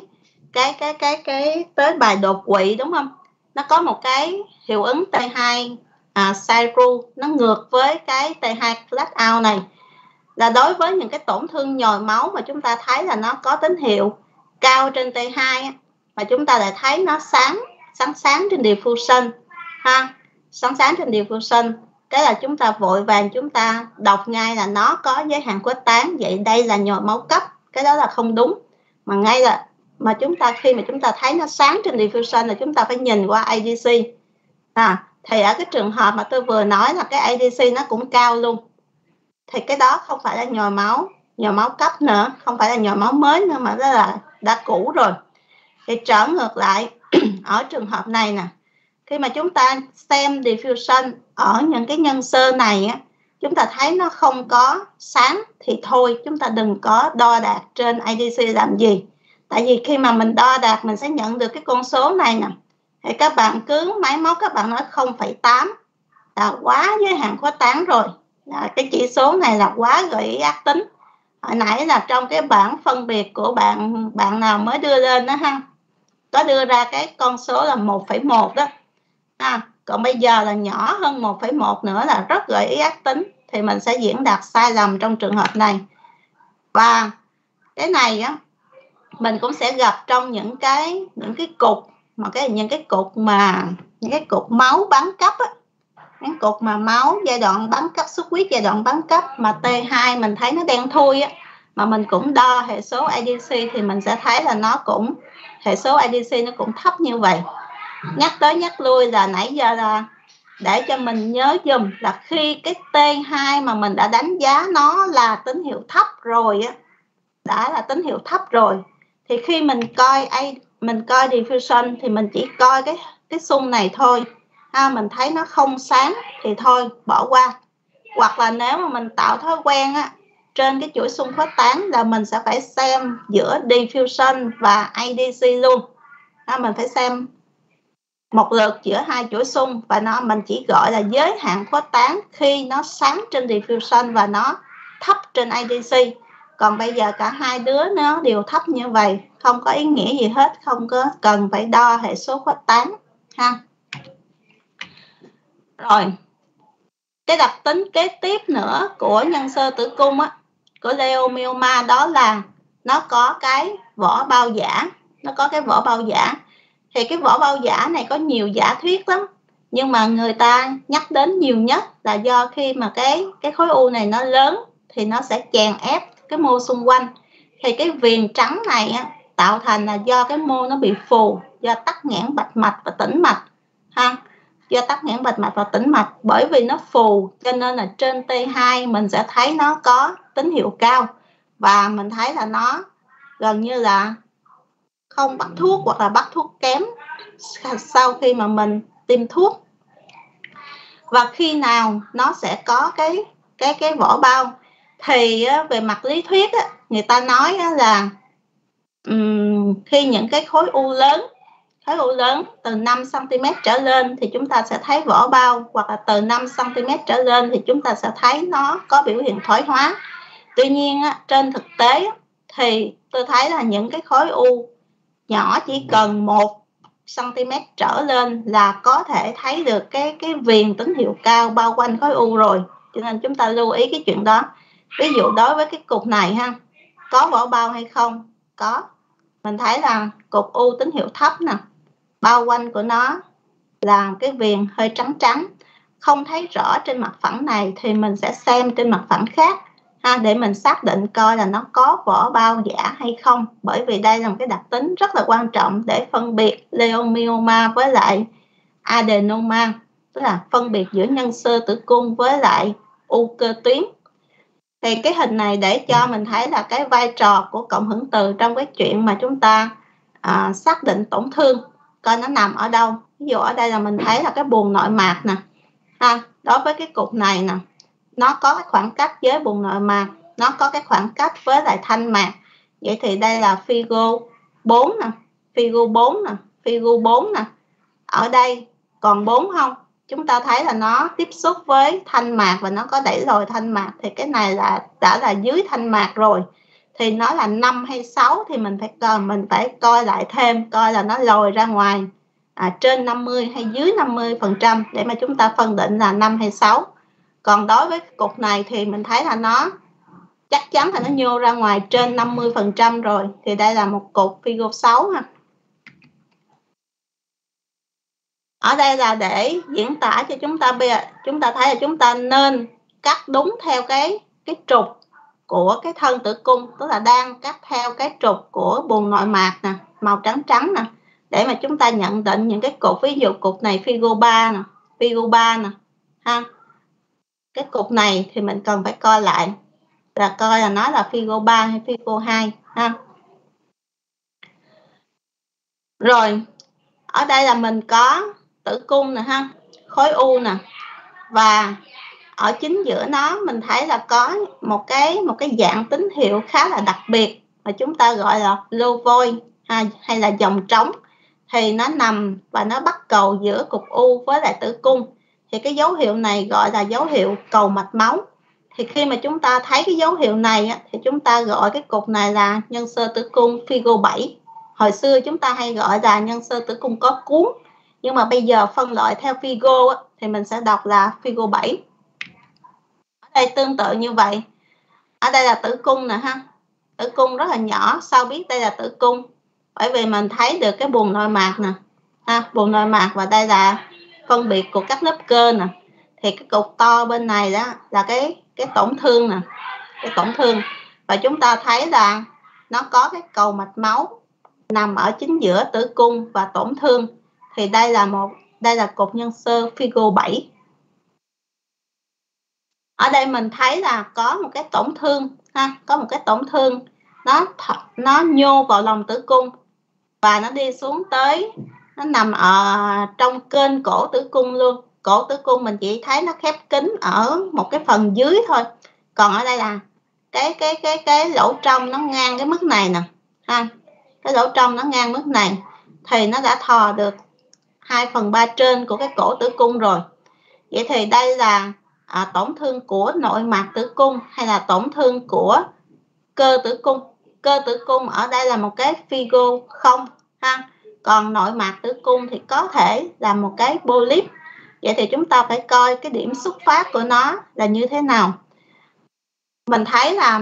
tới bài đột quỵ đúng không? Nó có một cái hiệu ứng T2 cycle, nó ngược với cái T2 flat out này. Là đối với những cái tổn thương nhồi máu mà chúng ta thấy là nó có tín hiệu cao trên T2 mà chúng ta lại thấy nó sáng trên diffusion ha, sáng trên diffusion, cái là chúng ta vội vàng chúng ta đọc ngay là nó có giới hạn khuếch tán, vậy đây là nhồi máu cấp, cái đó là không đúng. Mà ngay là mà chúng ta khi mà chúng ta thấy nó sáng trên diffusion là chúng ta phải nhìn qua ADC. Thì ở cái trường hợp mà tôi vừa nói là cái ADC nó cũng cao luôn, thì cái đó không phải là nhồi máu cấp nữa, không phải là nhồi máu mới nữa, mà đó là đã cũ rồi. Thì trở ngược lại ở trường hợp này nè, khi mà chúng ta xem diffusion ở những cái nhân xơ này á, chúng ta thấy nó không có sáng thì thôi, chúng ta đừng có đo đạc trên ADC làm gì. Tại vì khi mà mình đo đạc mình sẽ nhận được cái con số này nè, thì các bạn cứ máy móc các bạn nói 0,8 là quá giới hạn khuếch tán rồi. Cái chỉ số này là quá gợi ý ác tính. Hồi nãy là trong cái bảng phân biệt của bạn nào mới đưa lên đó ha, có đưa ra cái con số là 1,1 đó. Còn bây giờ là nhỏ hơn 1,1 nữa là rất gợi ý ác tính, thì mình sẽ diễn đạt sai lầm trong trường hợp này. Và cái này á mình cũng sẽ gặp trong những cái cục mà những cái cục máu bán cấp á, những cục mà máu giai đoạn bán cấp, xuất huyết giai đoạn bán cấp mà T2 mình thấy nó đen thui á, mà mình cũng đo hệ số ADC thì mình sẽ thấy là nó cũng hệ số ADC nó cũng thấp như vậy. Nhắc tới nhắc lui là nãy giờ là để cho mình nhớ dùm là khi cái T2 mà mình đã đánh giá nó là tín hiệu thấp rồi á, đã là tín hiệu thấp rồi, thì khi mình coi diffusion thì mình chỉ coi cái xung này thôi. Mình thấy nó không sáng thì thôi bỏ qua. Hoặc là nếu mà mình tạo thói quen á, trên cái chuỗi xung khuếch tán là mình sẽ phải xem giữa diffusion và ADC luôn. Mình phải xem một lượt giữa hai chuỗi xung, và mình chỉ gọi là giới hạn khuếch tán khi nó sáng trên diffusion và nó thấp trên ADC. Còn bây giờ cả hai đứa nó đều thấp như vậy, không có ý nghĩa gì hết, không có cần phải đo hệ số khuếch tán ha. Rồi, cái đặc tính kế tiếp nữa của nhân xơ tử cung á, của leiomyoma, đó là nó có cái vỏ bao giả. Thì cái vỏ bao giả này có nhiều giả thuyết lắm, nhưng mà người ta nhắc đến nhiều nhất là do khi mà cái khối u này nó lớn thì nó sẽ chèn ép cái mô xung quanh. Thì cái viền trắng này á, tạo thành là do cái mô nó bị phù, do tắc nghẽn bạch mạch và tĩnh mạch ha. Do tắc nghẽn bạch mạch và tĩnh mạch, bởi vì nó phù cho nên là trên T2 mình sẽ thấy nó có tín hiệu cao, và mình thấy là nó gần như là không bắt thuốc hoặc là bắt thuốc kém sau khi mà mình tiêm thuốc. Và khi nào nó sẽ có cái vỏ bao thì về mặt lý thuyết người ta nói là khi những cái khối u lớn từ 5 cm trở lên thì chúng ta sẽ thấy vỏ bao, hoặc là từ 5 cm trở lên thì chúng ta sẽ thấy nó có biểu hiện thoái hóa. Tuy nhiên trên thực tế thì tôi thấy là những cái khối u nhỏ chỉ cần 1 cm trở lên là có thể thấy được cái viền tín hiệu cao bao quanh khối u rồi. Cho nên chúng ta lưu ý cái chuyện đó. Ví dụ đối với cái cục này ha, có vỏ bao hay không? Có. Mình thấy là cục u tín hiệu thấp nè, bao quanh của nó là cái viền hơi trắng trắng, không thấy rõ trên mặt phẳng này thì mình sẽ xem trên mặt phẳng khác ha, để mình xác định coi là nó có vỏ bao giả hay không. Bởi vì đây là một cái đặc tính rất là quan trọng để phân biệt leiomyoma với lại adenoma, tức là phân biệt giữa nhân xơ tử cung với lại u cơ tuyến. Thì cái hình này để cho mình thấy là cái vai trò của cộng hưởng từ trong cái chuyện mà chúng ta xác định tổn thương, coi nó nằm ở đâu. Ví dụ ở đây là mình thấy là cái buồng nội mạc nè ha, đối với cái cục này nè, nó có cái khoảng cách với buồng nội mạc nó có cái khoảng cách với lại thanh mạc. Vậy thì đây là Figo 4 nè, Figo 4 nè, Figo 4 nè. Ở đây còn 4 không? Chúng ta thấy là nó tiếp xúc với thanh mạc và nó có đẩy lồi thanh mạc, thì cái này là đã là dưới thanh mạc rồi. Thì nó là 5 hay 6 thì mình phải coi lại thêm, coi là nó lồi ra ngoài trên 50 hay dưới 50% để mà chúng ta phân định là 5 hay 6. Còn đối với cục này thì mình thấy là nó chắc chắn là nó nhô ra ngoài trên 50% rồi. Thì đây là một cục Figo 6 ha. Ở đây là để diễn tả cho chúng ta, bây giờ chúng ta thấy là chúng ta nên cắt đúng theo cái trục của cái thân tử cung, tức là đang cắt theo cái trục của buồng nội mạc nè, màu trắng trắng nè, để mà chúng ta nhận định những cái cục, ví dụ cục này Figo 3 nè, Figo 3 nè ha. Cái cục này thì mình cần phải coi lại là coi là nó là Figo 3 hay Figo 2 ha. Rồi, ở đây là mình có tử cung nè ha, khối u nè, và ở chính giữa nó mình thấy là có một cái dạng tín hiệu khá là đặc biệt mà chúng ta gọi là lovoid hay là dòng trống. Thì nó nằm và nó bắt cầu giữa cục u với lại tử cung. Thì cái dấu hiệu này gọi là dấu hiệu cầu mạch máu. Thì khi mà chúng ta thấy cái dấu hiệu này thì chúng ta gọi cái cục này là nhân xơ tử cung Figo 7. Hồi xưa chúng ta hay gọi là nhân xơ tử cung có cuống, nhưng mà bây giờ phân loại theo Figo thì mình sẽ đọc là Figo 7. Ở đây tương tự như vậy. Ở đây là tử cung nè ha. Tử cung rất là nhỏ. Sao biết đây là tử cung? Bởi vì mình thấy được cái buồng nội mạc nè ha, buồng nội mạc, và đây là phân biệt của các lớp cơ nè. Thì cái cục to bên này đó là cái tổn thương nè, cái tổn thương. Và chúng ta thấy là nó có cái cầu mạch máu nằm ở chính giữa tử cung và tổn thương. Thì đây là cục nhân xơ Figo 7. Ở đây mình thấy là có một cái tổn thương ha, có một cái tổn thương nó nhô vào lòng tử cung và nó đi xuống tới, nó nằm ở trong kênh cổ tử cung luôn. Cổ tử cung mình chỉ thấy nó khép kín ở một cái phần dưới thôi. Còn ở đây là cái lỗ trong nó ngang cái mức này nè ha. Cái lỗ trong nó ngang mức này thì nó đã thò được 2/3 trên của cái cổ tử cung rồi. Vậy thì đây là tổn thương của nội mạc tử cung hay là tổn thương của cơ tử cung. Cơ tử cung ở đây là một cái Figo 0 ha. Còn nội mạc tử cung thì có thể là một cái polyp. Vậy thì chúng ta phải coi cái điểm xuất phát của nó là như thế nào. Mình thấy là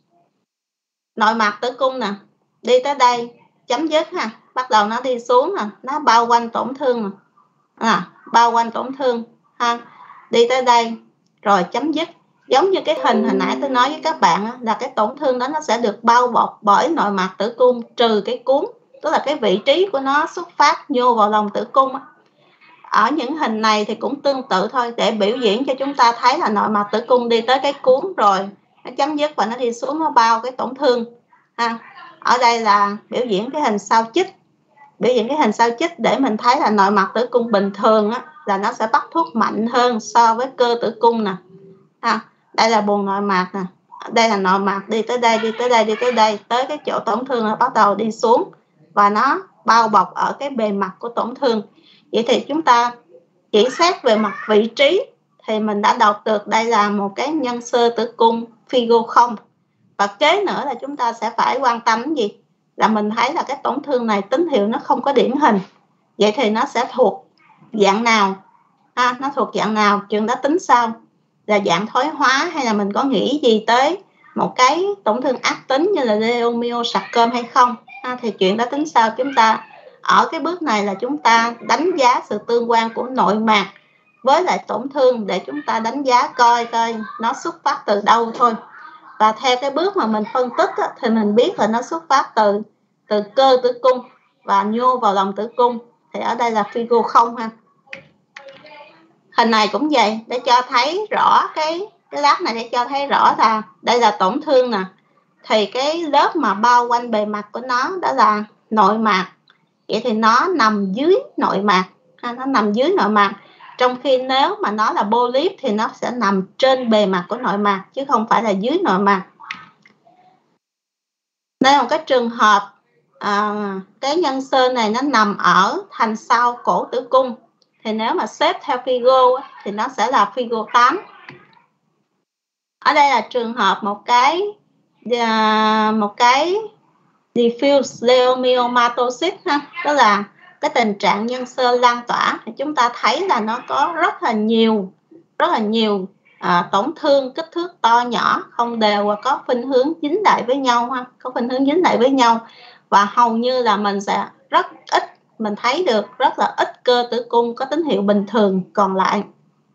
nội mạc tử cung nè, đi tới đây chấm dứt ha, bắt đầu nó đi xuống nè, nó bao quanh tổn thương nè, bao quanh tổn thương ha, đi tới đây rồi chấm dứt. Giống như cái hình hồi nãy tôi nói với các bạn là cái tổn thương đó nó sẽ được bao bọc bởi nội mạc tử cung trừ cái cuống, tức là cái vị trí của nó xuất phát nhô vào lòng tử cung. Ở những hình này thì cũng tương tự thôi, để biểu diễn cho chúng ta thấy là nội mạc tử cung đi tới cái cuống rồi nó chấm dứt và nó đi xuống, nó bao cái tổn thương ha. Ở đây là biểu diễn cái hình sao chích, biểu diễn cái hình sao chích để mình thấy là nội mạc tử cung bình thường là nó sẽ bắt thuốc mạnh hơn so với cơ tử cung nè ha. Đây là buồng nội mạc nè, đây là nội mạc đi tới đây, đi tới đây, đi tới đây, tới cái chỗ tổn thương là bắt đầu đi xuống và nó bao bọc ở cái bề mặt của tổn thương. Vậy thì chúng ta chỉ xét về mặt vị trí thì mình đã đọc được đây là một cái nhân xơ tử cung Figo 0. Và kế nữa là chúng ta sẽ phải quan tâm cái gì? Là mình thấy là cái tổn thương này tín hiệu nó không có điển hình. Vậy thì nó sẽ thuộc dạng nào? Nó thuộc dạng nào? Chuyện đó tính sau. Là dạng thoái hóa hay là mình có nghĩ gì tới một cái tổn thương ác tính như là leiomyosarcoma hay không? Thì chuyện đó tính sau. Chúng ta ở cái bước này là chúng ta đánh giá sự tương quan của nội mạc với lại tổn thương để chúng ta đánh giá coi nó xuất phát từ đâu thôi. Và theo cái bước mà mình phân tích thì mình biết là nó xuất phát từ cơ tử cung và nhô vào lòng tử cung. Thì ở đây là Figo 0 ha. Hình này cũng vậy, để cho thấy rõ cái lát này, để cho thấy rõ là đây là tổn thương nè. Thì cái lớp mà bao quanh bề mặt của nó đó là nội mạc. Vậy thì nó nằm dưới nội mạc ha, nó nằm dưới nội mạc. Trong khi nếu mà nó là polyp thì nó sẽ nằm trên bề mặt của nội mạc chứ không phải là dưới nội mạc. Đây là một cái trường hợp cái nhân xơ này nó nằm ở thành sau cổ tử cung, thì nếu mà xếp theo Figo thì nó sẽ là Figo 8. Ở đây là trường hợp một cái diffuse leiomyomatosis ha, tức là cái tình trạng nhân xơ lan tỏa. Thì chúng ta thấy là nó có rất là nhiều tổn thương kích thước to nhỏ không đều và có khuynh hướng dính lại với nhau ha, và hầu như là mình sẽ rất ít, mình thấy được rất là ít cơ tử cung có tín hiệu bình thường còn lại.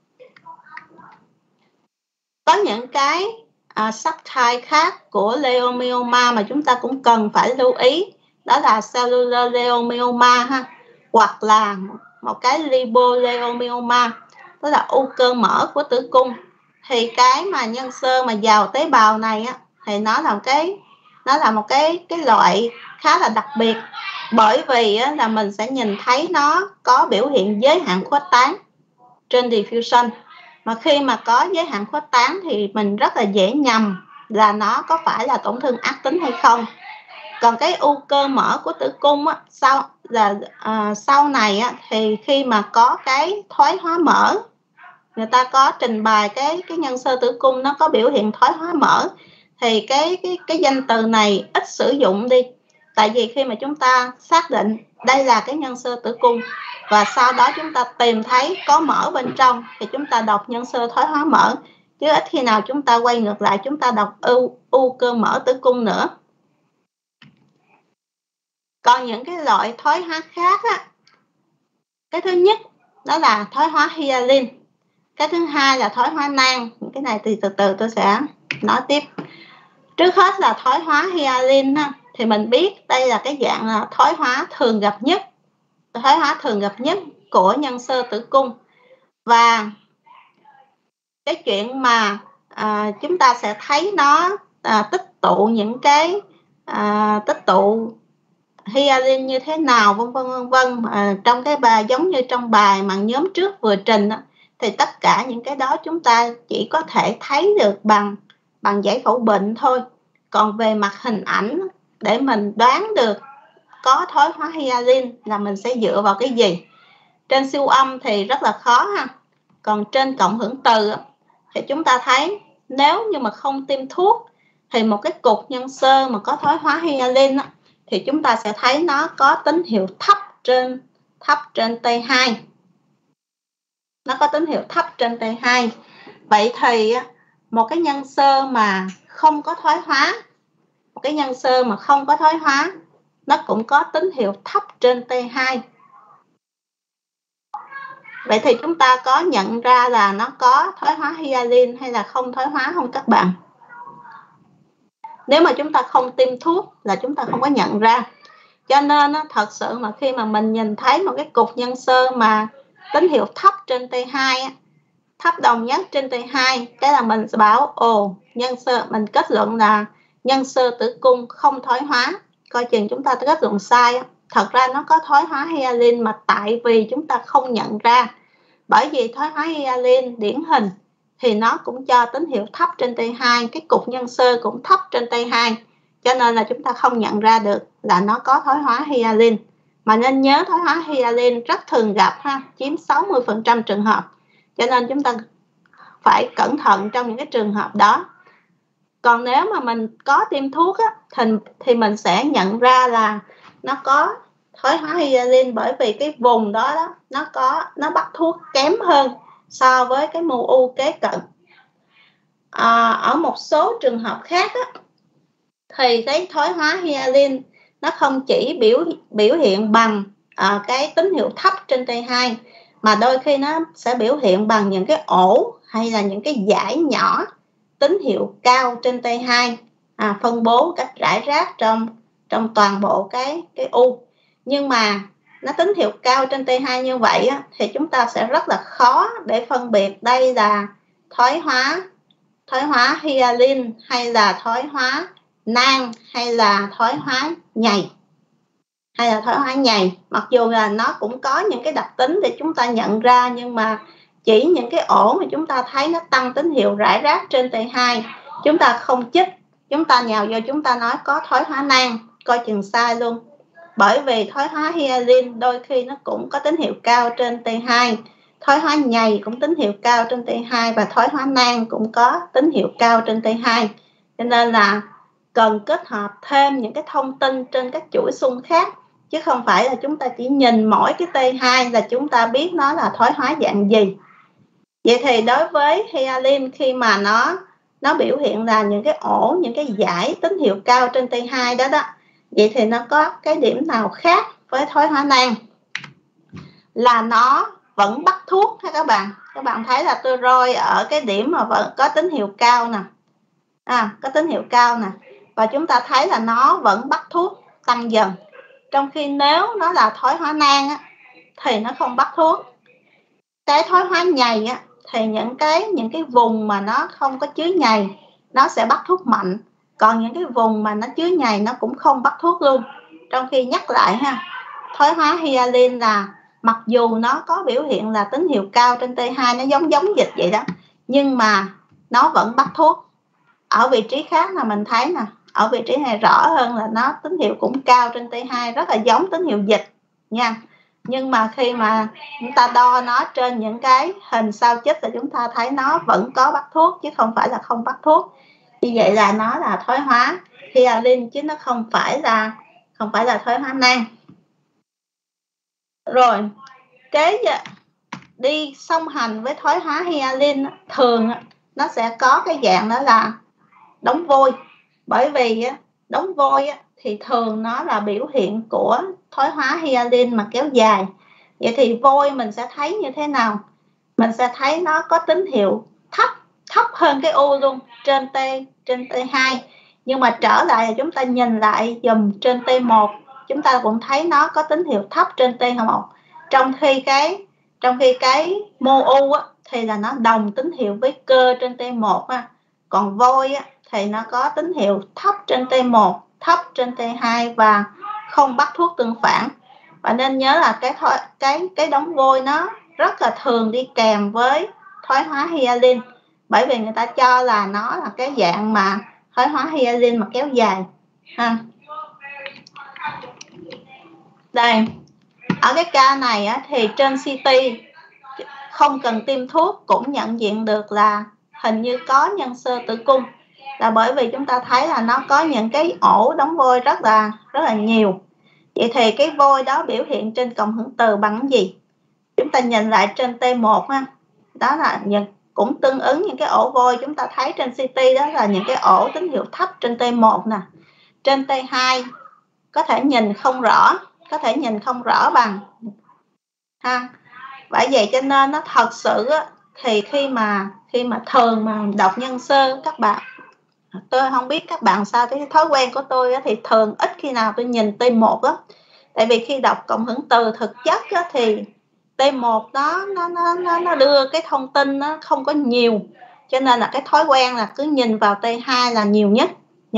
Có những cái subtype khác của leiomyoma mà chúng ta cũng cần phải lưu ý, đó là cellular leiomyoma ha, hoặc là một cái lipoleiomyoma, tức là u cơ mỡ của tử cung. Thì cái mà nhân xơ mà giàu tế bào này á, thì nó là một cái loại khá là đặc biệt, bởi vì á, là mình sẽ nhìn thấy nó có biểu hiện giới hạn khuếch tán trên diffusion. Mà khi mà có giới hạn khuếch tán thì mình rất là dễ nhầm là nó có phải là tổn thương ác tính hay không. Còn cái u cơ mỡ của tử cung á, sau này á, thì khi mà có cái thoái hóa mỡ, người ta có trình bày cái nhân xơ tử cung nó có biểu hiện thoái hóa mỡ, thì cái danh từ này ít sử dụng đi. Tại vì khi mà chúng ta xác định đây là cái nhân xơ tử cung và sau đó chúng ta tìm thấy có mỡ bên trong thì chúng ta đọc nhân xơ thoái hóa mỡ, chứ ít khi nào chúng ta quay ngược lại chúng ta đọc u cơ mỡ tử cung nữa. Còn những cái loại thoái hóa khác á, cái thứ nhất đó là thoái hóa hyalin, cái thứ hai là thoái hóa nang. Cái này thì từ từ tôi sẽ nói tiếp. Trước hết là thoái hóa hyalin ha, thì mình biết đây là cái dạng là thoái hóa thường gặp nhất của nhân xơ tử cung. Và cái chuyện mà chúng ta sẽ thấy nó tích tụ những cái tích tụ hyalin như thế nào vân vân trong cái bài, giống như trong bài mà nhóm trước vừa trình thì tất cả những cái đó chúng ta chỉ có thể thấy được bằng giải phẫu bệnh thôi. Còn về mặt hình ảnh để mình đoán được có thoái hóa hyalin là mình sẽ dựa vào cái gì? Trên siêu âm thì rất là khó ha. Còn trên cộng hưởng từ thì chúng ta thấy nếu như mà không tiêm thuốc thì một cái cục nhân xơ mà có thoái hóa hyalin thì chúng ta sẽ thấy nó có tín hiệu thấp trên T2. Nó có tín hiệu thấp trên T2. Vậy thì một cái nhân xơ mà không có thoái hóa, nó cũng có tín hiệu thấp trên T2. Vậy thì chúng ta có nhận ra là nó có thoái hóa hyalin hay là không thoái hóa không các bạn? Nếu mà chúng ta không tiêm thuốc là chúng ta không có nhận ra. Cho nên thật sự mà khi mà mình nhìn thấy một cái cục nhân xơ mà tín hiệu thấp trên T2, thấp đồng nhất trên T2, cái là mình sẽ bảo nhân xơ, mình kết luận là nhân xơ tử cung không thoái hóa. Coi chừng chúng ta kết luận sai. Thật ra nó có thoái hóa hyalin mà tại vì chúng ta không nhận ra. Bởi vì thoái hóa hyalin điển hình thì nó cũng cho tín hiệu thấp trên T2, cái cục nhân xơ cũng thấp trên T2, cho nên là chúng ta không nhận ra được là nó có thoái hóa hyalin. Mà nên nhớ thoái hóa hyalin rất thường gặp ha, chiếm 60% trường hợp, cho nên chúng ta phải cẩn thận trong những cái trường hợp đó. Còn nếu mà mình có tiêm thuốc thì mình sẽ nhận ra là nó có thoái hóa hyalin, bởi vì cái vùng đó nó bắt thuốc kém hơn so với cái mô u kế cận. Ở một số trường hợp khác thì cái thoái hóa hyalin nó không chỉ biểu hiện bằng cái tín hiệu thấp trên T2, mà đôi khi nó sẽ biểu hiện bằng những cái ổ hay là những cái dải nhỏ tín hiệu cao trên T2, phân bố cách rải rác trong toàn bộ cái u. Nhưng mà nó tín hiệu cao trên T2 như vậy thì chúng ta sẽ rất là khó để phân biệt đây là thoái hóa hyalin hay là thoái hóa nang hay là thoái hóa nhầy. Mặc dù là nó cũng có những cái đặc tính để chúng ta nhận ra, nhưng mà chỉ những cái ổ mà chúng ta thấy nó tăng tín hiệu rải rác trên T2, chúng ta không chích chúng ta nhào vô chúng ta nói có thoái hóa nang, coi chừng sai luôn. Bởi vì thoái hóa hyalin đôi khi nó cũng có tín hiệu cao trên T2, thoái hóa nhầy cũng tín hiệu cao trên T2 và thoái hóa nang cũng có tín hiệu cao trên T2. Cho nên là cần kết hợp thêm những cái thông tin trên các chuỗi xung khác, chứ không phải là chúng ta chỉ nhìn mỗi cái T2 là chúng ta biết nó là thoái hóa dạng gì. Vậy thì đối với hyalin, khi mà nó biểu hiện là những cái ổ, những cái dải tín hiệu cao trên T2 đó, vậy thì nó có cái điểm nào khác với thoái hóa nang là nó vẫn bắt thuốc ha các bạn. Các bạn thấy là tôi roi ở cái điểm mà vẫn có tín hiệu cao nè, có tín hiệu cao nè, và chúng ta thấy là nó vẫn bắt thuốc tăng dần. Trong khi nếu nó là thoái hóa nang á, thì nó không bắt thuốc. Cái thoái hóa nhầy á, thì những cái vùng mà nó không có chứa nhầy nó sẽ bắt thuốc mạnh, còn những cái vùng mà nó chứa nhầy nó cũng không bắt thuốc luôn. Trong khi nhắc lại ha, thoái hóa hyalin là mặc dù nó có biểu hiện là tín hiệu cao trên T2, nó giống dịch vậy đó, nhưng mà nó vẫn bắt thuốc. Ở vị trí khác là mình thấy nè, ở vị trí này rõ hơn là nó tín hiệu cũng cao trên T2, rất là giống tín hiệu dịch nha. Nhưng mà khi mà chúng ta đo nó trên những cái hình sao chích là chúng ta thấy nó vẫn có bắt thuốc chứ không phải là không bắt thuốc. Như vậy là nó là thoái hóa hyalin chứ nó không phải là thoái hóa nang. Rồi cái đi song hành với thoái hóa hyalin thường nó sẽ có cái dạng đó là đóng vôi. Bởi vì đóng vôi thì thường nó là biểu hiện của thoái hóa hyalin mà kéo dài. Vậy thì vôi mình sẽ thấy như thế nào? Mình sẽ thấy nó có tín hiệu thấp hơn cái U luôn trên T2. Nhưng mà trở lại chúng ta nhìn lại dùm trên T1, chúng ta cũng thấy nó có tín hiệu thấp trên T1. Trong khi cái mô U thì là nó đồng tín hiệu với cơ trên T1 còn vôi thì nó có tín hiệu thấp trên T1, thấp trên T2 và không bắt thuốc tương phản. Và nên nhớ là cái đóng vôi nó rất là thường đi kèm với thoái hóa hyalin, bởi vì người ta cho là nó là cái dạng mà thoái hóa hyalin mà kéo dài ha. Đây, ở cái ca này thì trên CT không cần tiêm thuốc cũng nhận diện được là hình như có nhân xơ tử cung, là bởi vì chúng ta thấy là nó có những cái ổ đóng vôi rất là nhiều. Vậy thì cái vôi đó biểu hiện trên cộng hưởng từ bằng cái gì? Chúng ta nhìn lại trên T1 ha, đó là cũng tương ứng những cái ổ vôi chúng ta thấy trên CT, đó là những cái ổ tín hiệu thấp trên T1 nè. Trên T2 có thể nhìn không rõ bằng ha. Bởi vậy cho nên nó thật sự thì khi mà thường mà đọc nhân sơ, các bạn, tôi không biết các bạn sao, cái thói quen của tôi thì thường ít khi nào tôi nhìn T1 đó. Tại vì khi đọc cộng hưởng từ thực chất thì T1 nó đưa cái thông tin nó không có nhiều, cho nên là cái thói quen là cứ nhìn vào T2 là nhiều nhất,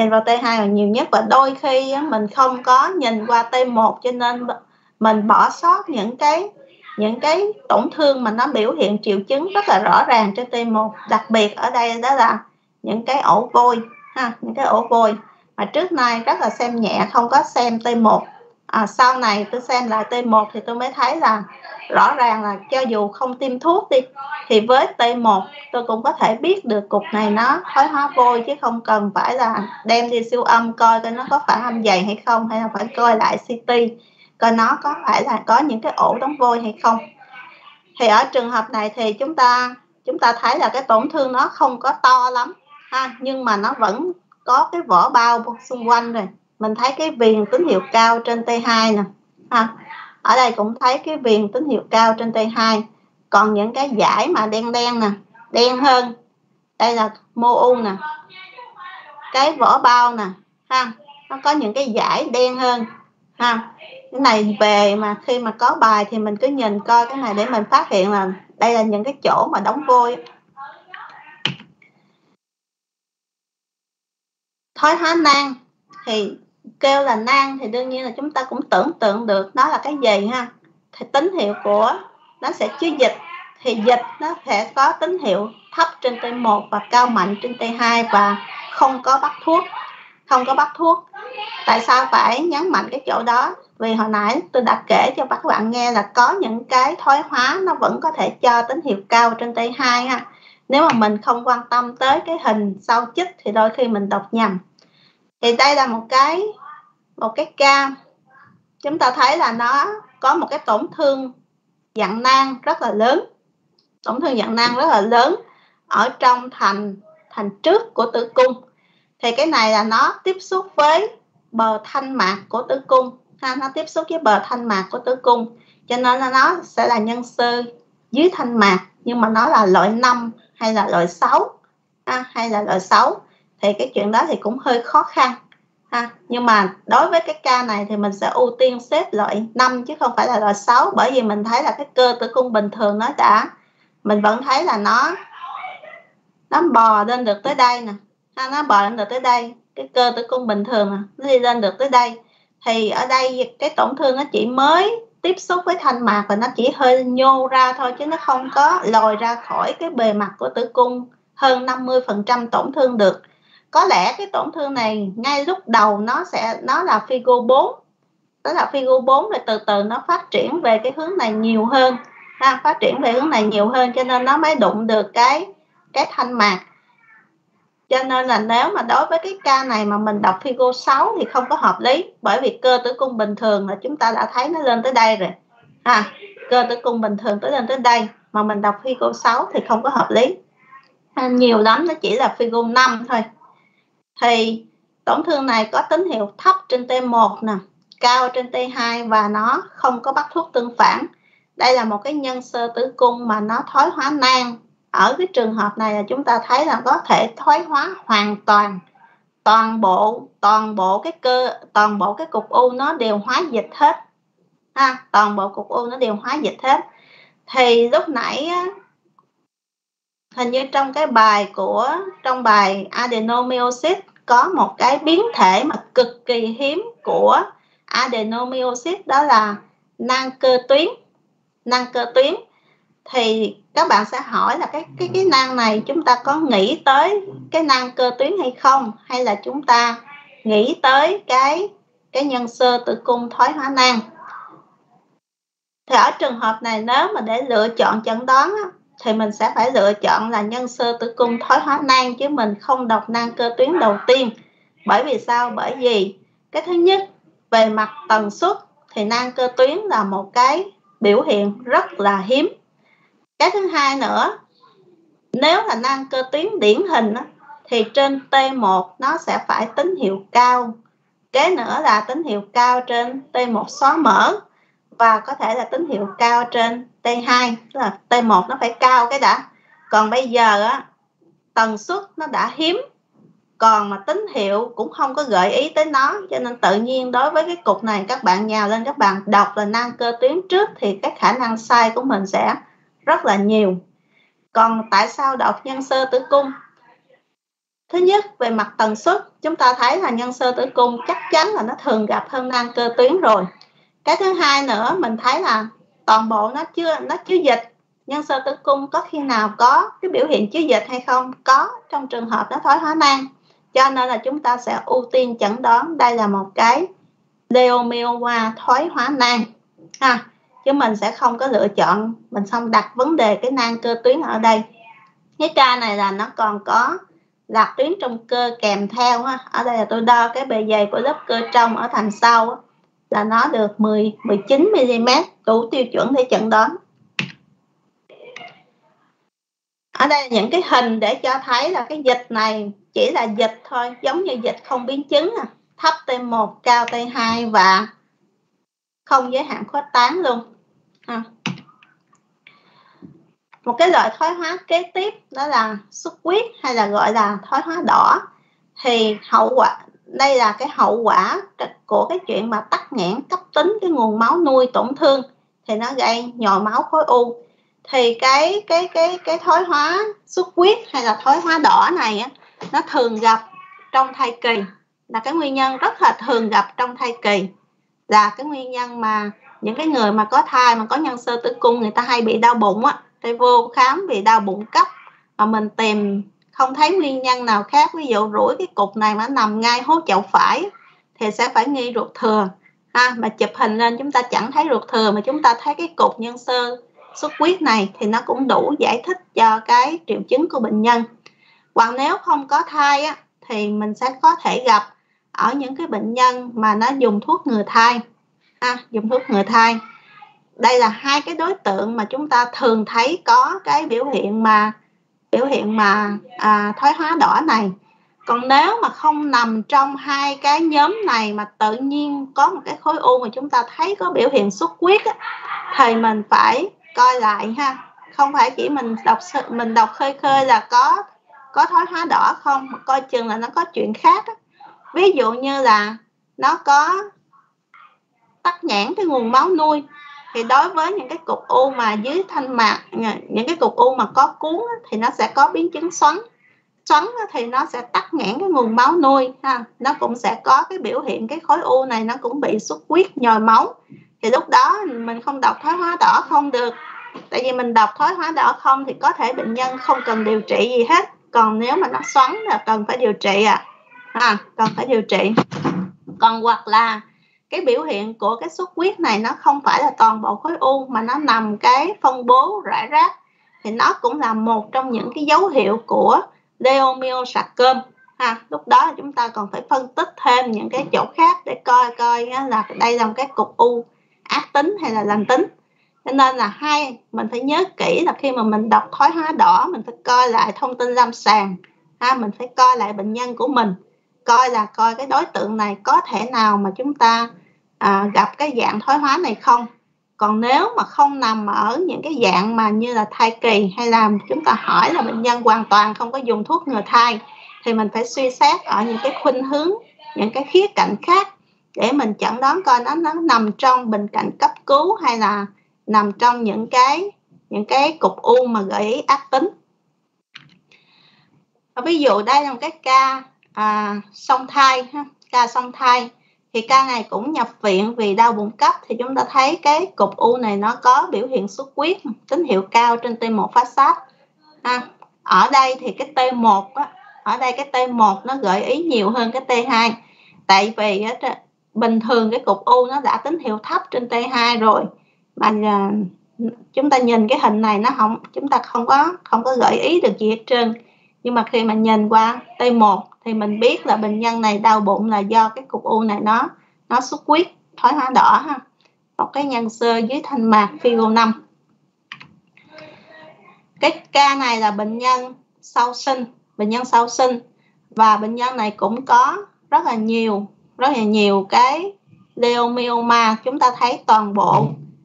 và đôi khi mình không có nhìn qua T1, cho nên mình bỏ sót những cái tổn thương mà nó biểu hiện triệu chứng rất là rõ ràng trên T1. Đặc biệt ở đây đó là những cái ổ vôi ha, những cái ổ vôi mà trước nay rất là xem nhẹ, không có xem T1. Sau này tôi xem lại T1 thì tôi mới thấy là rõ ràng là cho dù không tiêm thuốc đi thì với T1 tôi cũng có thể biết được cục này nó thoái hóa vôi, chứ không cần phải là đem đi siêu âm coi nó có phản âm dày hay không, hay là phải coi lại CT coi nó có phải là có những cái ổ đóng vôi hay không. Thì ở trường hợp này thì chúng ta thấy là cái tổn thương nó không có to lắm ha, nhưng mà nó vẫn có cái vỏ bao xung quanh rồi. Mình thấy cái viền tín hiệu cao trên T2 nè ha. Ở đây cũng thấy cái viền tín hiệu cao trên T2. Còn những cái dải mà đen nè, đen hơn, đây là mô U nè, cái vỏ bao nè ha, nó có những cái dải đen hơn ha. Cái này về mà khi mà có bài thì mình cứ nhìn coi cái này để mình phát hiện là đây là những cái chỗ mà đóng vôi. Thoái hóa nang thì kêu là nang thì đương nhiên là chúng ta cũng tưởng tượng được nó là cái gì ha. Thì tín hiệu của nó sẽ chứa dịch, thì dịch nó sẽ có tín hiệu thấp trên T1 và cao mạnh trên T2, và không có bắt thuốc. Tại sao phải nhấn mạnh cái chỗ đó? Vì hồi nãy tôi đã kể cho các bạn nghe là có những cái thoái hóa nó vẫn có thể cho tín hiệu cao trên T2 ha. Nếu mà mình không quan tâm tới cái hình sau chích thì đôi khi mình đọc nhầm. Thì đây là một cái ca chúng ta thấy là nó có một cái tổn thương dạng nang rất là lớn. Ở trong thành trước của tử cung. Thì cái này là nó tiếp xúc với bờ thanh mạc của tử cung ha, nó tiếp xúc với bờ thanh mạc của tử cung, cho nên là nó sẽ là nhân xơ dưới thanh mạc, nhưng mà nó là loại 5 hay là loại 6 thì cái chuyện đó thì cũng hơi khó khăn ha. Nhưng mà đối với cái ca này thì mình sẽ ưu tiên xếp loại 5 chứ không phải là loại 6, bởi vì mình thấy là cái cơ tử cung bình thường mình vẫn thấy là nó bò lên được tới đây nè, nó bò lên được tới đây, cái cơ tử cung bình thường nè, nó đi lên được tới đây. Thì ở đây cái tổn thương nó chỉ mới tiếp xúc với thanh mạc và nó chỉ hơi nhô ra thôi, chứ nó không có lòi ra khỏi cái bề mặt của tử cung hơn 50% tổn thương được. Có lẽ cái tổn thương này ngay lúc đầu nó là Figo 4, đó là Figo 4, rồi từ từ nó phát triển về cái hướng này nhiều hơn, cho nên nó mới đụng được cái thanh mạc. Cho nên là nếu mà đối với cái ca này mà mình đọc Figo 6 thì không có hợp lý, bởi vì cơ tử cung bình thường là chúng ta đã thấy nó lên tới đây rồi cơ tử cung bình thường lên tới đây, mà mình đọc Figo 6 thì không có hợp lý. Nhiều lắm nó chỉ là Figo 5 thôi. Thì tổn thương này có tín hiệu thấp trên T1 nè, cao trên T2 và nó không có bắt thuốc tương phản. Đây là một cái nhân xơ tử cung mà nó thoái hóa nang. Ở cái trường hợp này là chúng ta thấy là có thể thoái hóa hoàn toàn bộ cái cục u nó đều hóa dịch hết toàn bộ cục u nó đều hóa dịch hết. Thì lúc nãy hình như trong bài adenomyosis có một cái biến thể mà cực kỳ hiếm của adenomyosis, đó là nang cơ tuyến. Thì các bạn sẽ hỏi là cái nang này chúng ta có nghĩ tới cái nang cơ tuyến hay không, hay là chúng ta nghĩ tới cái nhân xơ tử cung thoái hóa nang. Thì ở trường hợp này nếu mà để lựa chọn chẩn đoán thì mình sẽ phải lựa chọn là nhân xơ tử cung thoái hóa nang, chứ mình không đọc nang cơ tuyến đầu tiên. Bởi vì sao? Bởi vì cái thứ nhất, về mặt tần suất thì nang cơ tuyến là một cái biểu hiện rất là hiếm. Cái thứ hai nữa, nếu là nang cơ tuyến điển hình thì trên T1 nó sẽ phải tín hiệu cao. Kế nữa là tín hiệu cao trên T1 xóa mỡ, và có thể là tín hiệu cao trên T2, tức là T1 nó phải cao cái đã. Còn bây giờ tần suất nó đã hiếm, còn mà tín hiệu cũng không có gợi ý tới nó, cho nên tự nhiên đối với cái cục này các bạn nhào lên các bạn đọc là nang cơ tuyến trước thì cái khả năng sai của mình sẽ rất là nhiều. Còn tại sao đọc nhân xơ tử cung? Thứ nhất, về mặt tần suất chúng ta thấy là nhân xơ tử cung chắc chắn là nó thường gặp hơn nang cơ tuyến rồi. Cái thứ hai nữa, mình thấy là toàn bộ nó chưa dịch. Nhân xơ tử cung có khi nào có cái biểu hiện chứa dịch hay không? Có, trong trường hợp nó thoái hóa nang. Cho nên là chúng ta sẽ ưu tiên chẩn đoán đây là một cái leiomyoma thoái hóa nang chứ mình sẽ không có lựa chọn, mình không đặt vấn đề cái nang cơ tuyến ở đây. Cái ca này là nó còn có lạc tuyến trong cơ kèm theo Ở đây là tôi đo cái bề dày của lớp cơ trong ở thành sau là nó được 19 mm, đủ tiêu chuẩn để chẩn đoán. Ở đây là những cái hình để cho thấy là cái dịch này chỉ là dịch thôi, giống như dịch không biến chứng thấp T1, cao T2 và không giới hạn khuếch tán luôn. Một cái loại thoái hóa kế tiếp đó là xuất huyết hay là gọi là thoái hóa đỏ. Thì đây là cái hậu quả của cái chuyện mà tắc nghẽn cấp tính cái nguồn máu nuôi tổn thương, thì nó gây nhồi máu khối u. Thì cái thoái hóa xuất huyết hay là thoái hóa đỏ này nó thường gặp trong thai kỳ, là cái nguyên nhân rất là thường gặp trong thai kỳ, là cái nguyên nhân mà những cái người mà có thai mà có nhân xơ tử cung người ta hay bị đau bụng đi vô khám bị đau bụng cấp mà mình tìm không thấy nguyên nhân nào khác, ví dụ rủi cái cục này mà nằm ngay hố chậu phải thì sẽ phải nghi ruột thừa ha. Mà chụp hình lên chúng ta chẳng thấy ruột thừa mà chúng ta thấy cái cục nhân xơ xuất huyết này thì nó cũng đủ giải thích cho cái triệu chứng của bệnh nhân. Hoặc nếu không có thai á, thì mình sẽ có thể gặp ở những cái bệnh nhân mà nó dùng thuốc ngừa thai dùng thuốc ngừa thai. Đây là hai cái đối tượng mà chúng ta thường thấy có cái biểu hiện mà thoái hóa đỏ này. Còn nếu mà không nằm trong hai cái nhóm này mà tự nhiên có một cái khối u mà chúng ta thấy có biểu hiện xuất huyết á, thì mình phải coi lại ha. Không phải chỉ mình đọc khơi là có thoái hóa đỏ không, mà coi chừng là nó có chuyện khác á. Ví dụ như là nó có tắc nghẽn cái nguồn máu nuôi, thì đối với những cái cục u mà dưới thanh mạc, những cái cục u mà có cuốn á, thì nó sẽ có biến chứng xoắn thì nó sẽ tắc nghẽn cái nguồn máu nuôi ha. Nó cũng sẽ có cái biểu hiện cái khối u này nó cũng bị xuất huyết nhồi máu. Thì lúc đó mình không đọc thoái hóa đỏ không được, tại vì mình đọc thoái hóa đỏ không thì có thể bệnh nhân không cần điều trị gì hết. Còn nếu mà nó xoắn là cần phải điều trị cần phải điều trị. Còn hoặc là cái biểu hiện của cái xuất huyết này nó không phải là toàn bộ khối u mà nó nằm cái phân bố rải rác, thì nó cũng là một trong những cái dấu hiệu của leiomyosarcoma ha. Lúc đó chúng ta còn phải phân tích thêm những cái chỗ khác để coi là đây là một cái cục u ác tính hay là lành tính. Cho nên là mình phải nhớ kỹ là khi mà mình đọc thoái hóa đỏ mình phải coi lại thông tin lâm sàng mình phải coi lại bệnh nhân của mình, coi cái đối tượng này có thể nào mà chúng ta gặp cái dạng thoái hóa này không. Còn nếu mà không nằm ở những cái dạng mà như là thai kỳ, hay là chúng ta hỏi là bệnh nhân hoàn toàn không có dùng thuốc ngừa thai, thì mình phải suy xét ở những cái khuynh hướng, những cái khía cạnh khác để mình chẩn đoán coi nó nằm trong bệnh cảnh cấp cứu hay là nằm trong những cái cục u mà gợi ý ác tính. Ví dụ đây là một cái ca song thai ca song thai, thì ca này cũng nhập viện vì đau bụng cấp. Thì chúng ta thấy cái cục u này nó có biểu hiện xuất huyết, tín hiệu cao trên T1 phát sát. Ở đây thì cái T1 ở đây cái T1 nó gợi ý nhiều hơn cái T2, tại vì bình thường cái cục u nó đã tín hiệu thấp trên T2 rồi, mà chúng ta nhìn cái hình này chúng ta không có gợi ý được gì hết trơn. Nhưng mà khi mà nhìn qua T1 thì mình biết là bệnh nhân này đau bụng là do cái cục u này nó xuất huyết, thoái hóa đỏ ha. Một cái nhân xơ dưới thanh mạc Figo 5. Cái ca này là bệnh nhân sau sinh, và bệnh nhân này cũng có rất là nhiều cái leiomyoma. Chúng ta thấy toàn bộ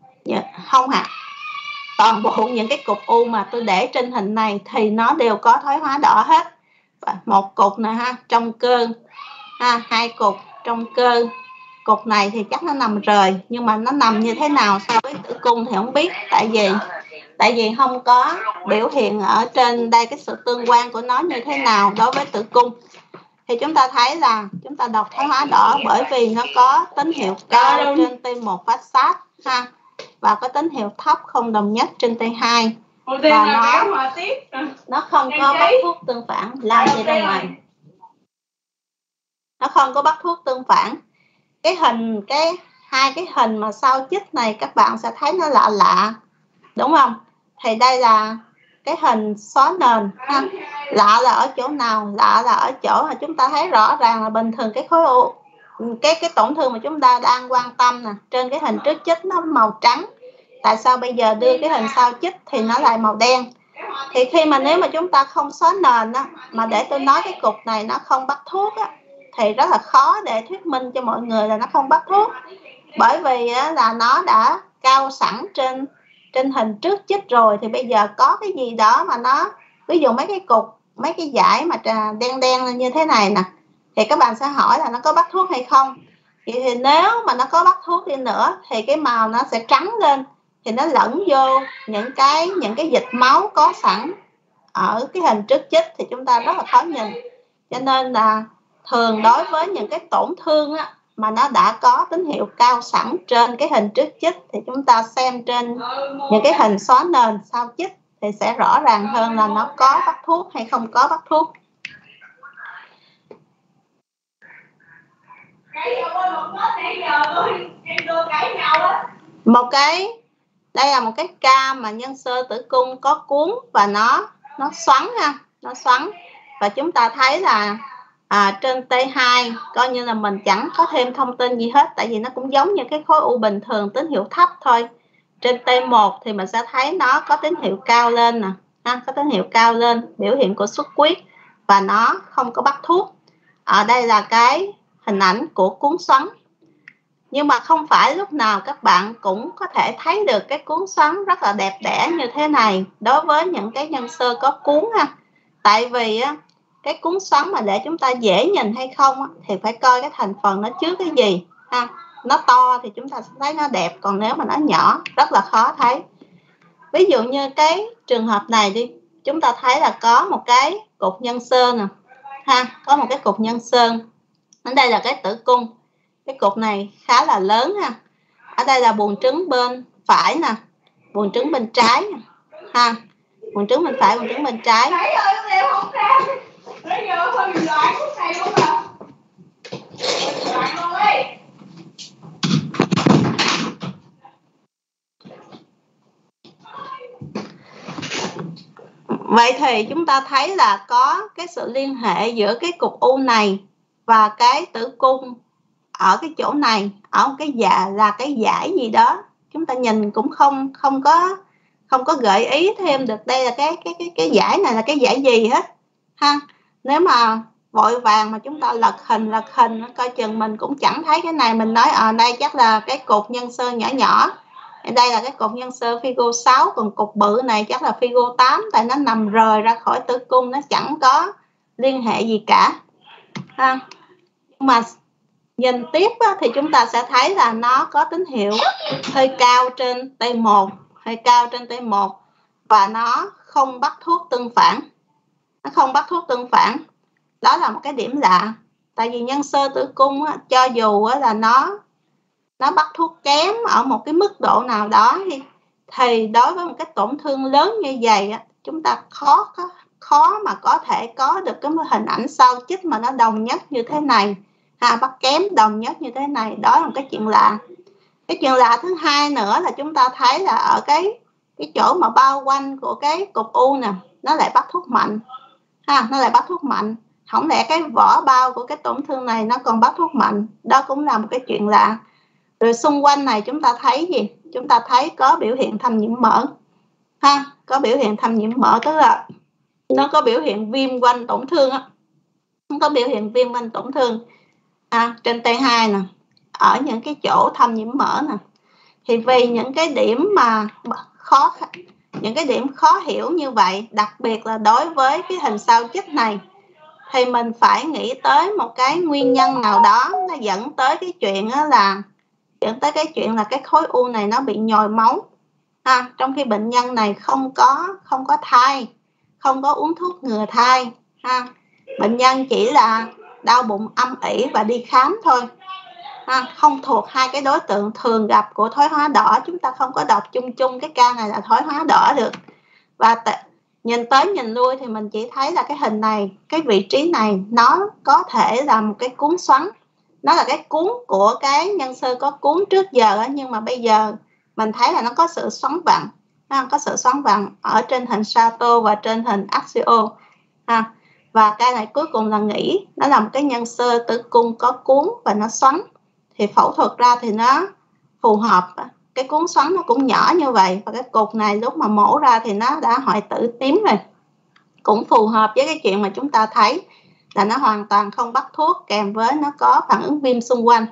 toàn bộ những cái cục u mà tôi để trên hình này thì nó đều có thoái hóa đỏ hết. Một cục này trong cơ hai cục trong cơ. Cục này thì chắc nó nằm rời, nhưng mà nó nằm như thế nào so với tử cung thì không biết, tại vì không có biểu hiện ở trên đây cái sự tương quan của nó như thế nào đối với tử cung. Thì chúng ta thấy là chúng ta đọc thoái hóa đỏ bởi vì nó có tín hiệu cao trên T1 phát sát và có tín hiệu thấp không đồng nhất trên T2, và nó không có bắt thuốc tương phản. Lao đi ra ngoài. Nó không có bắt thuốc tương phản. Hai cái hình mà sau chích này các bạn sẽ thấy nó lạ, đúng không? Thì đây là cái hình xóa nền lạ là ở chỗ nào? Lạ là ở chỗ mà chúng ta thấy rõ ràng là bình thường cái khối u, cái tổn thương mà chúng ta đang quan tâm nè, trên cái hình trước chích nó màu trắng. Tại sao bây giờ đưa cái hình sau chích thì nó lại màu đen? Thì khi mà nếu mà chúng ta không xóa nền mà để tôi nói cái cục này nó không bắt thuốc thì rất là khó để thuyết minh cho mọi người là nó không bắt thuốc. Bởi vì là nó đã cao sẵn trên hình trước chích rồi, thì bây giờ có cái gì đó mà nó, ví dụ mấy cái cục, mấy cái dải mà đen lên như thế này nè, thì các bạn sẽ hỏi là nó có bắt thuốc hay không. Thì nếu mà nó có bắt thuốc đi nữa thì cái màu nó sẽ trắng lên, thì nó lẫn vô những cái dịch máu có sẵn ở cái hình trước chích thì chúng ta rất là khó nhìn. Cho nên là thường đối với những cái tổn thương mà nó đã có tín hiệu cao sẵn trên cái hình trước chích thì chúng ta xem trên những cái hình xóa nền sau chích thì sẽ rõ ràng hơn là nó có bắt thuốc hay không có bắt thuốc. Đây là một cái ca mà nhân xơ tử cung có cuốn và nó xoắn ha, nó xoắn, và chúng ta thấy là trên T2 coi như là mình chẳng có thêm thông tin gì hết, tại vì nó cũng giống như cái khối u bình thường tín hiệu thấp thôi. Trên T1 thì mình sẽ thấy nó có tín hiệu cao lên nè, có tín hiệu cao lên, biểu hiện của xuất huyết và nó không có bắt thuốc. Ở đây là cái hình ảnh của cuốn xoắn. Nhưng mà không phải lúc nào các bạn cũng có thể thấy được cái cuốn xoắn rất là đẹp đẽ như thế này đối với những cái nhân xơ có cuốn ha. Tại vì cái cuốn xoắn mà để chúng ta dễ nhìn hay không thì phải coi cái thành phần nó chứa cái gì ha. Nó to thì chúng ta sẽ thấy nó đẹp, còn nếu mà nó nhỏ rất là khó thấy. Ví dụ như cái trường hợp này đi, chúng ta thấy là có một cái cục nhân xơ nè ha, có một cái cục nhân xơ. Ở đây là cái tử cung, cái cục này khá là lớn ha. Ở đây là buồng trứng bên phải nè, buồng trứng bên trái nè ha, buồng trứng bên phải, buồng trứng bên trái. Vậy thì chúng ta thấy là có cái sự liên hệ giữa cái cục u này và cái tử cung ở cái chỗ này, ở một cái cái dải gì đó. Chúng ta nhìn cũng không có gợi ý thêm được đây là cái dải này là cái dải gì hết ha. Nếu mà vội vàng mà chúng ta lật hình coi chừng mình cũng chẳng thấy cái này, mình nói đây chắc là cái cục nhân xơ nhỏ. Đây là cái cục nhân xơ Figo 6, còn cục bự này chắc là Figo 8, tại nó nằm rời ra khỏi tử cung, nó chẳng có liên hệ gì cả ha. Nhưng mà nhìn tiếp thì chúng ta sẽ thấy là nó có tín hiệu hơi cao trên T1, hơi cao trên T1, và nó không bắt thuốc tương phản. Nó không bắt thuốc tương phản. Đó là một cái điểm lạ. Tại vì nhân xơ tử cung cho dù là nó bắt thuốc kém ở một cái mức độ nào đó thì đối với một cái tổn thương lớn như vậy chúng ta khó mà có thể có được cái hình ảnh sau chích mà nó đồng nhất như thế này ha, bắt kém đồng nhất như thế này. Đó là một cái chuyện lạ. Cái chuyện lạ thứ hai nữa là chúng ta thấy là ở cái chỗ mà bao quanh của cái cục u nè, nó lại bắt thuốc mạnh ha, nó lại bắt thuốc mạnh. Không lẽ cái vỏ bao của cái tổn thương này nó còn bắt thuốc mạnh? Đó cũng là một cái chuyện lạ. Rồi xung quanh này chúng ta thấy gì? Chúng ta thấy có biểu hiện thâm nhiễm mỡ ha, có biểu hiện thâm nhiễm mỡ, tức là nó có biểu hiện viêm quanh tổn thương á, nó có biểu hiện viêm quanh tổn thương trên T2 nè, ở những cái chỗ thâm nhiễm mỡ nè. Thì vì những cái điểm mà những cái điểm khó hiểu như vậy, đặc biệt là đối với cái hình sao chích này, thì mình phải nghĩ tới một cái nguyên nhân nào đó nó dẫn tới cái chuyện là cái khối u này nó bị nhồi máu ha, trong khi bệnh nhân này không có thai, không có uống thuốc ngừa thai ha. Bệnh nhân chỉ là đau bụng âm ỉ và đi khám thôi ha, không thuộc hai cái đối tượng thường gặp của thoái hóa đỏ. Chúng ta không có đọc chung cái ca này là thoái hóa đỏ được. Và nhìn tới nhìn lui thì mình chỉ thấy là cái hình này, cái vị trí này nó có thể là một cái cuốn xoắn. Nó là cái cuốn của cái nhân xơ có cuốn trước giờ, nhưng mà bây giờ mình thấy là nó có sự xoắn vặn, có sự xoắn vặn ở trên hình Sato và trên hình Axio ha. Và cái này cuối cùng là nghĩ nó là một cái nhân xơ tử cung có cuốn và nó xoắn, thì phẫu thuật ra thì nó phù hợp. Cái cuốn xoắn nó cũng nhỏ như vậy, và cái cục này lúc mà mổ ra thì nó đã hoại tử tím rồi, cũng phù hợp với cái chuyện mà chúng ta thấy là nó hoàn toàn không bắt thuốc, kèm với nó có phản ứng viêm xung quanh.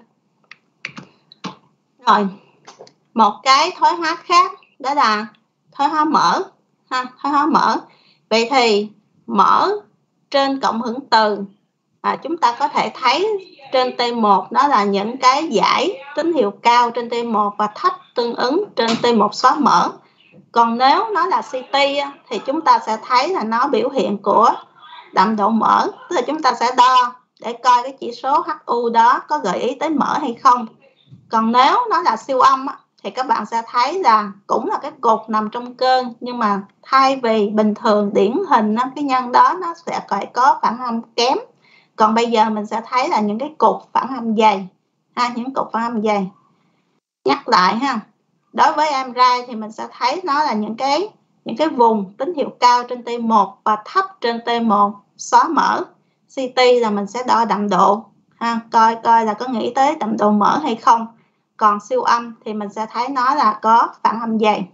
Rồi một cái thoái hóa khác đó là thoái hóa mỡ ha, thoái hóa mỡ. Vậy thì mỡ trên cộng hưởng từ chúng ta có thể thấy trên T1 đó là những cái dải tín hiệu cao trên T1 và thấp tương ứng trên T1 xóa mỡ. Còn nếu nó là CT thì chúng ta sẽ thấy là nó biểu hiện của đậm độ mỡ, tức là chúng ta sẽ đo để coi cái chỉ số HU đó có gợi ý tới mỡ hay không. Còn nếu nó là siêu âm thì các bạn sẽ thấy là cũng là cái cột nằm trong cơn, nhưng mà thay vì bình thường điển hình cái nhân đó nó sẽ phải có phản âm kém, còn bây giờ mình sẽ thấy là những cái cột phản âm dày những cột phản âm dày. Nhắc lại đối với MRI thì mình sẽ thấy nó là những cái vùng tín hiệu cao trên T1 và thấp trên T1 xóa mỡ. CT là mình sẽ đo đậm độ coi là có nghĩ tới đậm độ mỡ hay không. Còn siêu âm thì mình sẽ thấy nó là có phản âm dày.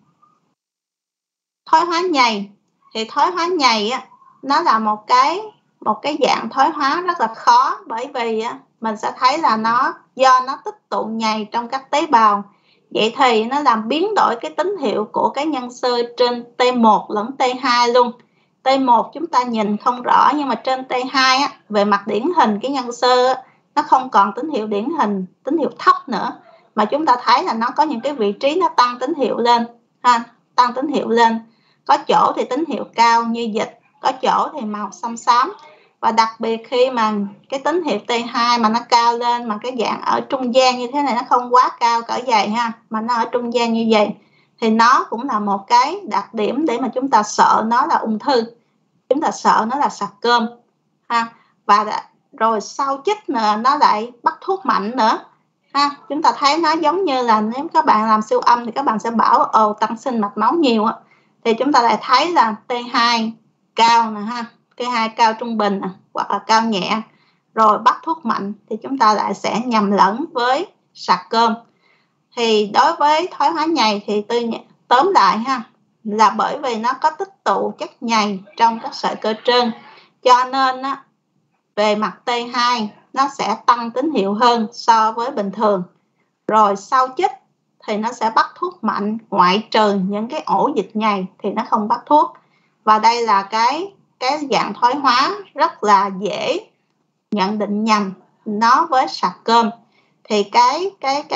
Thoái hóa nhầy thì thoái hóa nhầy nó là một cái dạng thoái hóa rất là khó, bởi vì mình sẽ thấy là do nó tích tụ nhầy trong các tế bào. Vậy thì nó làm biến đổi cái tín hiệu của cái nhân xơ trên T1 lẫn T2 luôn. T1 chúng ta nhìn không rõ, nhưng mà trên T2 về mặt điển hình cái nhân xơ nó không còn tín hiệu điển hình, tín hiệu thấp nữa, mà chúng ta thấy là nó có những cái vị trí nó tăng tín hiệu lên tăng tín hiệu lên. Có chỗ thì tín hiệu cao như dịch, có chỗ thì màu xám xám. Và đặc biệt khi mà cái tín hiệu T2 mà nó cao lên, mà cái dạng ở trung gian như thế này, nó không quá cao cỡ dày mà nó ở trung gian như vậy, thì nó cũng là một cái đặc điểm để mà chúng ta sợ nó là ung thư, chúng ta sợ nó là sarcom và rồi sau chích nữa nó lại bắt thuốc mạnh nữa chúng ta thấy nó giống như là nếu các bạn làm siêu âm thì các bạn sẽ bảo tăng sinh mạch máu nhiều thì chúng ta lại thấy là T2 cao T2 cao trung bình hoặc là cao nhẹ, rồi bắt thuốc mạnh thì chúng ta lại sẽ nhầm lẫn với sarcom. Thì đối với thoái hóa nhầy thì tôi tóm lại là bởi vì nó có tích tụ chất nhầy trong các sợi cơ trơn, cho nên về mặt T2 nó sẽ tăng tín hiệu hơn so với bình thường. Rồi sau chích thì nó sẽ bắt thuốc mạnh, ngoại trừ những cái ổ dịch nhầy thì nó không bắt thuốc. Và đây là cái dạng thoái hóa rất là dễ nhận định nhầm nó với sarcom. Thì cái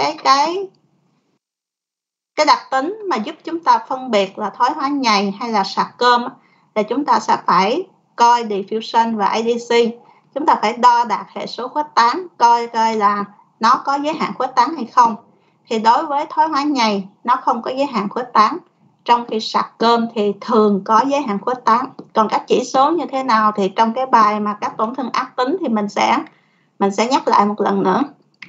đặc tính mà giúp chúng ta phân biệt là thoái hóa nhầy hay là sarcom là chúng ta sẽ phải coi diffusion và ADC. Chúng ta phải đo đạt hệ số khuếch tán, coi là nó có giới hạn khuếch tán hay không. Thì đối với thoái hóa nhầy nó không có giới hạn khuếch tán, trong khi sarcom thì thường có giới hạn khuếch tán. Còn các chỉ số như thế nào thì trong cái bài mà các tổn thương ác tính thì mình sẽ nhắc lại một lần nữa.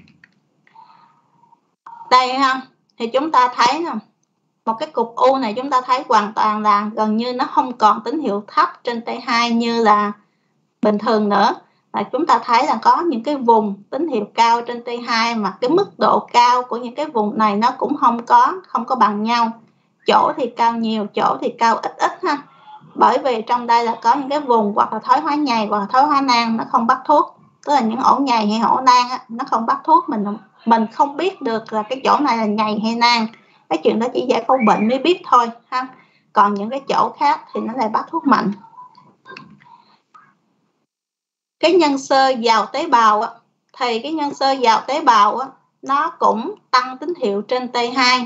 Đây thì chúng ta thấy một cái cục u này, chúng ta thấy hoàn toàn là gần như nó không còn tín hiệu thấp trên T2 như là bình thường nữa. Và chúng ta thấy là có những cái vùng tín hiệu cao trên T2 mà cái mức độ cao của những cái vùng này nó cũng không có bằng nhau. Chỗ thì cao nhiều, chỗ thì cao ít Bởi vì trong đây là có những cái vùng hoặc là thoái hóa nhầy hoặc là thoái hóa nang nó không bắt thuốc. Tức là những ổ nhầy hay ổ nang nó không bắt thuốc, mình không biết được là cái chỗ này là nhầy hay nang. Cái chuyện đó chỉ giải phẫu bệnh mới biết thôi Còn những cái chỗ khác thì nó lại bắt thuốc mạnh. Cái nhân xơ vào tế bào thì cái nhân xơ vào tế bào nó cũng tăng tín hiệu trên T2,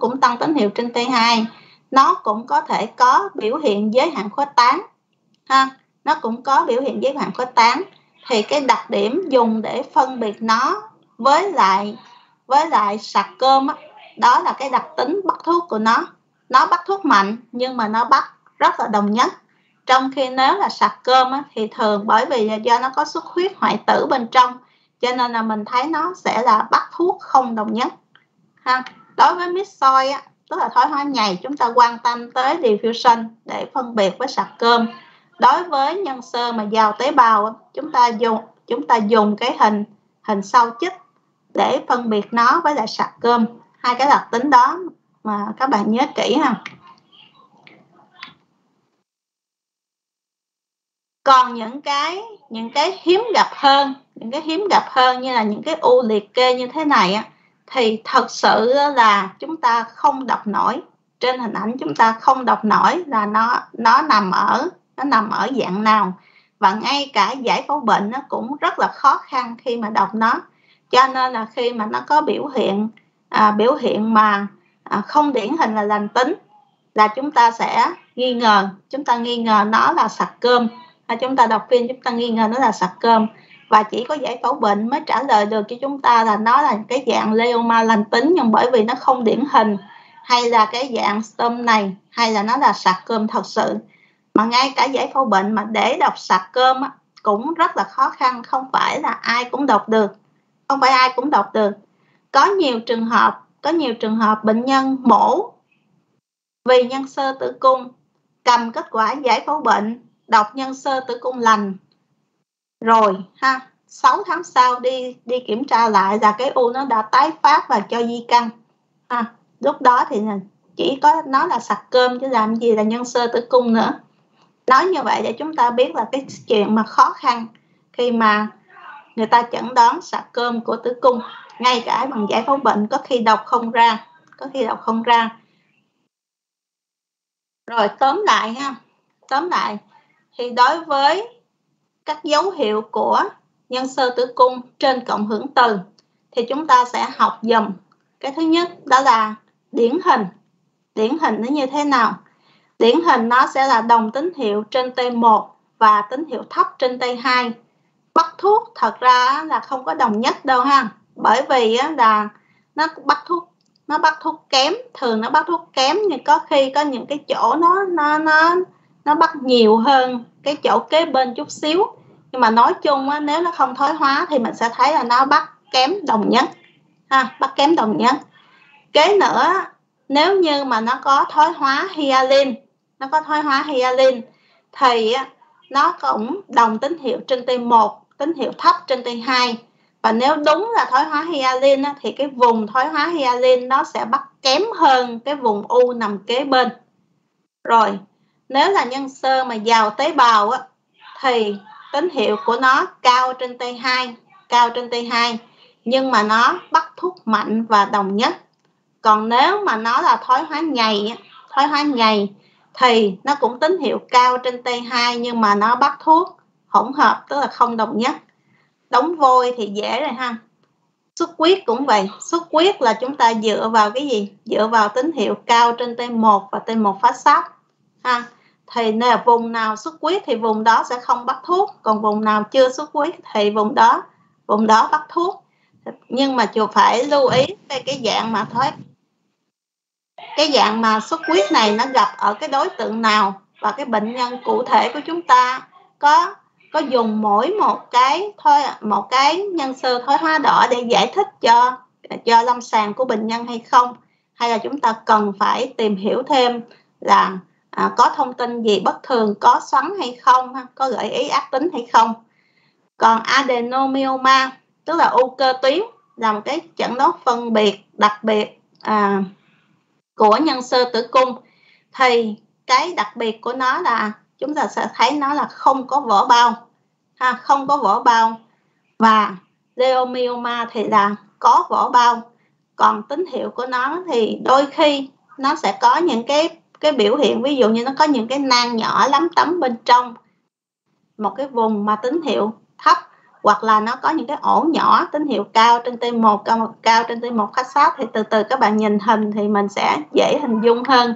nó cũng có thể có biểu hiện giới hạn khuếch tán nó cũng có biểu hiện giới hạn khuếch tán. Thì cái đặc điểm dùng để phân biệt nó với lại sarcom đó là cái đặc tính bắt thuốc của nó bắt thuốc mạnh nhưng mà nó bắt rất là đồng nhất. Trong khi nếu là sarcom thì thường bởi vì do nó có xuất huyết hoại tử bên trong, cho nên là mình thấy nó sẽ là bắt thuốc không đồng nhất Đối với myxoid tức là thoái hóa nhầy, chúng ta quan tâm tới diffusion để phân biệt với sarcom. Đối với nhân xơ mà vào tế bào, chúng ta dùng cái hình sau chích để phân biệt nó với lại sarcom. Hai cái đặc tính đó mà các bạn nhớ kỹ Còn những cái hiếm gặp hơn, như là những cái u liệt kê như thế này thì thật sự là chúng ta không đọc nổi. Trên hình ảnh chúng ta không đọc nổi là nó nằm ở dạng nào, và ngay cả giải phẫu bệnh nó cũng rất là khó khăn khi mà đọc nó. Cho nên là khi mà nó có biểu hiện mà không điển hình là lành tính là chúng ta sẽ nghi ngờ nó là sarcom. Chúng ta đọc phim chúng ta nghi ngờ nó là sarcom. và chỉ có giải phẫu bệnh mới trả lời được cho chúng ta là nó là cái dạng glioma lành tính, nhưng bởi vì nó không điển hình, hay là cái dạng stum này, hay là nó là sarcoma thật sự. Mà ngay cả giải phẫu bệnh mà để đọc sarcoma cũng rất là khó khăn, không phải là ai cũng đọc được, không phải ai cũng đọc được. Có nhiều trường hợp bệnh nhân mổ vì nhân xơ tử cung, cầm kết quả giải phẫu bệnh, đọc nhân xơ tử cung lành rồi 6 tháng sau đi kiểm tra lại là cái u nó đã tái phát và cho di căn. Lúc đó thì chỉ có nó là sarcoma chứ làm gì là nhân xơ tử cung nữa. Nói như vậy để chúng ta biết là cái chuyện mà khó khăn khi mà người ta chẩn đoán sarcoma của tử cung, ngay cả bằng giải phẫu bệnh có khi đọc không ra. Rồi tóm lại thì đối với các dấu hiệu của nhân xơ tử cung trên cộng hưởng từ thì chúng ta sẽ học dùm. Cái thứ nhất đó là điển hình nó như thế nào? Điển hình nó sẽ là đồng tín hiệu trên T1 và tín hiệu thấp trên T2. Bắt thuốc thật ra là không có đồng nhất đâu ha, bởi vì là nó bắt thuốc kém, thường nó bắt thuốc kém, nhưng có khi có những cái chỗ nó bắt nhiều hơn cái chỗ kế bên chút xíu. Nhưng mà nói chung nếu nó không thoái hóa thì mình sẽ thấy là nó bắt kém đồng nhất bắt kém đồng nhất. Kế nữa, nếu như mà nó có thoái hóa hyalin thì nó cũng đồng tín hiệu trên T1, tín hiệu thấp trên T2. Và nếu đúng là thoái hóa hyalin thì cái vùng thoái hóa hyalin nó sẽ bắt kém hơn cái vùng u nằm kế bên. Rồi, nếu là nhân xơ mà giàu tế bào thì tín hiệu của nó cao trên T2, nhưng mà nó bắt thuốc mạnh và đồng nhất. Còn nếu mà nó là thoái hóa nhầy thì nó cũng tín hiệu cao trên T2 nhưng mà nó bắt thuốc hỗn hợp, tức là không đồng nhất. Đóng vôi thì dễ rồi ha. Xuất huyết cũng vậy. Xuất huyết là chúng ta dựa vào cái gì? Dựa vào tín hiệu cao trên T1 và T1 phát sát ha. Thì vùng nào xuất huyết thì vùng đó sẽ không bắt thuốc, còn vùng nào chưa xuất huyết thì vùng đó bắt thuốc. Nhưng mà chú phải lưu ý cái dạng mà xuất huyết này nó gặp ở cái đối tượng nào, và cái bệnh nhân cụ thể của chúng ta có dùng mỗi một cái nhân xơ thoái hóa đỏ để giải thích cho lâm sàng của bệnh nhân hay không, hay là chúng ta cần phải tìm hiểu thêm là có thông tin gì bất thường, có xoắn hay không, có gợi ý ác tính hay không. Còn adenomyoma tức là u cơ tuyến là một cái chẩn đoán phân biệt đặc biệt của nhân xơ tử cung. Thì cái đặc biệt của nó là chúng ta sẽ thấy nó là không có vỏ bao, và leiomyoma thì là có vỏ bao. Còn tín hiệu của nó thì đôi khi nó sẽ có những cái biểu hiện, ví dụ như nó có những cái nang nhỏ lấm tấm bên trong một cái vùng mà tín hiệu thấp, hoặc là nó có những cái ổ nhỏ tín hiệu cao trên T1, cao trên T1 phát sát. Thì từ từ các bạn nhìn hình thì mình sẽ dễ hình dung hơn.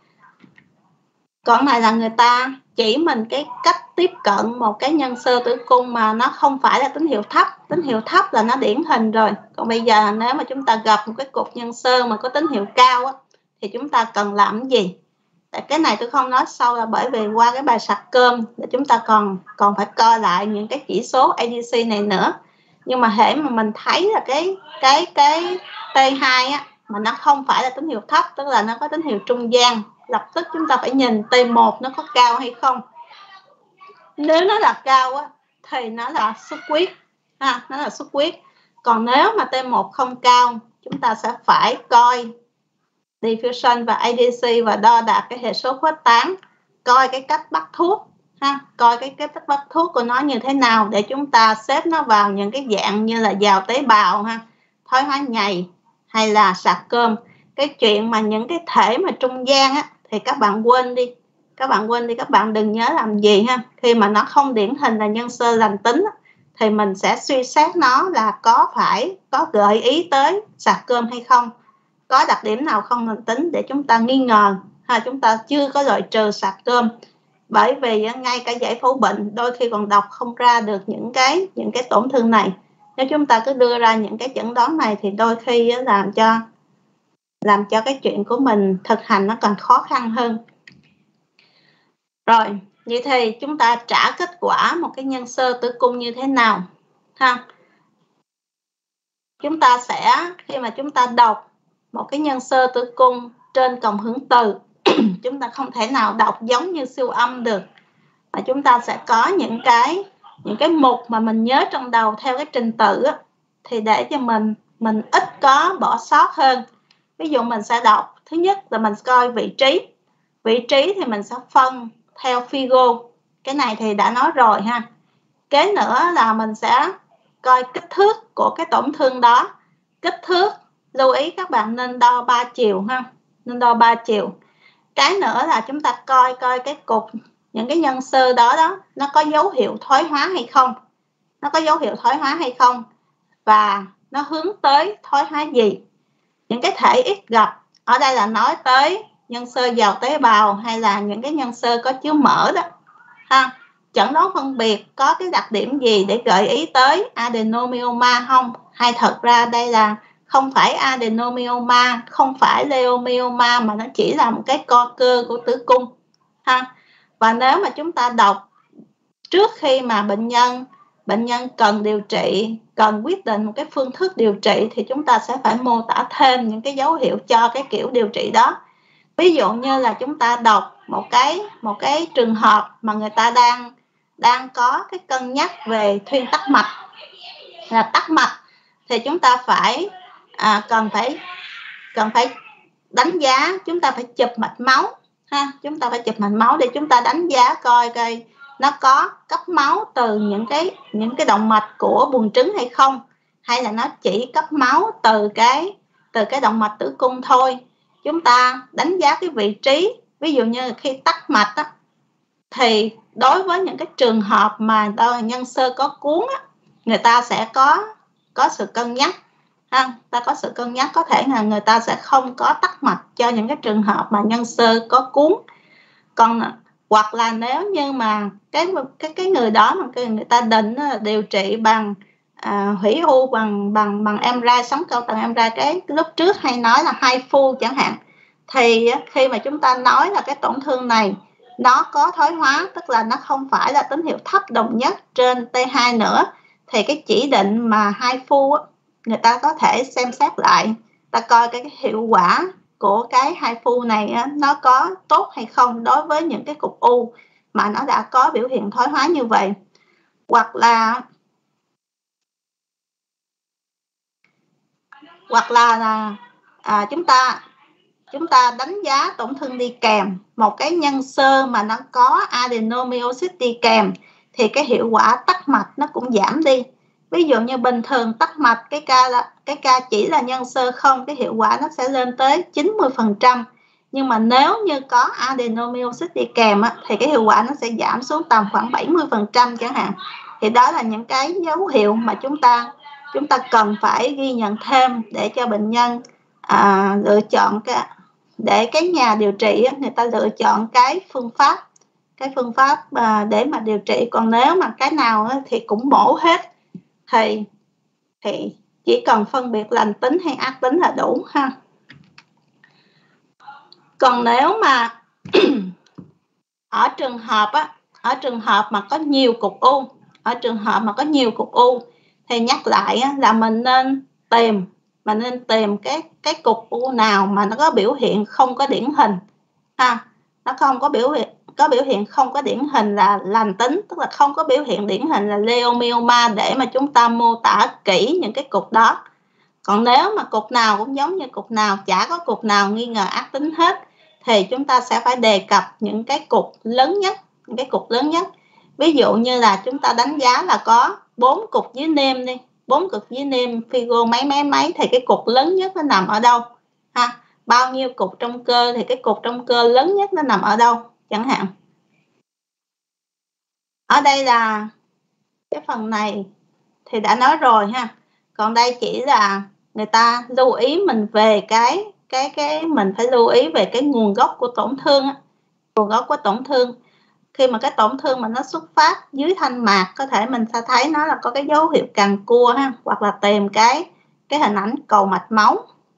Còn này là người ta chỉ mình cái cách tiếp cận một cái nhân xơ tử cung mà nó không phải là tín hiệu thấp. Tín hiệu thấp là nó điển hình rồi. Còn bây giờ nếu mà chúng ta gặp một cái cục nhân xơ mà có tín hiệu cao thì chúng ta cần làm cái gì? Tại cái này tôi không nói sâu là bởi vì qua cái bài sạc cơm để chúng ta còn phải coi lại những cái chỉ số ADC này nữa. Nhưng mà hễ mà mình thấy là cái T2 mà nó không phải là tín hiệu thấp, tức là nó có tín hiệu trung gian, lập tức chúng ta phải nhìn T1 nó có cao hay không. Nếu nó là cao thì nó là xuất huyết nó là xuất huyết. Còn nếu mà T1 không cao, chúng ta sẽ phải coi diffusion và ADC và đo đạc cái hệ số khuếch tán, coi cái cách bắt thuốc coi cái cách bắt thuốc của nó như thế nào để chúng ta xếp nó vào những cái dạng như là giàu tế bào thoái hóa nhầy hay là sạc cơm. Cái chuyện mà những cái thể mà trung gian thì các bạn quên đi, các bạn đừng nhớ làm gì khi mà nó không điển hình là nhân xơ lành tính thì mình sẽ suy xét nó là có gợi ý tới sạc cơm hay không, có đặc điểm nào không lành tính để chúng ta nghi ngờ chúng ta chưa có loại trừ sạc cơm. Bởi vì ngay cả giải phẫu bệnh đôi khi còn đọc không ra được những cái tổn thương này. Nếu chúng ta cứ đưa ra những cái chẩn đoán này thì đôi khi làm cho cái chuyện của mình thực hành nó còn khó khăn hơn. Rồi, vậy thì chúng ta trả kết quả một cái nhân xơ tử cung như thế nào ha? Chúng ta sẽ, khi mà chúng ta đọc một cái nhân xơ tử cung trên còng hưởng từ, chúng ta không thể nào đọc giống như siêu âm được, mà chúng ta sẽ có những cái mục mà mình nhớ trong đầu theo cái trình tự á, thì để cho mình ít có bỏ sót hơn. Ví dụ mình sẽ đọc, thứ nhất là mình coi vị trí thì mình sẽ phân theo Figo, cái này thì đã nói rồi ha. Kế nữa là mình sẽ coi kích thước của cái tổn thương đó. Kích thước, lưu ý các bạn nên đo 3 chiều ha, nên đo 3 chiều. Cái nữa là chúng ta coi cái cục, những cái nhân xơ đó nó có dấu hiệu thoái hóa hay không, nó có dấu hiệu thoái hóa hay không, và nó hướng tới thoái hóa gì. Những cái thể ít gặp ở đây là nói tới nhân xơ giàu tế bào hay là những cái nhân xơ có chứa mỡ đó ha. Chẩn đoán phân biệt có cái đặc điểm gì để gợi ý tới adenomyoma không, hay thật ra đây là không phải adenomyoma, không phải leiomyoma, mà nó chỉ là một cái co cơ của tử cung ha. Và nếu mà chúng ta đọc trước khi mà bệnh nhân cần điều trị, cần quyết định một cái phương thức điều trị, thì chúng ta sẽ phải mô tả thêm những cái dấu hiệu cho cái kiểu điều trị đó. Ví dụ như là chúng ta đọc một cái trường hợp mà người ta đang có cái cân nhắc về thuyên tắc mạch, là tắc mạch, thì chúng ta phải cần phải đánh giá, chúng ta phải chụp mạch máu ha, chúng ta phải chụp mạch máu để chúng ta đánh giá coi nó có cấp máu từ những cái động mạch của buồng trứng hay không, hay là nó chỉ cấp máu từ cái động mạch tử cung thôi. Chúng ta đánh giá cái vị trí, ví dụ như khi tắc mạch á, thì đối với những cái trường hợp mà nhân xơ có cuốn á, người ta sẽ có sự cân nhắc ha, ta có sự cân nhắc, có thể là người ta sẽ không có tắc mạch cho những cái trường hợp mà nhân xơ có cuốn. Còn hoặc là nếu như mà cái người đó mà người ta định điều trị bằng hủy u bằng MRI, sóng cao tầng MRI, cái lúc trước hay nói là HIFU chẳng hạn, thì khi mà chúng ta nói là cái tổn thương này nó có thoái hóa, tức là nó không phải là tín hiệu thấp đồng nhất trên T2 nữa, thì cái chỉ định mà HIFU người ta có thể xem xét lại, ta coi cái hiệu quả của cái HIFU này nó có tốt hay không đối với những cái cục u mà nó đã có biểu hiện thoái hóa như vậy. Hoặc là chúng ta đánh giá tổn thương đi kèm, một cái nhân xơ mà nó có adenomyosis đi kèm, thì cái hiệu quả tắc mạch nó cũng giảm đi. Ví dụ như bình thường tắc mạch cái ca chỉ là nhân xơ không, cái hiệu quả nó sẽ lên tới 90%. Nhưng mà nếu như có adenomyosis đi kèm thì cái hiệu quả nó sẽ giảm xuống tầm khoảng 70% chẳng hạn. Thì đó là những cái dấu hiệu mà chúng ta cần phải ghi nhận thêm để cho bệnh nhân lựa chọn để cái nhà điều trị người ta lựa chọn cái phương pháp để mà điều trị. Còn nếu mà cái nào thì cũng mổ hết, thì chỉ cần phân biệt lành tính hay ác tính là đủ ha. Còn nếu mà ở trường hợp mà có nhiều cục u, thì nhắc lại là mình nên tìm cái cục u nào mà nó có biểu hiện không có điển hình ha. Nó không có biểu hiện không có điển hình là lành tính, tức là không có biểu hiện điển hình là leiomyoma, để mà chúng ta mô tả kỹ những cái cục đó. Còn nếu mà cục nào cũng giống như cục nào, chả có cục nào nghi ngờ ác tính hết, thì chúng ta sẽ phải đề cập những cái cục lớn nhất. Ví dụ như là chúng ta đánh giá là có 4 cục dưới nêm đi, 4 cục dưới nêm Figo mấy, thì cái cục lớn nhất nó nằm ở đâu ha? Bao nhiêu cục trong cơ thì cái cục trong cơ lớn nhất nó nằm ở đâu chẳng hạn. Ở đây là cái phần này thì đã nói rồi ha. Còn đây chỉ là người ta lưu ý mình về mình phải lưu ý về cái nguồn gốc của tổn thương. Nguồn gốc của tổn thương. khi mà cái tổn thương mà nó xuất phát dưới thanh mạc, có thể mình sẽ thấy nó là có cái dấu hiệu cằn cua ha, hoặc là tìm cái hình ảnh cầu mạch máu.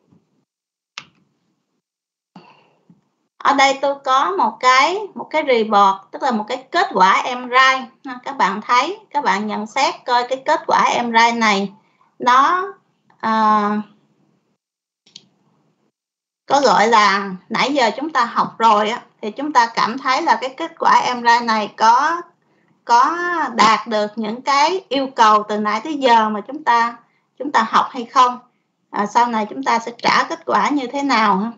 Ở đây tôi có một cái report, tức là một cái kết quả MRI. Các bạn thấy, các bạn nhận xét coi cái kết quả MRI này nó có gọi là nãy giờ chúng ta học rồi á, thì chúng ta cảm thấy là cái kết quả MRI này có đạt được những cái yêu cầu từ nãy tới giờ mà chúng ta học hay không. Sau này chúng ta sẽ trả kết quả như thế nào ha.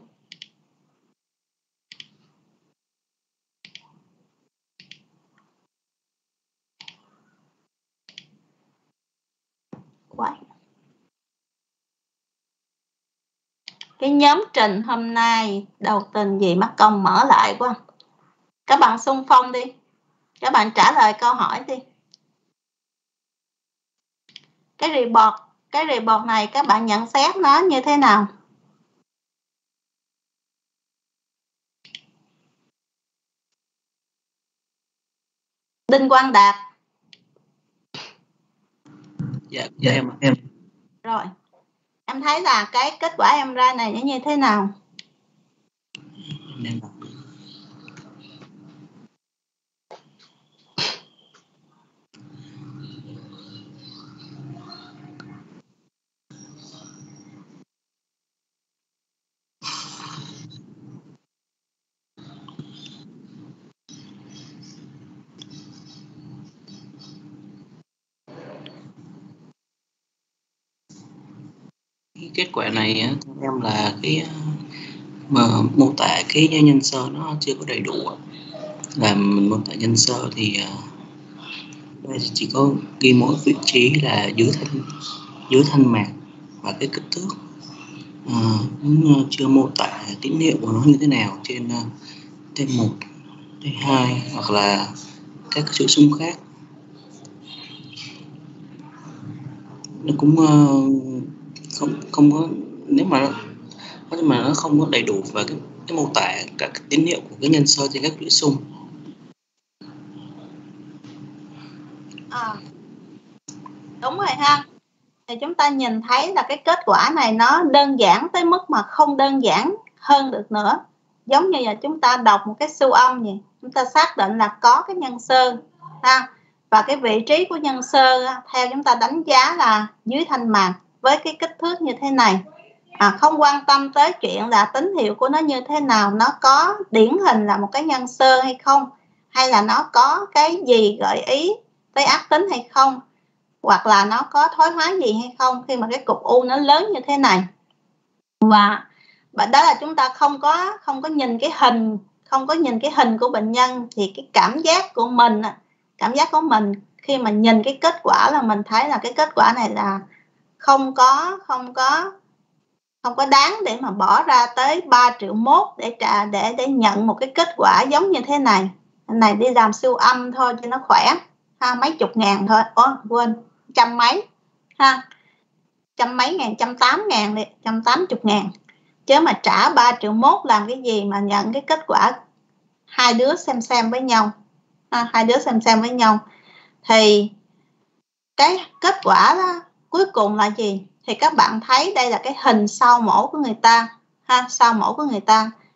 Cái nhóm trình hôm nay đầu tình gì mất công mở lại quá. Các bạn xung phong đi. Các bạn trả lời câu hỏi đi. Cái report này các bạn nhận xét nó như thế nào? Đinh Quang Đạt. Dạ em. Rồi. Em thấy là cái kết quả em ra này nó như thế nào? Cái kết quả này á, theo em là cái mà mô tả cái nhân sơ nó chưa có đầy đủ. Làm mô tả nhân sơ thì đây chỉ có ghi mỗi vị trí là dưới thanh mạc và cái kích thước, cũng chưa mô tả tín hiệu của nó như thế nào trên T1, T2 hoặc là các chữ xung khác. Nó cũng không có, nếu mà nó không có đầy đủ và cái mô tả các tín hiệu của cái nhân sơ trên các chuỗi xung. Đúng rồi ha. Thì chúng ta nhìn thấy là cái kết quả này nó đơn giản tới mức mà không đơn giản hơn được nữa. Giống như là chúng ta đọc một cái siêu âm vậy, chúng ta xác định là có cái nhân xơ ha, và cái vị trí của nhân xơ theo chúng ta đánh giá là dưới thanh mạc với cái kích thước như thế này. Không quan tâm tới chuyện là tín hiệu của nó như thế nào, nó có điển hình là một cái nhân xơ hay không, hay là nó có cái gì gợi ý tới ác tính hay không, hoặc là nó có thoái hóa gì hay không khi mà cái cục u nó lớn như thế này. Và đó là chúng ta không có nhìn cái hình, không có nhìn cái hình của bệnh nhân, thì cái cảm giác của mình khi mà nhìn cái kết quả là mình thấy là cái kết quả này là không có đáng để mà bỏ ra tới 3,1 triệu để nhận một cái kết quả giống như thế này. Cái này đi làm siêu âm thôi cho nó khỏe ha, mấy chục ngàn thôi, quên, trăm mấy ha, trăm mấy ngàn, 180.000 đi, 180.000, chứ mà trả 3,1 triệu làm cái gì mà nhận cái kết quả hai đứa xem với nhau ha, hai đứa xem với nhau. Thì cái kết quả đó, cuối cùng là gì? Thì các bạn thấy đây là cái hình sau mổ của người ta ha, sau mổ của người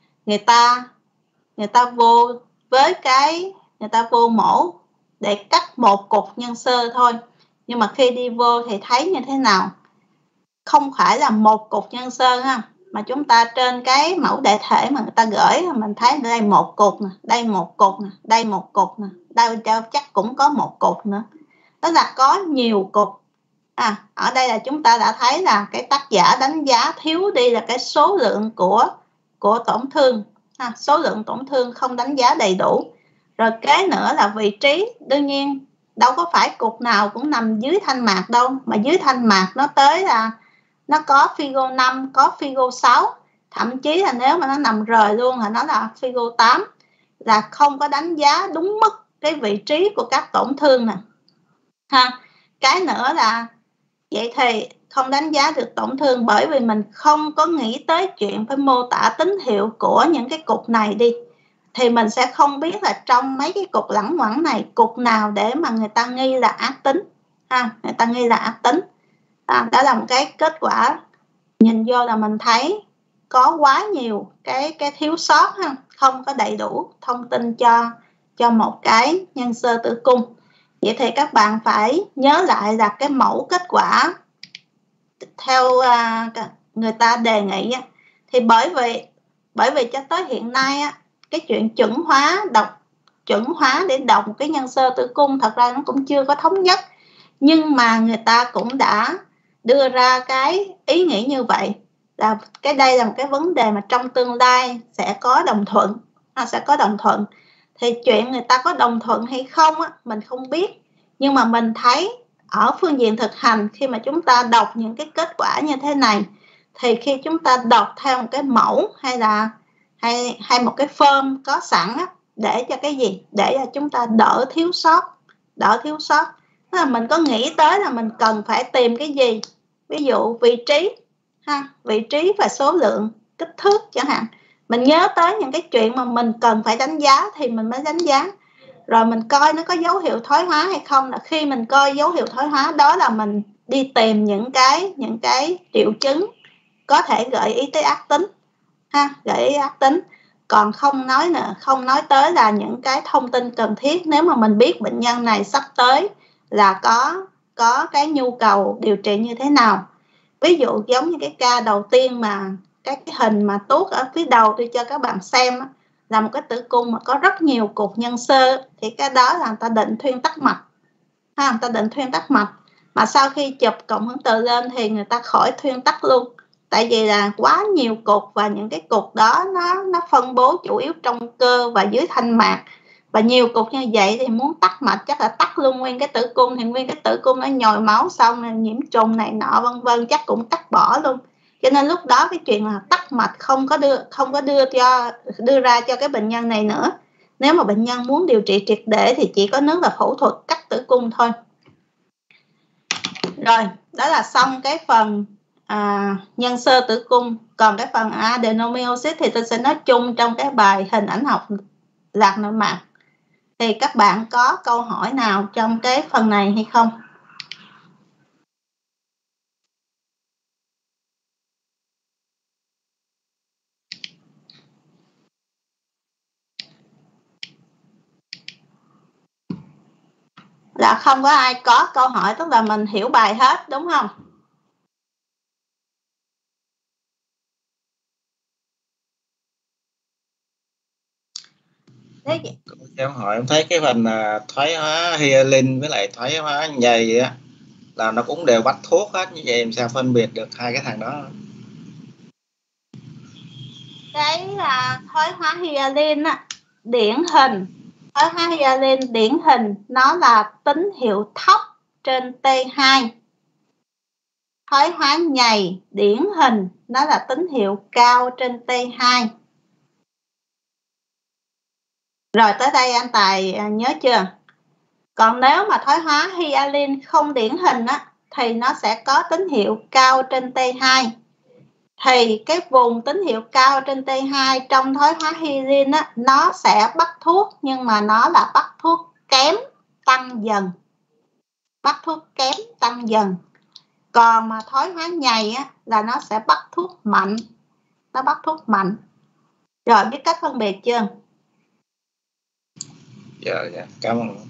ta vô với người ta vô mổ để cắt một cục nhân xơ thôi, nhưng mà khi đi vô thì thấy như thế nào? Không phải là một cục nhân xơ ha, mà chúng ta trên cái mẫu đại thể mà người ta gửi, mình thấy đây một cục nè, đây một cục nè, đây một cục nè, đây chắc cũng có một cục nữa, tức là có nhiều cục. Ở đây là chúng ta đã thấy là cái tác giả đánh giá thiếu đi là cái số lượng của tổn thương ha, số lượng tổn thương không đánh giá đầy đủ. Rồi cái nữa là vị trí, đương nhiên đâu có phải cục nào cũng nằm dưới thanh mạc đâu, mà dưới thanh mạc nó tới là nó có Figo 5, có Figo 6, thậm chí là nếu mà nó nằm rời luôn là nó là Figo 8, là không có đánh giá đúng mức cái vị trí của các tổn thương nè ha. Cái nữa là vậy thì không đánh giá được tổn thương bởi vì mình không có nghĩ tới chuyện phải mô tả tín hiệu của những cái cục này đi, thì mình sẽ không biết là trong mấy cái cục lẳng quẩn này, cục nào để mà người ta nghi là ác tính ha, người ta nghi là ác tính. Đó là một cái kết quả nhìn vô là mình thấy có quá nhiều cái thiếu sót ha, không có đầy đủ thông tin cho một cái nhân sơ tử cung. Vậy thì các bạn phải nhớ lại là cái mẫu kết quả theo người ta đề nghị á, thì bởi vì cho tới hiện nay á, cái chuyện chuẩn hóa để đọc một cái nhân sơ tử cung thật ra nó cũng chưa có thống nhất, nhưng mà người ta cũng đã đưa ra cái ý nghĩ như vậy, là đây là một cái vấn đề mà trong tương lai sẽ có đồng thuận. Thì chuyện người ta có đồng thuận hay không á, mình không biết, nhưng mà mình thấy ở phương diện thực hành, khi mà chúng ta đọc những cái kết quả như thế này, thì khi chúng ta đọc theo một cái mẫu hay một cái form có sẵn á, để cho cái gì? Để cho chúng ta đỡ thiếu sót. Tức là mình có nghĩ tới là mình cần phải tìm cái gì, ví dụ vị trí và số lượng, kích thước chẳng hạn. Mình nhớ tới những cái chuyện mà mình cần phải đánh giá thì mình mới đánh giá. Rồi mình coi nó có dấu hiệu thoái hóa hay không, là khi mình coi dấu hiệu thoái hóa đó là mình đi tìm những cái triệu chứng có thể gợi ý tới ác tính ha, gợi ý ác tính. Còn không nói tới là những cái thông tin cần thiết nếu mà mình biết bệnh nhân này sắp tới là có cái nhu cầu điều trị như thế nào. Ví dụ giống như cái ca đầu tiên mà cái hình mà tuốt ở phía đầu tôi cho các bạn xem á, là một cái tử cung mà có rất nhiều cục nhân sơ, thì cái đó là người ta định thuyên tắc mạch ha, người ta định thuyên tắc mạch, mà sau khi chụp cộng hưởng từ lên thì người ta khỏi thuyên tắc luôn, tại vì là quá nhiều cục, và những cái cục đó nó phân bố chủ yếu trong cơ và dưới thanh mạc, và nhiều cục như vậy thì muốn tắc mạch chắc là tắc luôn nguyên cái tử cung, thì nguyên cái tử cung nó nhồi máu xong nhiễm trùng này nọ vân vân, chắc cũng tắc bỏ luôn. Cho nên lúc đó cái chuyện là tắc mạch không có đưa ra cho cái bệnh nhân này nữa. Nếu mà bệnh nhân muốn điều trị triệt để thì chỉ có nước là phẫu thuật cắt tử cung thôi. Rồi, đó là xong cái phần nhân sơ tử cung. Còn cái phần adenomyosis thì tôi sẽ nói chung trong cái bài hình ảnh học lạc nội mạc. Thì các bạn có câu hỏi nào trong cái phần này hay không? Là không có ai có câu hỏi, tức là mình hiểu bài hết đúng không? Em hỏi em thấy cái phần thoái hóa hyalin với lại thoái hóa nhầy á là nó cũng đều bắt thuốc hết, như vậy em sao phân biệt được hai cái thằng đó? Cái là thoái hóa hyalin á, điển hình thoái hóa hyalin điển hình nó là tín hiệu thấp trên T2. Thoái hóa nhầy điển hình nó là tín hiệu cao trên T2. Rồi tới đây anh Tài nhớ chưa? Còn nếu mà thoái hóa hyalin không điển hình á, thì nó sẽ có tín hiệu cao trên T2. Thì cái vùng tín hiệu cao trên T2 trong thoái hóa hyalin á, nó sẽ bắt thuốc, nhưng mà nó là bắt thuốc kém tăng dần. Bắt thuốc kém tăng dần. Còn mà thoái hóa nhầy á, là nó sẽ bắt thuốc mạnh. Nó bắt thuốc mạnh. Rồi biết cách phân biệt chưa? Dạ, cảm ơn.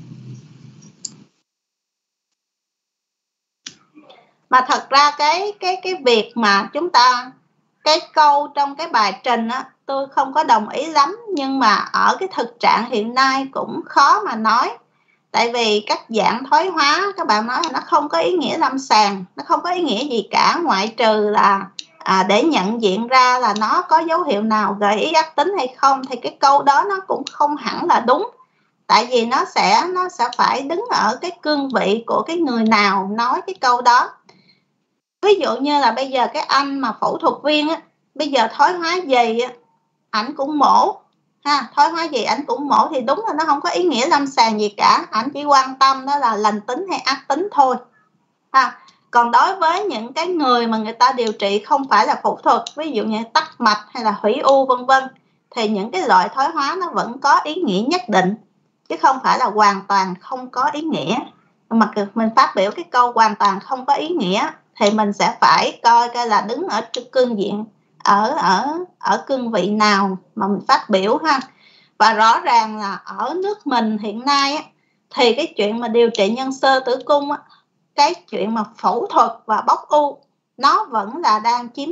Mà thật ra cái việc mà chúng ta, cái câu trong cái bài trình á, tôi không có đồng ý lắm, nhưng mà ở cái thực trạng hiện nay cũng khó mà nói. Tại vì các dạng thoái hóa các bạn nói là nó không có ý nghĩa lâm sàng, nó không có ý nghĩa gì cả, ngoại trừ là để nhận diện ra là nó có dấu hiệu nào gợi ý ác tính hay không, thì cái câu đó nó cũng không hẳn là đúng. Tại vì nó sẽ phải đứng ở cái cương vị của cái người nào nói cái câu đó. Ví dụ như là bây giờ cái anh mà phẫu thuật viên á, bây giờ thoái hóa gì á, ảnh cũng mổ ha, thoái hóa gì ảnh cũng mổ, thì đúng là nó không có ý nghĩa lâm sàng gì cả, ảnh chỉ quan tâm đó là lành tính hay ác tính thôi ha. Còn đối với những cái người mà người ta điều trị không phải là phẫu thuật, ví dụ như tắc mạch hay là hủy u vân vân, thì những cái loại thoái hóa nó vẫn có ý nghĩa nhất định, chứ không phải là hoàn toàn không có ý nghĩa. Mà mình phát biểu cái câu hoàn toàn không có ý nghĩa thì mình sẽ phải coi là đứng ở cương diện ở cương vị nào mà mình phát biểu ha. Và rõ ràng là ở nước mình hiện nay á, thì cái chuyện mà điều trị nhân sơ tử cung á, cái chuyện mà phẫu thuật và bóc u nó vẫn là đang chiếm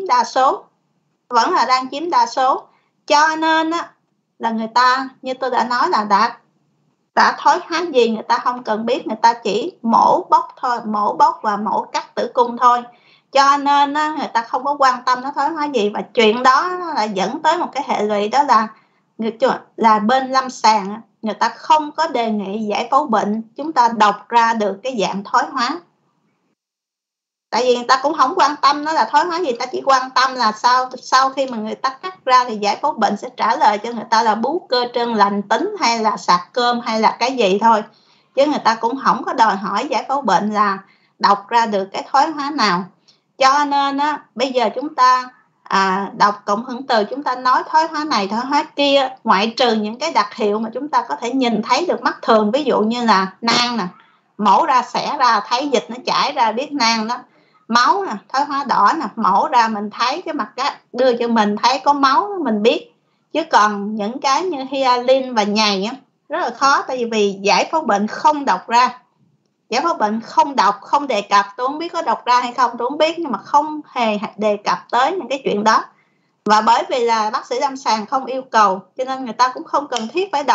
đa số, cho nên á, là người ta như tôi đã nói là đã thoái hóa gì người ta không cần biết, người ta chỉ mổ bóc thôi, mổ bóc và mổ cắt tử cung thôi, cho nên á, người ta không có quan tâm nó thoái hóa gì. Và chuyện đó là dẫn tới một cái hệ lụy, đó là bên lâm sàng người ta không có đề nghị giải phẫu bệnh chúng ta đọc ra được cái dạng thoái hóa, tại vì người ta cũng không quan tâm nó là thoái hóa gì, ta chỉ quan tâm là sau khi mà người ta cắt ra thì giải phẫu bệnh sẽ trả lời cho người ta là bú cơ trơn lành tính hay là sạc cơm hay là cái gì thôi, chứ người ta cũng không có đòi hỏi giải phẫu bệnh là đọc ra được cái thoái hóa nào. Cho nên á, bây giờ chúng ta đọc cộng hưởng từ, chúng ta nói thoái hóa này thoái hóa kia, ngoại trừ những cái đặc hiệu mà chúng ta có thể nhìn thấy được mắt thường, ví dụ như là nang nè, mổ ra xẻ ra thấy dịch nó chảy ra biết nang đó, máu nè, thoái hóa đỏ nè, mổ ra mình thấy cái mặt đó, đưa cho mình thấy có máu mình biết. Chứ còn những cái như hyalin và nhầy á, rất là khó, tại vì giải phẫu bệnh không đọc ra, giải phẫu bệnh không đọc, không đề cập, tôi không biết có đọc ra hay không, tôi không biết, nhưng mà không hề đề cập tới những cái chuyện đó. Và bởi vì là bác sĩ lâm sàng không yêu cầu, cho nên người ta cũng không cần thiết phải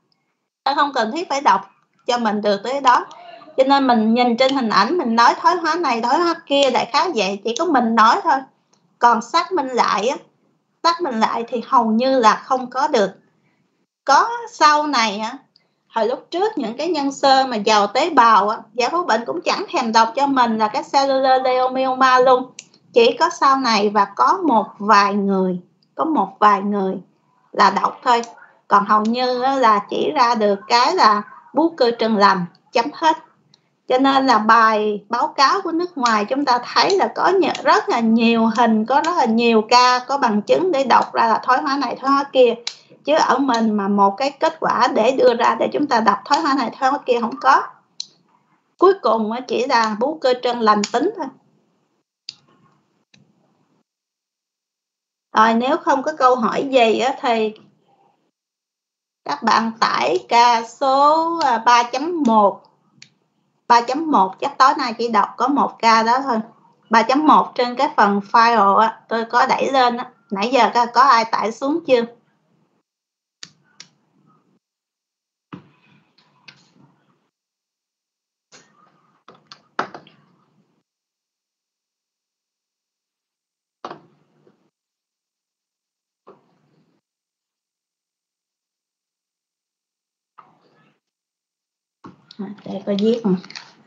đọc, cho mình được tới đó. Cho nên mình nhìn trên hình ảnh mình nói thoái hóa này thoái hóa kia đại khái vậy, chỉ có mình nói thôi, còn xác minh lại thì hầu như là không có được. Có sau này á, hồi lúc trước những cái nhân sơ mà giàu tế bào á, giải phẫu bệnh cũng chẳng thèm đọc cho mình là cái cellular leiomyoma luôn, chỉ có sau này và có một vài người là đọc thôi, còn hầu như là chỉ ra được cái là bú cơ trơn lành, chấm hết. Cho nên là bài báo cáo của nước ngoài chúng ta thấy là có rất là nhiều hình, có rất là nhiều ca có bằng chứng để đọc ra là thoái hóa này thoái hóa kia, chứ ở mình mà một cái kết quả để đưa ra để chúng ta đọc thoái hóa này thoái hóa kia không có. Cuối cùng chỉ là bú cơ trơn lành tính thôi. Rồi nếu không có câu hỏi gì thì các bạn tải ca số 3.1 chắc tối nay chỉ đọc có một ca đó thôi. 3.1 trên cái phần file tôi có đẩy lên nãy giờ có ai tải xuống chưa? Để tôi viết mà.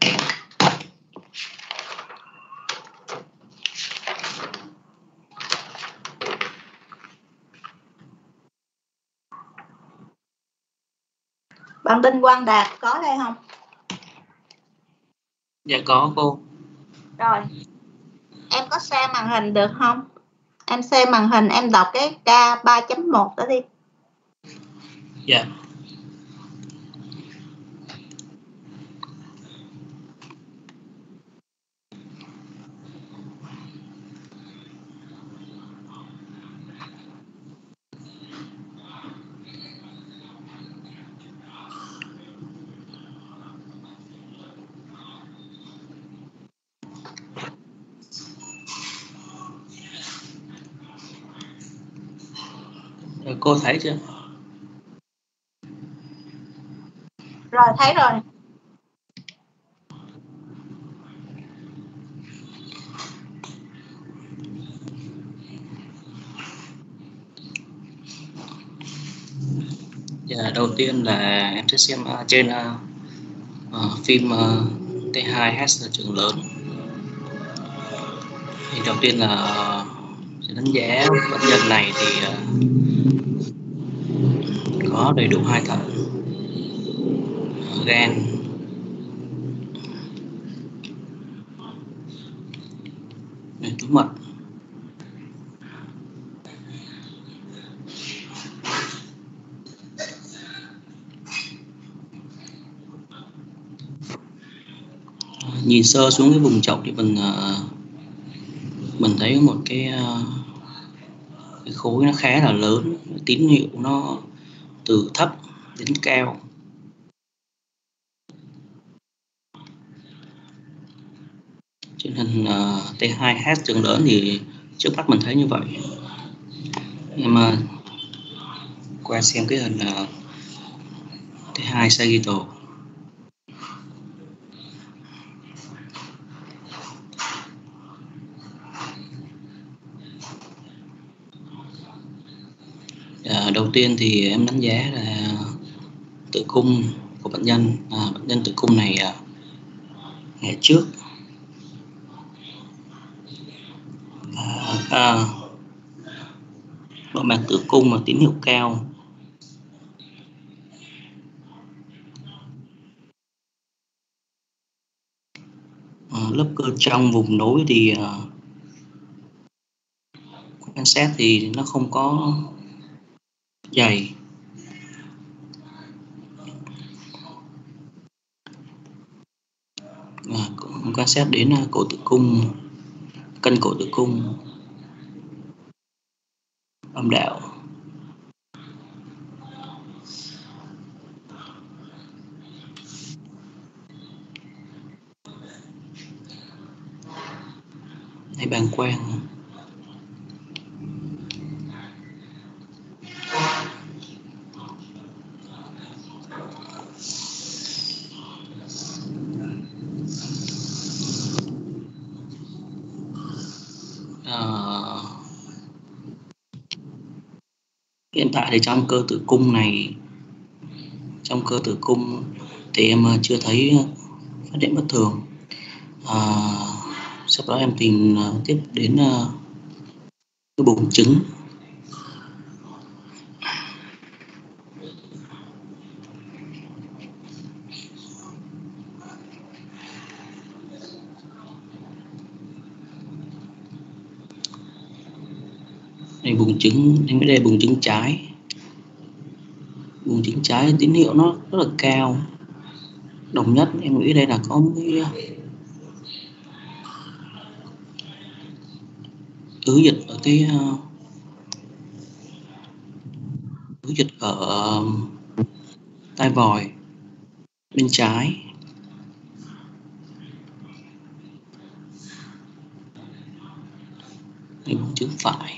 Bạn Đinh Quang Đạt có đây không? Dạ có cô. Rồi, em có xem màn hình được không? Em xem màn hình, em đọc cái ca 3.1 đó đi. Dạ. Cô thấy chưa? Rồi, thấy rồi. Dạ, đầu tiên là em sẽ xem trên phim T2H là trường lớn. Thì đầu tiên là sẽ đánh giá bệnh nhân này thì có đầy đủ hai thận, gan, túi mật. nhìn sơ xuống cái vùng chậu thì mình thấy một cái khối nó khá là lớn, tín hiệu nó từ thấp đến cao. Trên hình T2H trường lớn thì trước mắt mình thấy như vậy. Nhưng mà qua xem cái hình T2 Sagittal. Đầu tiên thì em đánh giá là tử cung của bệnh nhân, bệnh nhân tử cung này ngày trước nội mạc tử cung mà tín hiệu cao, lớp cơ trong vùng nối thì quan sát thì nó không có dày. Cũng quan sát đến cổ tử cung, cân cổ tử cung, âm đạo. Đây bàng quang. Hiện tại thì trong cơ tử cung này, trong cơ tử cung thì em chưa thấy phát hiện bất thường. Sau đó em tìm tiếp đến cái buồng trứng. Đây buồng trứng, đến đây buồng trứng trái. Buồng trứng trái tín hiệu nó rất là cao. Đồng nhất em nghĩ đây là có một cái ứ dịch ở cái ứ dịch ở tai vòi bên trái. Đây buồng trứng phải.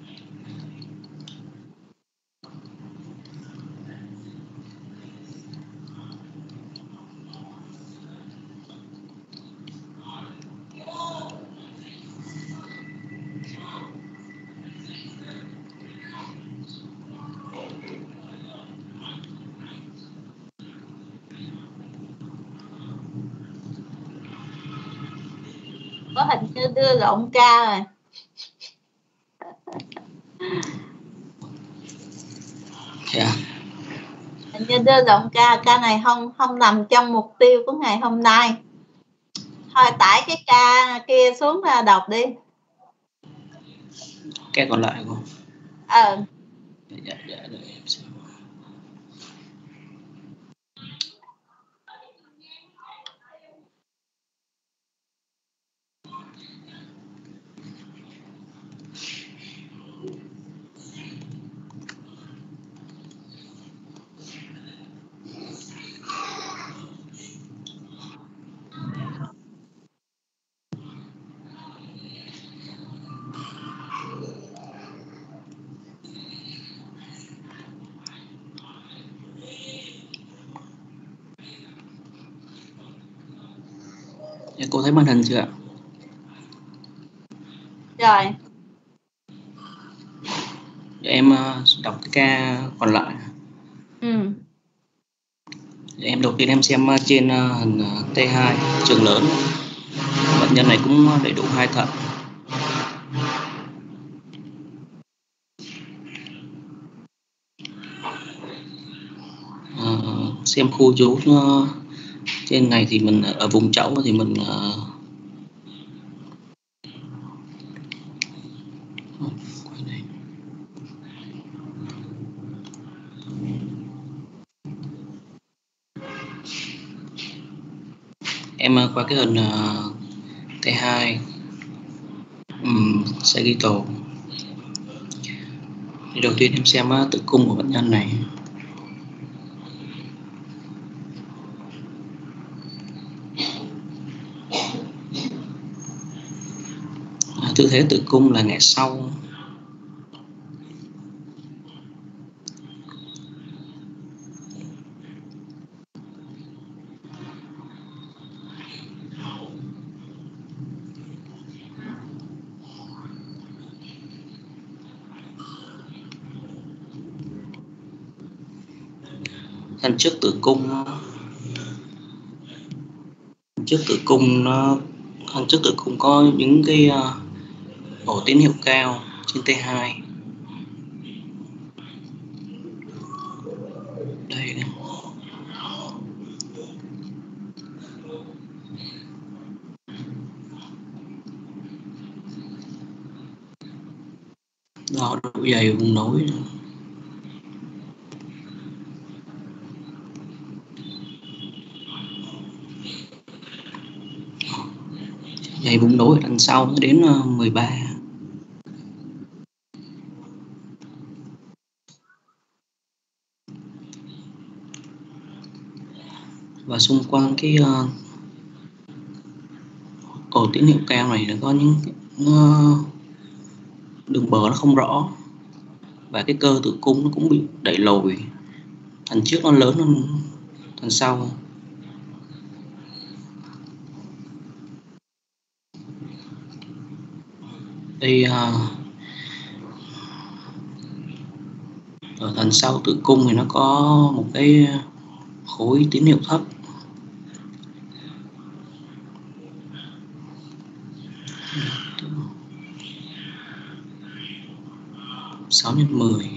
Có hình như đưa lộn ca rồi. Yeah. Hình như đưa lộn ca này không nằm trong mục tiêu của ngày hôm nay. Thôi tải cái ca kia xuống ra đọc đi. Cái còn lại không? Dạ, đợi em xem. Cô thấy màn hình chưa ạ? Rồi. Để em đọc cái ca còn lại. Em đầu tiên em xem trên hình T2 trường lớn. Bệnh nhân này cũng đầy đủ 2 thận. Xem khu trú trên này thì mình ở vùng chậu thì mình em qua cái hình T2 sagittal. Thì đầu tiên em xem tử cung của bệnh nhân này. Tư thế tử cung là ngã sau. Thân trước tử cung có những cái ổ tín hiệu cao trên T2. Đây. Đó, độ dày vùng nối. Dày vùng nối ở đằng sau nó đến 13. Và xung quanh cái ổ tín hiệu cao này nó có những đường bờ nó không rõ, và cái cơ tử cung nó cũng bị đẩy lồi, thành trước nó lớn hơn thành sau. Đây ở thành sau tử cung thì nó có một cái khối tín hiệu thấp. Sáu nhân 10.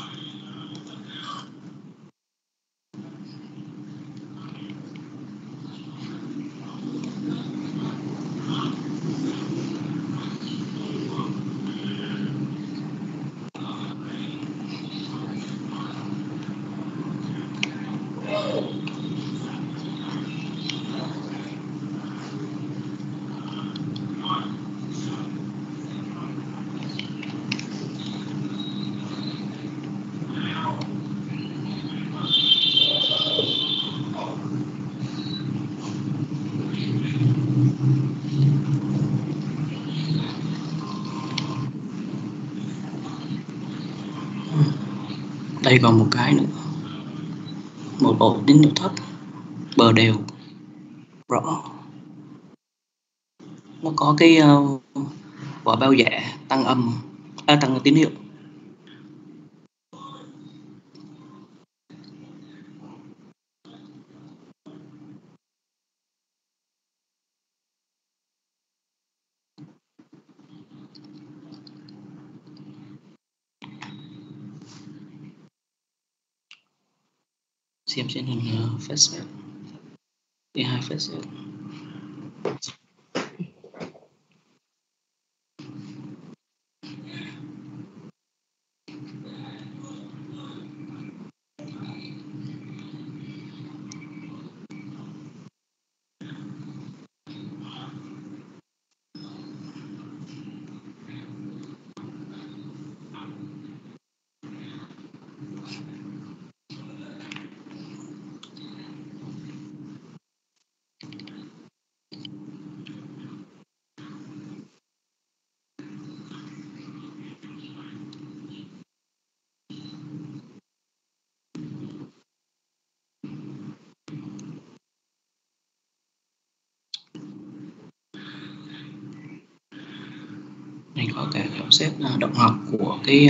Đây còn một cái nữa, một ổ tín hiệu thấp, bờ đều, rõ. Nó có cái vỏ bao dạ tăng tăng tín hiệu. Xem trên hình facet T2 facet. Đây có cả khảo sát động học của cái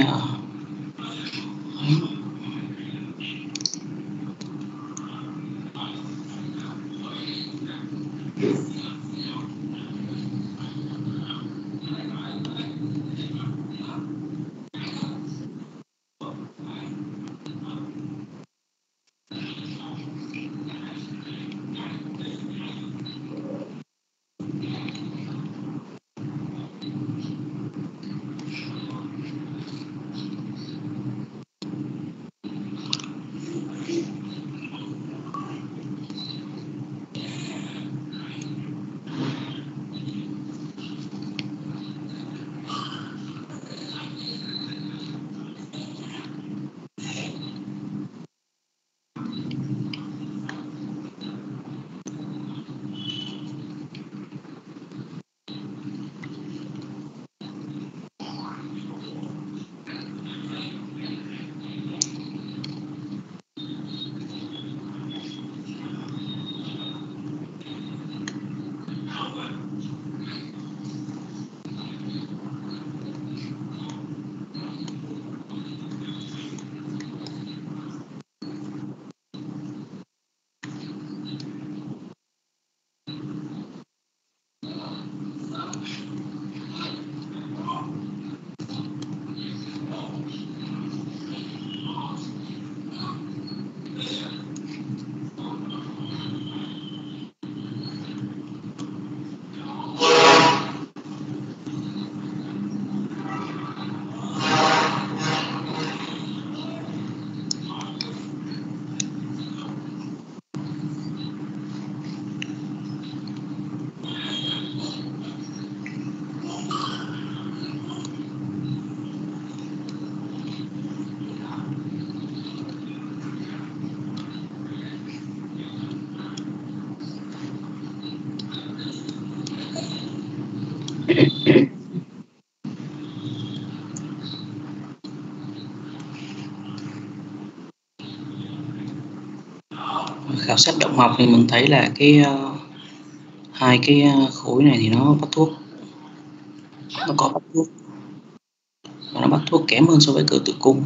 Khảo sát động học thì mình thấy là cái hai cái khối này thì nó bắt thuốc, nó có bắt thuốc và nó bắt thuốc kém hơn so với cỡ tử cung.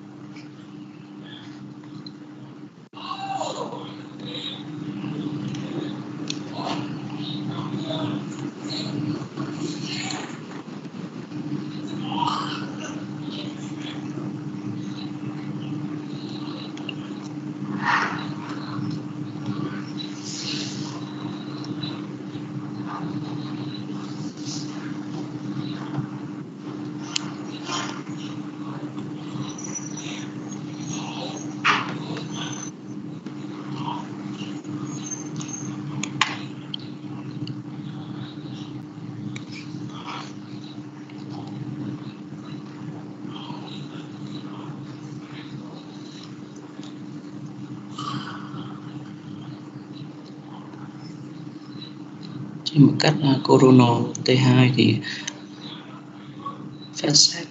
Trên một cách coronal T2 thì phát sát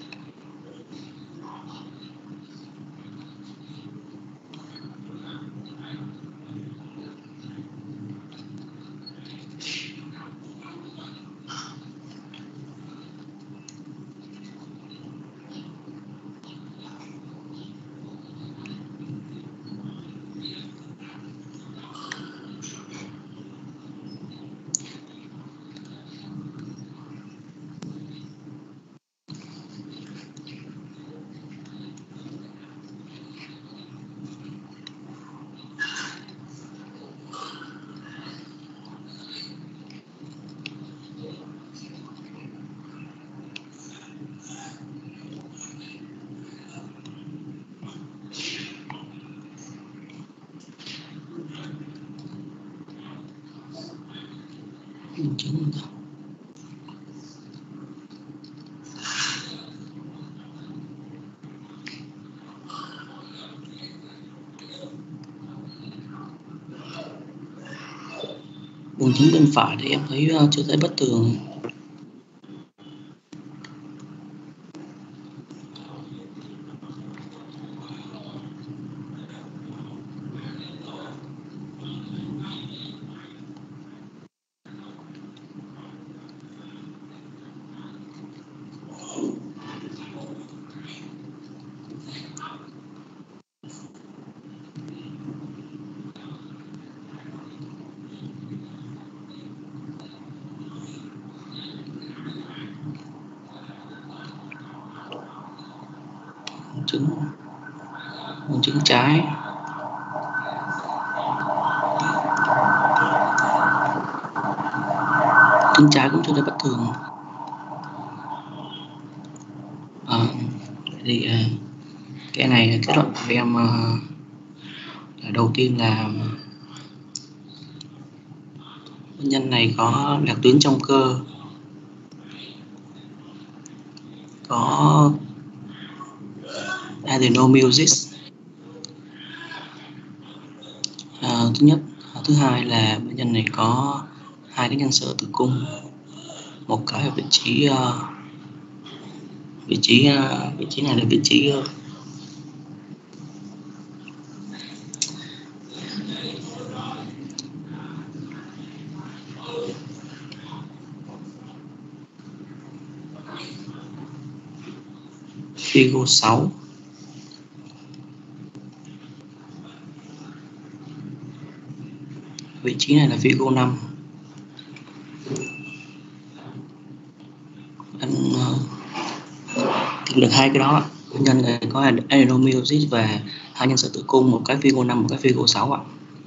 chứng. Buồng trứng bên phải thì em thấy chưa thấy bất thường. Buồng trứng trái, trứng trái cũng chưa thấy bất thường. Thì cái này kết luận của em là đầu tiên là bệnh nhân này có lạc tuyến trong cơ, có adenomyosis. Thứ nhất. Thứ hai là bệnh nhân này có hai cái nhân sơ tử cung, một cái ở vị trí này là vị trí Figo 6. Vị trí này là Figo 5. Anh tìm được hai cái đó. Bệnh nhân này có adenomyosis và hai nhân sơ tử cung, một cái Figo 5, một cái Figo 6 ạ.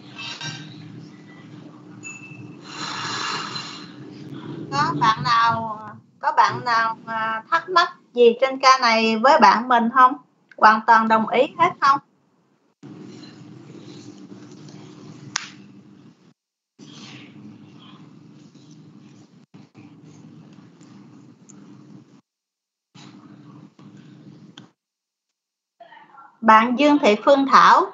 Có bạn nào thắc mắc gì trên ca này với bạn mình không? Hoàn toàn đồng ý hết không? Bạn Dương Thị Phương Thảo.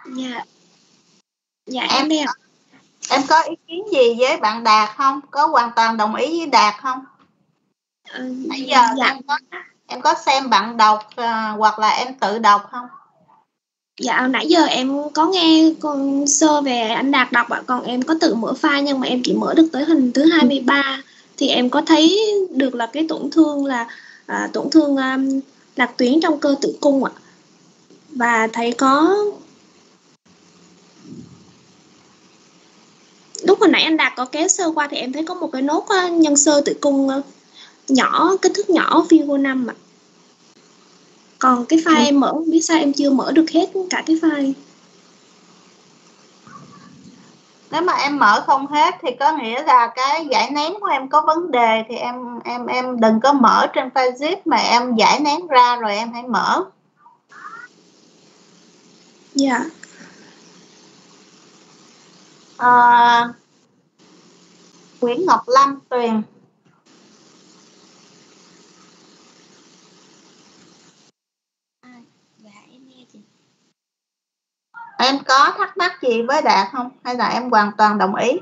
Dạ. Dạ em đây ạ. Em có ý kiến gì với bạn Đạt không? Có hoàn toàn đồng ý với Đạt không? Nãy giờ Dạ. em có xem bạn đọc hoặc là em tự đọc không? Dạ nãy giờ em có nghe con sơ về anh Đạt đọc ạ, còn em có tự mở file nhưng mà em chỉ mở được tới hình thứ 23 thì em có thấy được là cái tổn thương là tổn thương lạc tuyến trong cơ tử cung ạ. Và thấy có lúc hồi nãy anh Đạt có kéo sơ qua thì em thấy có một cái nốt nhân xơ tử cung nhỏ, kích thước nhỏ Figo 5 ạ. Còn cái file em mở không biết sao em chưa mở được hết cả cái file. Nếu mà em mở không hết thì có nghĩa là cái giải nén của em có vấn đề, thì em đừng có mở trên file zip mà em giải nén ra rồi em hãy mở. Dạ. Nguyễn Ngọc Lâm Tuyền. Dạ em nghe chị. Em có thắc mắc gì với Đạt không? Hay là em hoàn toàn đồng ý?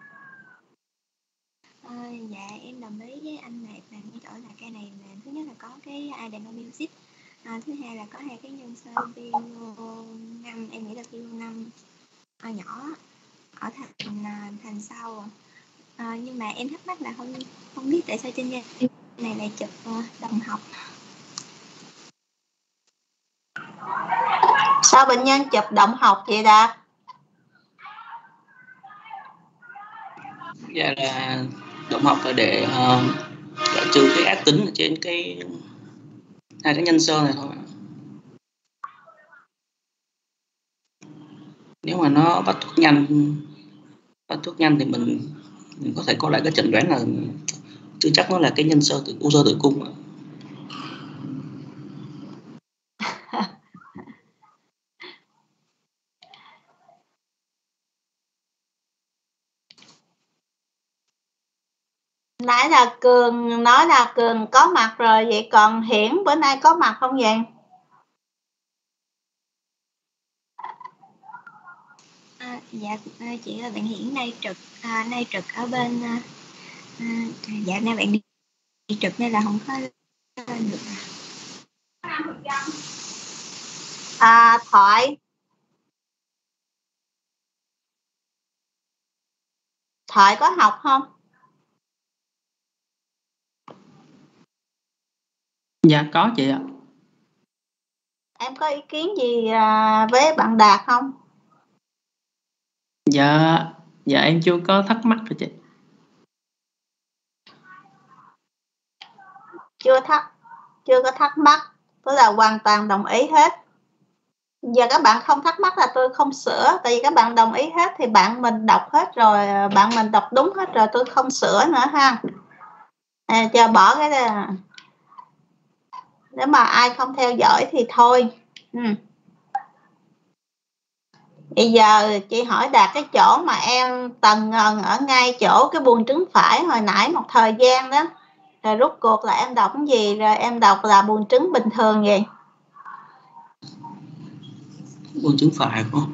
Dạ em đồng ý với anh Đạt là cái chỗ là cái này là thứ nhất là có cái adenomyosis, thứ hai là có hai cái nhân xơ Figo 5, em nghĩ là Figo 5 nhỏ ở thành sau. Nhưng mà em thắc mắc là không biết tại sao trên da này lại chụp đồng học. Sao bệnh nhân chụp động học vậy Đạt? Dạ là động học là để loại trừ cái ác tính ở trên cái hai cái nhân xơ này thôi. Nếu mà nó bắt thuốc nhanh thì mình có thể có lại cái chẩn đoán là chưa chắc nó là cái nhân xơ u xơ tử cung. Nãy là Cường nói là Cường có mặt rồi, vậy còn Hiển bữa nay có mặt không vậy? Dạ chị là bạn Hiển nay trực ở bên dạ nay bạn đi trực nên là không có lên được. Thoại có học không? Dạ có chị ạ. Em có ý kiến gì với bạn Đạt không? Dạ em chưa có thắc mắc rồi chị. Chưa có thắc mắc, tức là hoàn toàn đồng ý hết. Giờ các bạn không thắc mắc là tôi không sửa, tại vì các bạn đồng ý hết thì bạn mình đọc hết rồi, bạn mình đọc đúng hết rồi, tôi không sửa nữa ha. Cho bỏ cái đó. Nếu mà ai không theo dõi thì thôi. Bây giờ chị hỏi Đạt cái chỗ mà em tần ngần ở ngay chỗ cái buồng trứng phải hồi nãy một thời gian đó, rồi rút cuộc là em đọc cái gì, rồi em đọc là buồng trứng bình thường vậy? Buồng trứng phải không?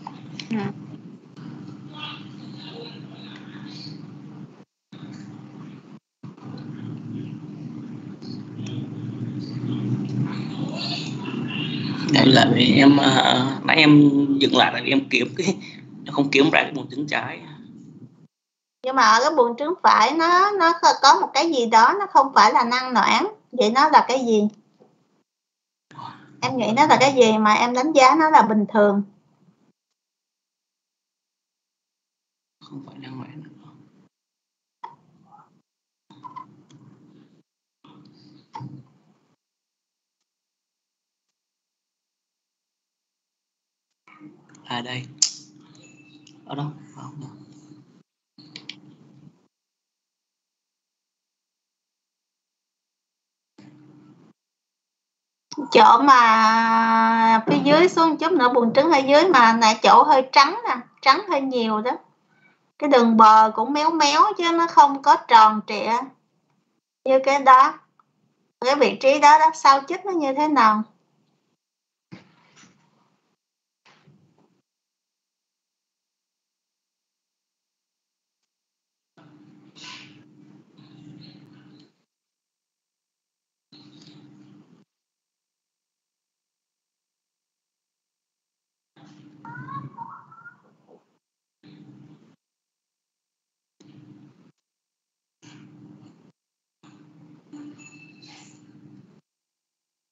Đây là vì em nãy em dừng lại là em kiếm cái không kiếm ra cái buồng trứng trái. Nhưng mà ở cái buồng trứng phải nó có một cái gì đó, nó không phải là nang noãn, vậy nó là cái gì? Em nghĩ nó là cái gì mà em đánh giá nó là bình thường? Không phải nang noãn. Đây ở đâu? Chỗ mà phía dưới xuống chút nữa, buồng trứng ở dưới mà nè, chỗ hơi trắng nè, trắng hơi nhiều đó, cái đường bờ cũng méo méo chứ nó không có tròn trịa như cái đó. Cái vị trí đó đó, sao chích nó như thế nào?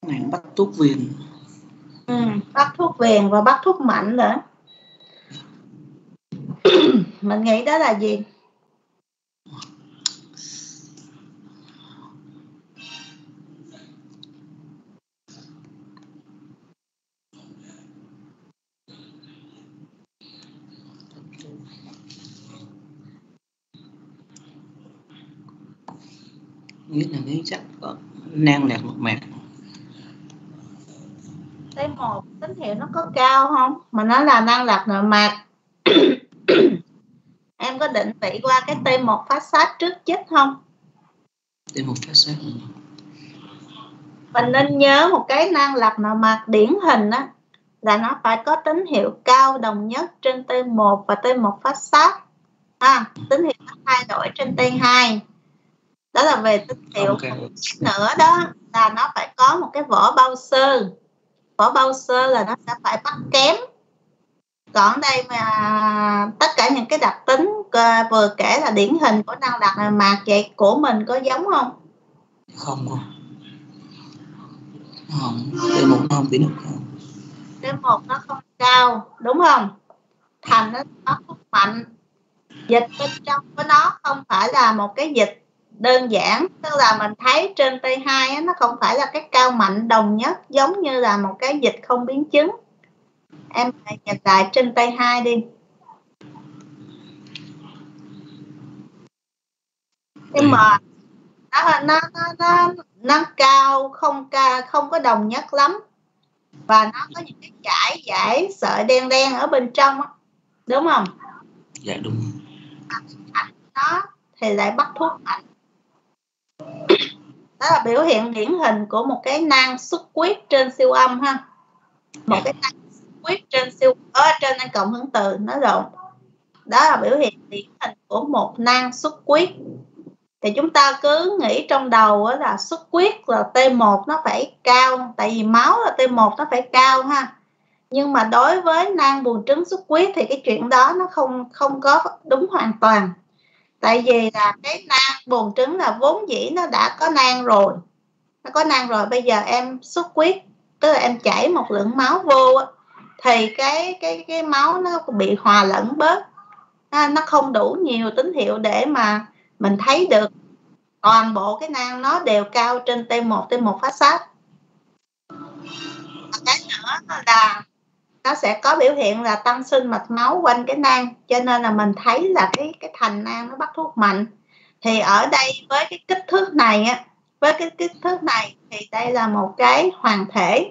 này bắt thuốc viền. Bắt thuốc viền và bắt thuốc mạnh nữa. Mình nghĩ đó là gì? Nghĩa là cái chắc có nang lạc nội mạc. T1 tín hiệu nó có cao không? Mà nó là nang lạc nội mạc. Em có định vị qua cái T1 phát sát trước chết không? T1 phát sát. Mình nên nhớ một cái nang lạc nội mạc điển hình á, là nó phải có tín hiệu cao đồng nhất trên T1 và T1 phát sát. Tín hiệu nó thay đổi trên T2. Đó là về tín hiệu. Nữa đó là nó phải có một cái vỏ bao xơ. Vỏ bao xơ là nó sẽ phải bắt kém. Còn đây mà tất cả những cái đặc tính vừa kể là điển hình của nang lạc nội mạc, vậy của mình có giống không? Không. T1 nó không tín hiệu cao. T1 nó không cao, đúng không? Thành nó không mạnh. Dịch bên trong của nó không phải là một cái dịch đơn giản, tức là mình thấy trên T2 á, nó không phải là cái cao mạnh đồng nhất giống như là một cái dịch không biến chứng. Em hãy nhìn lại trên T2 đi. Cái M nó cao, không có đồng nhất lắm, và nó có những cái dải sợi đen đen ở bên trong á, đúng không? Dạ đúng. Nó thì lại bắt thuốc mạnh. Đó là biểu hiện điển hình của một cái nang xuất huyết trên siêu âm ha. Một cái nang xuất huyết trên trên nang cộng hưởng từ, nó lộn. Đó là biểu hiện điển hình của một nang xuất huyết. Thì chúng ta cứ nghĩ trong đầu là xuất huyết là T1 nó phải cao, tại vì máu là T1 nó phải cao ha. Nhưng mà đối với nang buồng trứng xuất huyết thì cái chuyện đó nó không có đúng hoàn toàn. Tại vì là cái nang buồng trứng là vốn dĩ nó đã có nang rồi. Nó có nang rồi, bây giờ em xuất huyết, tức là em chảy một lượng máu vô á, thì cái máu nó bị hòa lẫn bớt. Nó không đủ nhiều tín hiệu để mà mình thấy được toàn bộ cái nang nó đều cao trên T1 phát sát. Cái nữa là nó sẽ có biểu hiện là tăng sinh mạch máu quanh cái nang, cho nên là mình thấy là cái thành nang nó bắt thuốc mạnh. Thì ở đây với cái kích thước này á, thì đây là một cái hoàn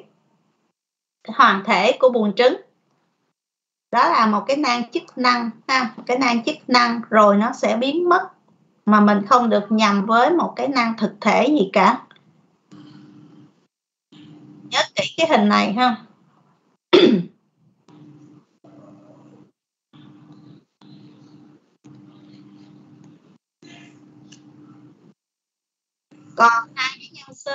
thể của buồng trứng. Đó là một cái nang chức năng ha, một cái nang chức năng rồi nó sẽ biến mất, mà mình không được nhầm với một cái nang thực thể gì cả. Nhớ kỹ cái hình này ha. Còn hai cái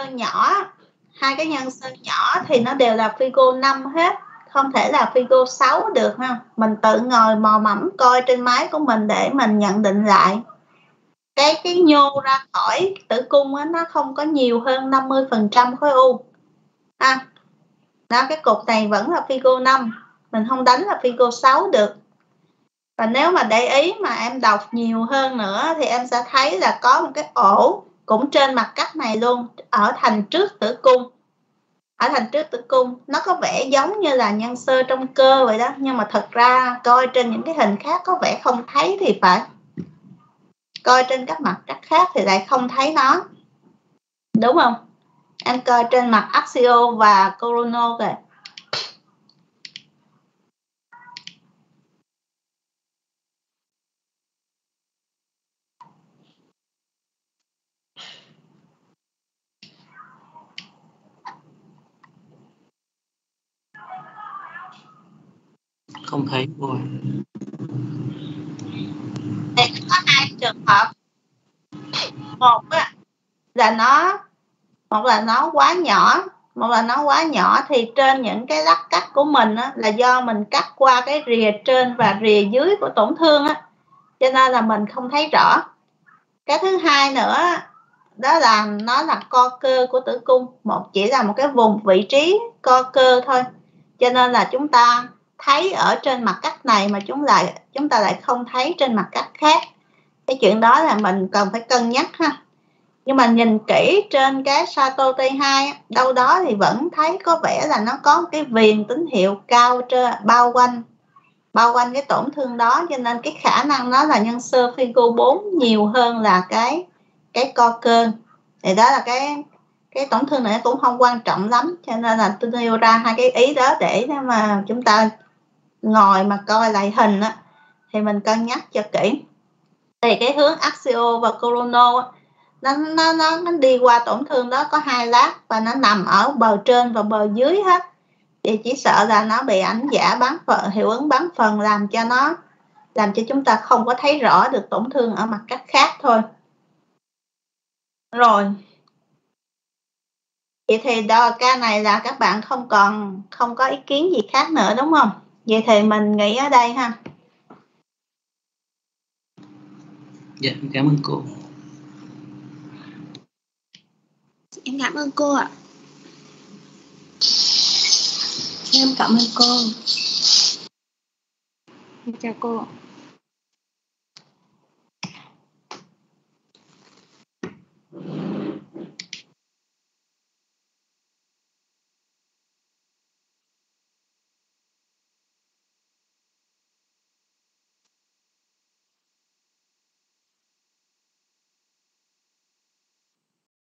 nhân xơ nhỏ thì nó đều là Figo 5 hết, không thể là Figo 6 được ha. Mình tự ngồi mò mẫm coi trên máy của mình để mình nhận định lại. Cái nhô ra khỏi tử cung á, nó không có nhiều hơn 50% khối u. Đó, cái cục này vẫn là Figo 5, mình không đánh là Figo 6 được. Và nếu mà để ý mà em đọc nhiều hơn nữa thì em sẽ thấy là có một cái ổ cũng trên mặt cắt này luôn, ở thành trước tử cung. Ở thành trước tử cung nó có vẻ giống như là nhân xơ trong cơ vậy đó, nhưng mà thật ra coi trên những cái hình khác có vẻ không thấy thì phải. Coi trên các mặt cắt khác thì lại không thấy nó, đúng không? Em coi trên mặt axio và coronal kìa. Không thấy rồi. Thì có hai trường hợp. Một là nó quá nhỏ, thì trên những cái lát cắt của mình á, là do mình cắt qua cái rìa trên và rìa dưới của tổn thương á, cho nên là mình không thấy rõ. Cái thứ hai nữa đó là nó là co cơ của tử cung, chỉ là một cái vùng vị trí co cơ thôi, cho nên là chúng ta thấy ở trên mặt cắt này mà chúng ta lại không thấy trên mặt cắt khác. Cái chuyện đó là mình cần phải cân nhắc ha. Nhưng mà nhìn kỹ trên cái Sato T2 đâu đó thì vẫn thấy có vẻ là nó có cái viền tín hiệu cao trên bao quanh cái tổn thương đó, cho nên cái khả năng nó là nhân sơ Figo 4 nhiều hơn là cái co cơ. Thì đó là cái tổn thương này cũng không quan trọng lắm, cho nên là tôi nêu ra hai cái ý đó để mà chúng ta ngồi mà coi lại hình á, thì mình cân nhắc cho kỹ. Thì cái hướng axio và coronal nó đi qua tổn thương đó có 2 lát và nó nằm ở bờ trên và bờ dưới hết. Thì chỉ sợ là nó bị ảnh giả bán phần, hiệu ứng bán phần làm cho chúng ta không có thấy rõ được tổn thương ở mặt cắt khác thôi. Rồi. Vậy thì ca này là các bạn không có ý kiến gì khác nữa đúng không? Vậy thì mình nghỉ ở đây ha. Dạ, cảm ơn cô. Em cảm ơn cô ạ. Em cảm ơn cô. Chào cô.